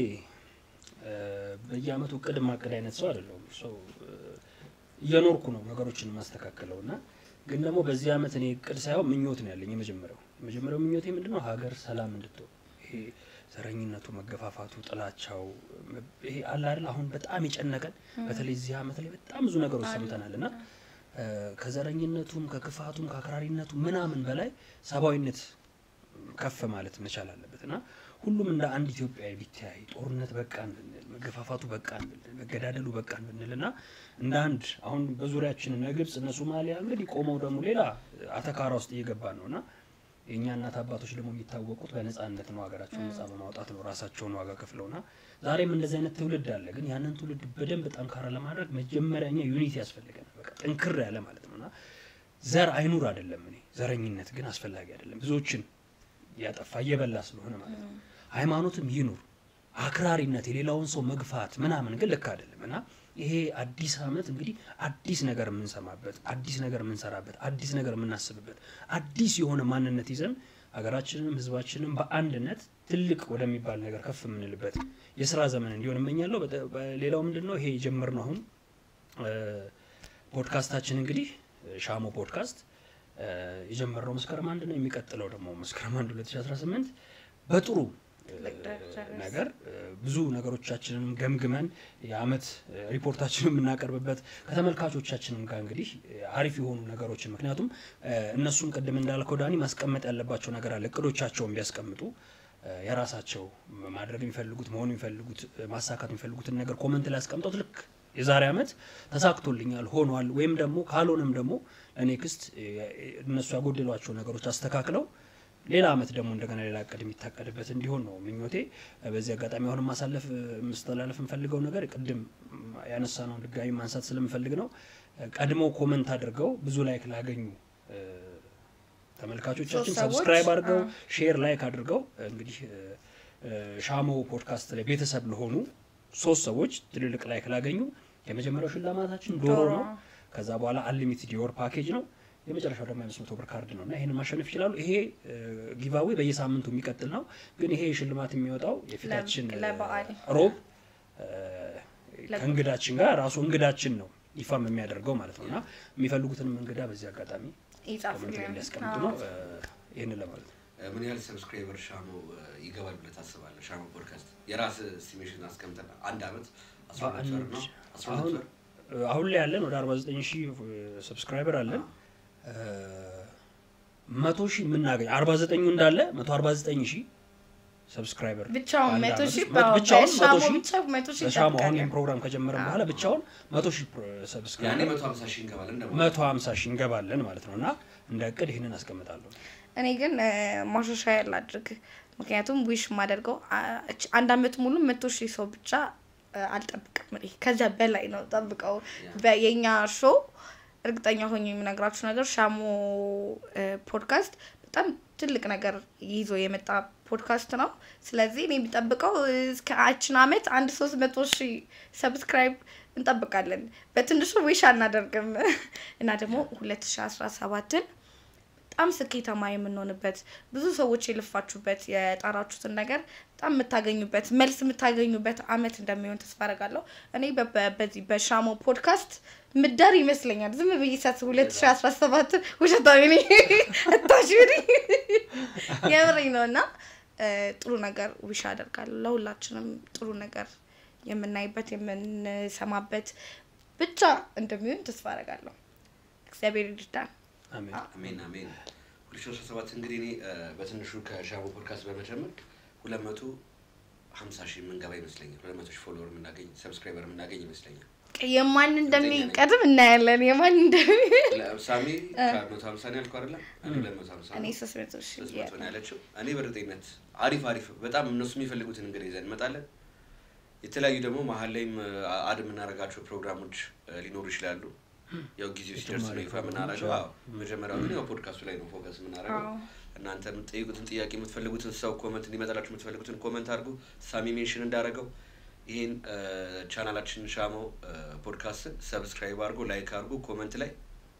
በየአመቱ ቅድ ማቀድ አይነት ሰው አይደለም ሰው እየኖርኩ ነው ነገሮችን ማስተካከለውና ግን ደግሞ በዚህ አመት እኔ ቅድ ሳይሆን ምኞት ነው ያለኝ የመጀመሪያው የመጀመሪያው ምኞቴ ምንድነው ሀገር ሰላም እንድትሆን ይሄ ዘረኝነቱ መገፋፋቱ ጥላቻው ይሄ አለ አይደል አሁን በጣም ይጨነቀን በተለይ እዚህ አመት ላይ በጣም ብዙ ነገሮች ሰምተናልና ከዘረኝነቱም ከክፋቱም ከአክራሪነቱ ምናምን በላይ ሰባዊነት ከፍ ማለት መቻል አለበትና ሁሉም እንደ አንድ ኢትዮጵያዊ ቢታይ ጦርነት በቃን ብንል መገፋፋቱ በቃን ብንል መገዳደሉ በቃን ብንልና እንደ አንድ አሁን በዙሪያችን እነ ግብጽ እነ ሶማሊያ እንግዲህ ቆመው ደግሞ ሌላ አተካራ ውስጥ እየገባን ነውና የኛ እናት አባቶች ደግሞ የሚታወቁት በነጻነት ነው ሀገራቸውን ነጻ በማውጣት ነው ራሳቸውን ዋጋ ከፍለውና ዛሬም እንደዚህ አይነት ትውልድ አለ ግን ያንን ትውልድ በደንብ ጠንካራ ለማድረግ መጀመሪያኛ ዩኒቲ ያስፈልጋል በቃ ጥንክር ያለ ማለት ነውና ዘር አይኑር አይደለም እኔ ዘረኝነት ግን አስፈላጊ አይደለም ብዙዎችን ያጠፋ እየበላ ስለሆነ ማለት ነው ሃይማኖትም ይኑር አክራሪነት የሌላውን ሰው መግፋት ምናምን ግን ልክ አይደለምና ይሄ አዲስ አመት እንግዲህ አዲስ ነገር የምንሰማበት አዲስ ነገር የምንሰራበት አዲስ ነገር የምናስብበት አዲስ የሆነ ማንነት ይዘን ሀገራችንንም ህዝባችንንም በአንድነት ትልቅ ወደሚባል ነገር ከፍ የምንልበት የሥራ ዘመን እንዲሆን እመኛለሁ ሌላው ምንድነው ይሄ ጀመርነው አሁን ፖድካስታችን እንግዲህ ሻሞ ፖድካስት የጀመረው መስከረም አንድ ነው የሚቀጥለው ደግሞ መስከረም አንድ ሁለት ሺህ አስራ ስምንት በጥሩ ነገር ብዙ ነገሮቻችንን ገምግመን የአመት ሪፖርታችንን እናቀርብበት ከተመልካቾቻችንም ጋር እንግዲህ አሪፍ የሆኑ ነገሮችን ምክንያቱም እነሱም ቀደም እንዳልከው ዳኒ ማስቀመጥ ያለባቸው ነገር አለ እቅዶቻቸውን ቢያስቀምጡ የራሳቸው ማድረግ የሚፈልጉት መሆን የሚፈልጉት ማሳካት የሚፈልጉትን ነገር ኮሜንት ላይ አስቀምጡት ልክ የዛሬ አመት ተሳክቶልኛል ሆኗል ወይም ደግሞ ካልሆነም ደግሞ ለኔክስት እነሱ ያጎደሏቸው ነገሮች አስተካክለው ሌላ አመት ደግሞ እንደገና ሌላ አቀድ የሚታቀድበት እንዲሆን ነው ምኞቴ በዚህ አጋጣሚ አሁን ማሳለፍ መስተላለፍ እንፈልገው ነገር ቅድም ያነሳነው ድጋሚ ማንሳት ስለምፈልግ ነው ቀድሞ ኮሜንት አድርገው ብዙ ላይክ ላገኙ ተመልካቾቻችን ሰብስክራይብ አድርገው ሼር ላይክ አድርገው እንግዲህ ሻሞ ፖድካስት ላይ ቤተሰብ ለሆኑ ሶስት ሰዎች ትልልቅ ላይክ ላገኙ የመጀመሪያው ሽልማታችን ዶሮ ነው ከዛ በኋላ አንሊሚትድ ዮር ፓኬጅ ነው የመጨረሻው ደግሞ አምስት መቶ ብር ካርድ ነውና ይሄንን ማሸነፍ ይችላሉ ይሄ ጊቫዌ በየሳምንቱ የሚቀጥል ነው ግን ይሄ ሽልማት የሚወጣው የፊታችን ሮብ ከእንግዳችን ጋር ራሱ እንግዳችን ነው ይፋም የሚያደርገው ማለት ነውና የሚፈልጉትን እንግዳ በዚህ አጋጣሚ ይጻፉልን ያስቀምጡ ነው ይሄንን ለማለት ምን ያህል ሰብስክራይበር ሻሞ ይገባል ብለህ ታስባለህ ሻሞ ፖድካስት የራስ ኤስቲሜሽን አስቀምጠና አንድ አመት አስራ ሁለት ወር ነው አስራ ሁለት ወር አሁን ላይ ያለን ወደ አርባ ዘጠኝ ሺህ ሰብስክራይበር አለን መቶ ሺህ ምናገኝ አርባ ዘጠኝ እንዳለ መቶ አርባ ዘጠኝ ሺህ ሰብስክራይበር ብቻውን መቶ ሺህ ብቻውን መቶ ሺህ ብቻውን መቶ ሺህ ሻሞ አሁን ፕሮግራም ከጀመረ በኋላ ብቻውን መቶ ሺህ ሰብስክራይበር ያኔ መቶ ሃምሳ ሺህ እንገባለን ደግሞ መቶ ሃምሳ ሺህ እንገባለን ማለት ነውና እንደ እቅድ ይሄንን አስቀምጣለሁ እኔ ግን ማሻሻያ ላድርግ ምክንያቱም ዊሽ ማደርገው አንድ አመት ሙሉ መቶ ሺህ ሰው ብቻ አልጠብቅም እኔ ከዛ በላይ ነው ጠብቀው በየኛ ሾው እርግጠኛ ሆኜ የምነግራችሁ ነገር ሻሞ ፖድካስት በጣም ትልቅ ነገር ይዞ የመጣ ፖድካስት ነው ስለዚህ እኔ የሚጠብቀው እስከ አችን አመት አንድ ሶስት መቶ ሺህ ሰብስክራይብ እንጠብቃለን በትንሹ ዊሽ አናደርግም እና ደግሞ ሁለት ሺህ አስራ ሰባት በጣም ስኬታማ የምንሆንበት ብዙ ሰዎች የለፋችሁበት የጣራችሁትን ነገር በጣም የምታገኙበት መልስ የምታገኙበት አመት እንደሚሆን ተስፋ አደርጋለሁ እኔ በዚህ በሻሞ ፖድካስት ምዳር ይመስለኛል ዝም ብዬ ሳስብ ሁለት ሺህ አስራ ሰባት ወሽታው እኔ አታሽሪ የምሬ ነውና ጥሩ ነገር ዊሽ አደርጋለሁ ለሁላችንም ጥሩ ነገር የምናይበት የምንሰማበት ብቻ እንደሚሆን ተስፋ አደርጋለሁ እግዚአብሔር ይርዳን አሜን አሜን አሜን ሁለት ሺህ አስራ ሰባት እንግዲህ እኔ በትንሹ ከሻሞ ፖድካስት በመጀመር ሁለት መቶ ሃምሳ ሺህ መንገባ ይመስለኛል ሁለት መቶ ሺህ ፎሎወር ምናገኝ ሰብስክራይበር ምናገኝ ይመስለኛል የማን እንደሚቀድም እናያለን የማን እንደሚ ሳሚ ከመቶ ሃምሳ ነው ያልኩ አይደል እኔ ሁለት መቶ ሃምሳ እኔ ሶስት መቶ ሺህ ነው ያለችው እኔ በርግጠኝነት አሪፍ አሪፍ በጣም እነሱ የሚፈልጉትን እንግዲህ ይዘን እንመጣለን የተለያዩ ደግሞ መሀል ላይም አድ የምናደርጋቸው ፕሮግራሞች ሊኖሩ ይችላሉ ያው ጊዜው ሲደርስ ነው ይፋ የምናደርገው አዎ መጀመሪያው ግን ያው ፖድካስቱ ላይ ነው ፎከስ የምናደርገው እናንተ የምትጠይቁትን ጥያቄ የምትፈልጉትን ሰው ኮሜንት እንዲመጣላችሁ የምትፈልጉትን ኮሜንት አድርጉ ሳሚ ሜንሽን እንዳደረገው ይሄን ቻናላችን ሻሞ ፖድካስት ሰብስክራይብ አድርጉ ላይክ አድርጉ ኮሜንት ላይ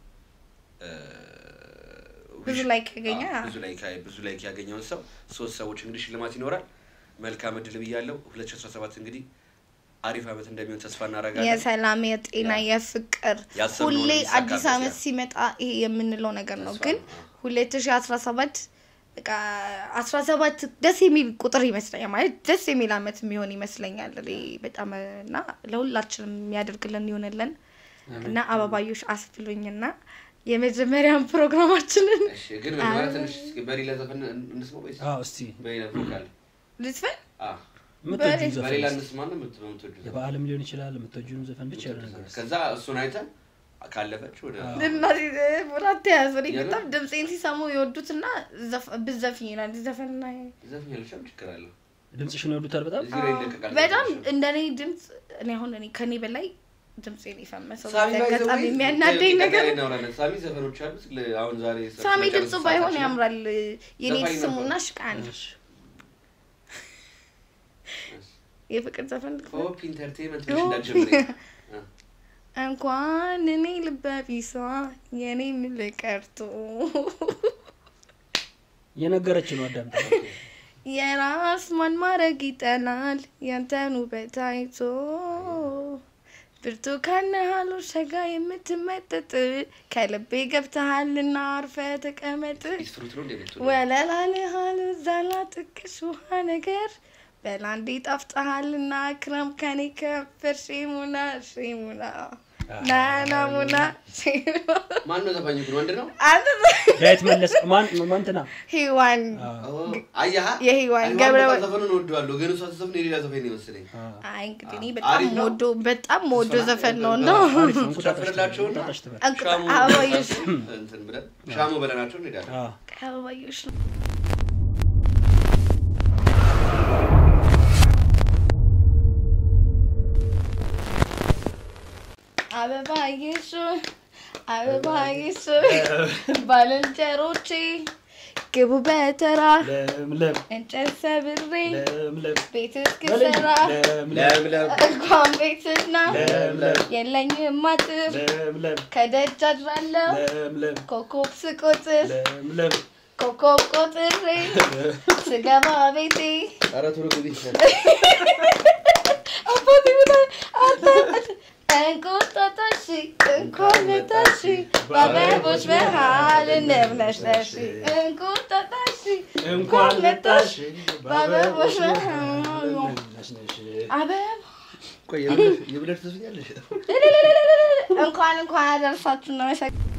ብዙ ላይክ ያገኛ ብዙ ላይክ ብዙ ላይክ ያገኘውን ሰው ሶስት ሰዎች እንግዲህ ሽልማት ይኖራል መልካም እድል ብያለሁ ሁለት ሺህ አስራ ሰባት እንግዲህ አሪፍ አመት እንደሚሆን ተስፋ እናደርጋለን የሰላም የጤና የፍቅር ሁሌ አዲስ አመት ሲመጣ ይሄ የምንለው ነገር ነው ግን ሁለት ሺህ አስራ ሰባት በቃ አስራ ሰባት ደስ የሚል ቁጥር ይመስለኛል ማለት ደስ የሚል አመት የሚሆን ይመስለኛል በጣም እና ለሁላችንም የሚያደርግልን ይሆነልን እና አባባዮሽ አስፍሉኝና የመጀመሪያውን ፕሮግራማችንን እሺ ግን ማለት ትንሽ በሌላ ዘፈን እንስማው ወይስ አዎ እስቲ በሌላ ቮካል ልስፈን አዎ ምትወጁ ዘፈን በሌላ እንስማው ነው ምትወጁ የበዓልም ሊሆን ይችላል ምትወጁን ዘፈን ብቻ ነገር ከዛ እሱን አይተን ካለፈች ወደ ለማዚ ወራተ ያዘሪ በጣም ድምጼን ሲሰሙ ይወዱትና በዘፈን ይላል ዘፈንና ዘፈን ያልሻም ይችላል ድምጽሽን ይወዱታል በጣም እዚህ ላይ ይለቀቃል በጣም እንደኔ ድምጽ እኔ አሁን እኔ ከኔ በላይ ድምጼን ይፈመሰው በጣም የሚያናደኝ ነገር ነው ሳሚ ዘፈኖች አሉ አሁን ዛሬ ሳሚ ድምጹ ባይሆን ያምራል የኔ ስሙና ሽቃን የፍቅር ዘፈን ሆፕ ኢንተርቴይንመንት ብቻ እንዳጀምሪ እንኳን እኔ ልበቢሷ የኔ ምልቀርቶ የነገረች ነው አዳምጣ የራስ ማን ማረግ ይጠላል ያንተኑ በታይቶ ብርቱካን ሃሎ ሸጋ የምትመጠጥ ከልቤ ገብተሃልና አርፈ ተቀመጥ ወለላለ ሃሎ ዛላ ጥቅሽ ውሃ ነገር በላንዲ ጣፍጣሃልና ክረም ከኔ ከፍር ሺሙና ሺሙና ናናሙና ማን ነው ዘፋኙ ግን ወንድ ነው አንተ ዳይት መለስ ማን ማንተና ሄዋን አያሃ የሄዋን ገብረ ዘፈኑን ወደዋለሁ ግን እሷ ዘፈን የሌላ ዘፈን ይመስለኝ አይ እንግዲህ እኔ በጣም ሞዶ በጣም ሞዶ ዘፈን ነው ነው ቁጣፍላቸው ነው ሻሙ አባዮሽ እንትን ብለን ሻሙ በለናቸው እንሄዳለን አባዮሽ አበባዬሽ አበባዬሽ ባልንጀሮቼ ግቡ በተራ ለምለም እንጨት ሰብሬ ለምለም ቤት እስክሰራ ለምለም እንኳን ቤትና ለምለም የለኝም አጥር ለምለም ከደጅ አድራለሁ ለምለም ኮከብ ስቆጥር ለምለም ኮከብ ቆጥሬ ስገባ ቤቴ ኧረ ቶሎ ግቢ አባቴ ምን አታ እንቁጣጣሽ እንኳን መጣሽ በአበቦች መሃል እንደምነሽነሽ እንቁጣጣሽ እንኳን መጣሽ በአበቦች መሃል አበባ ቆይ የብለሽ ትስኛለሽ እንኳን እንኳን አደረሳችሁ ነው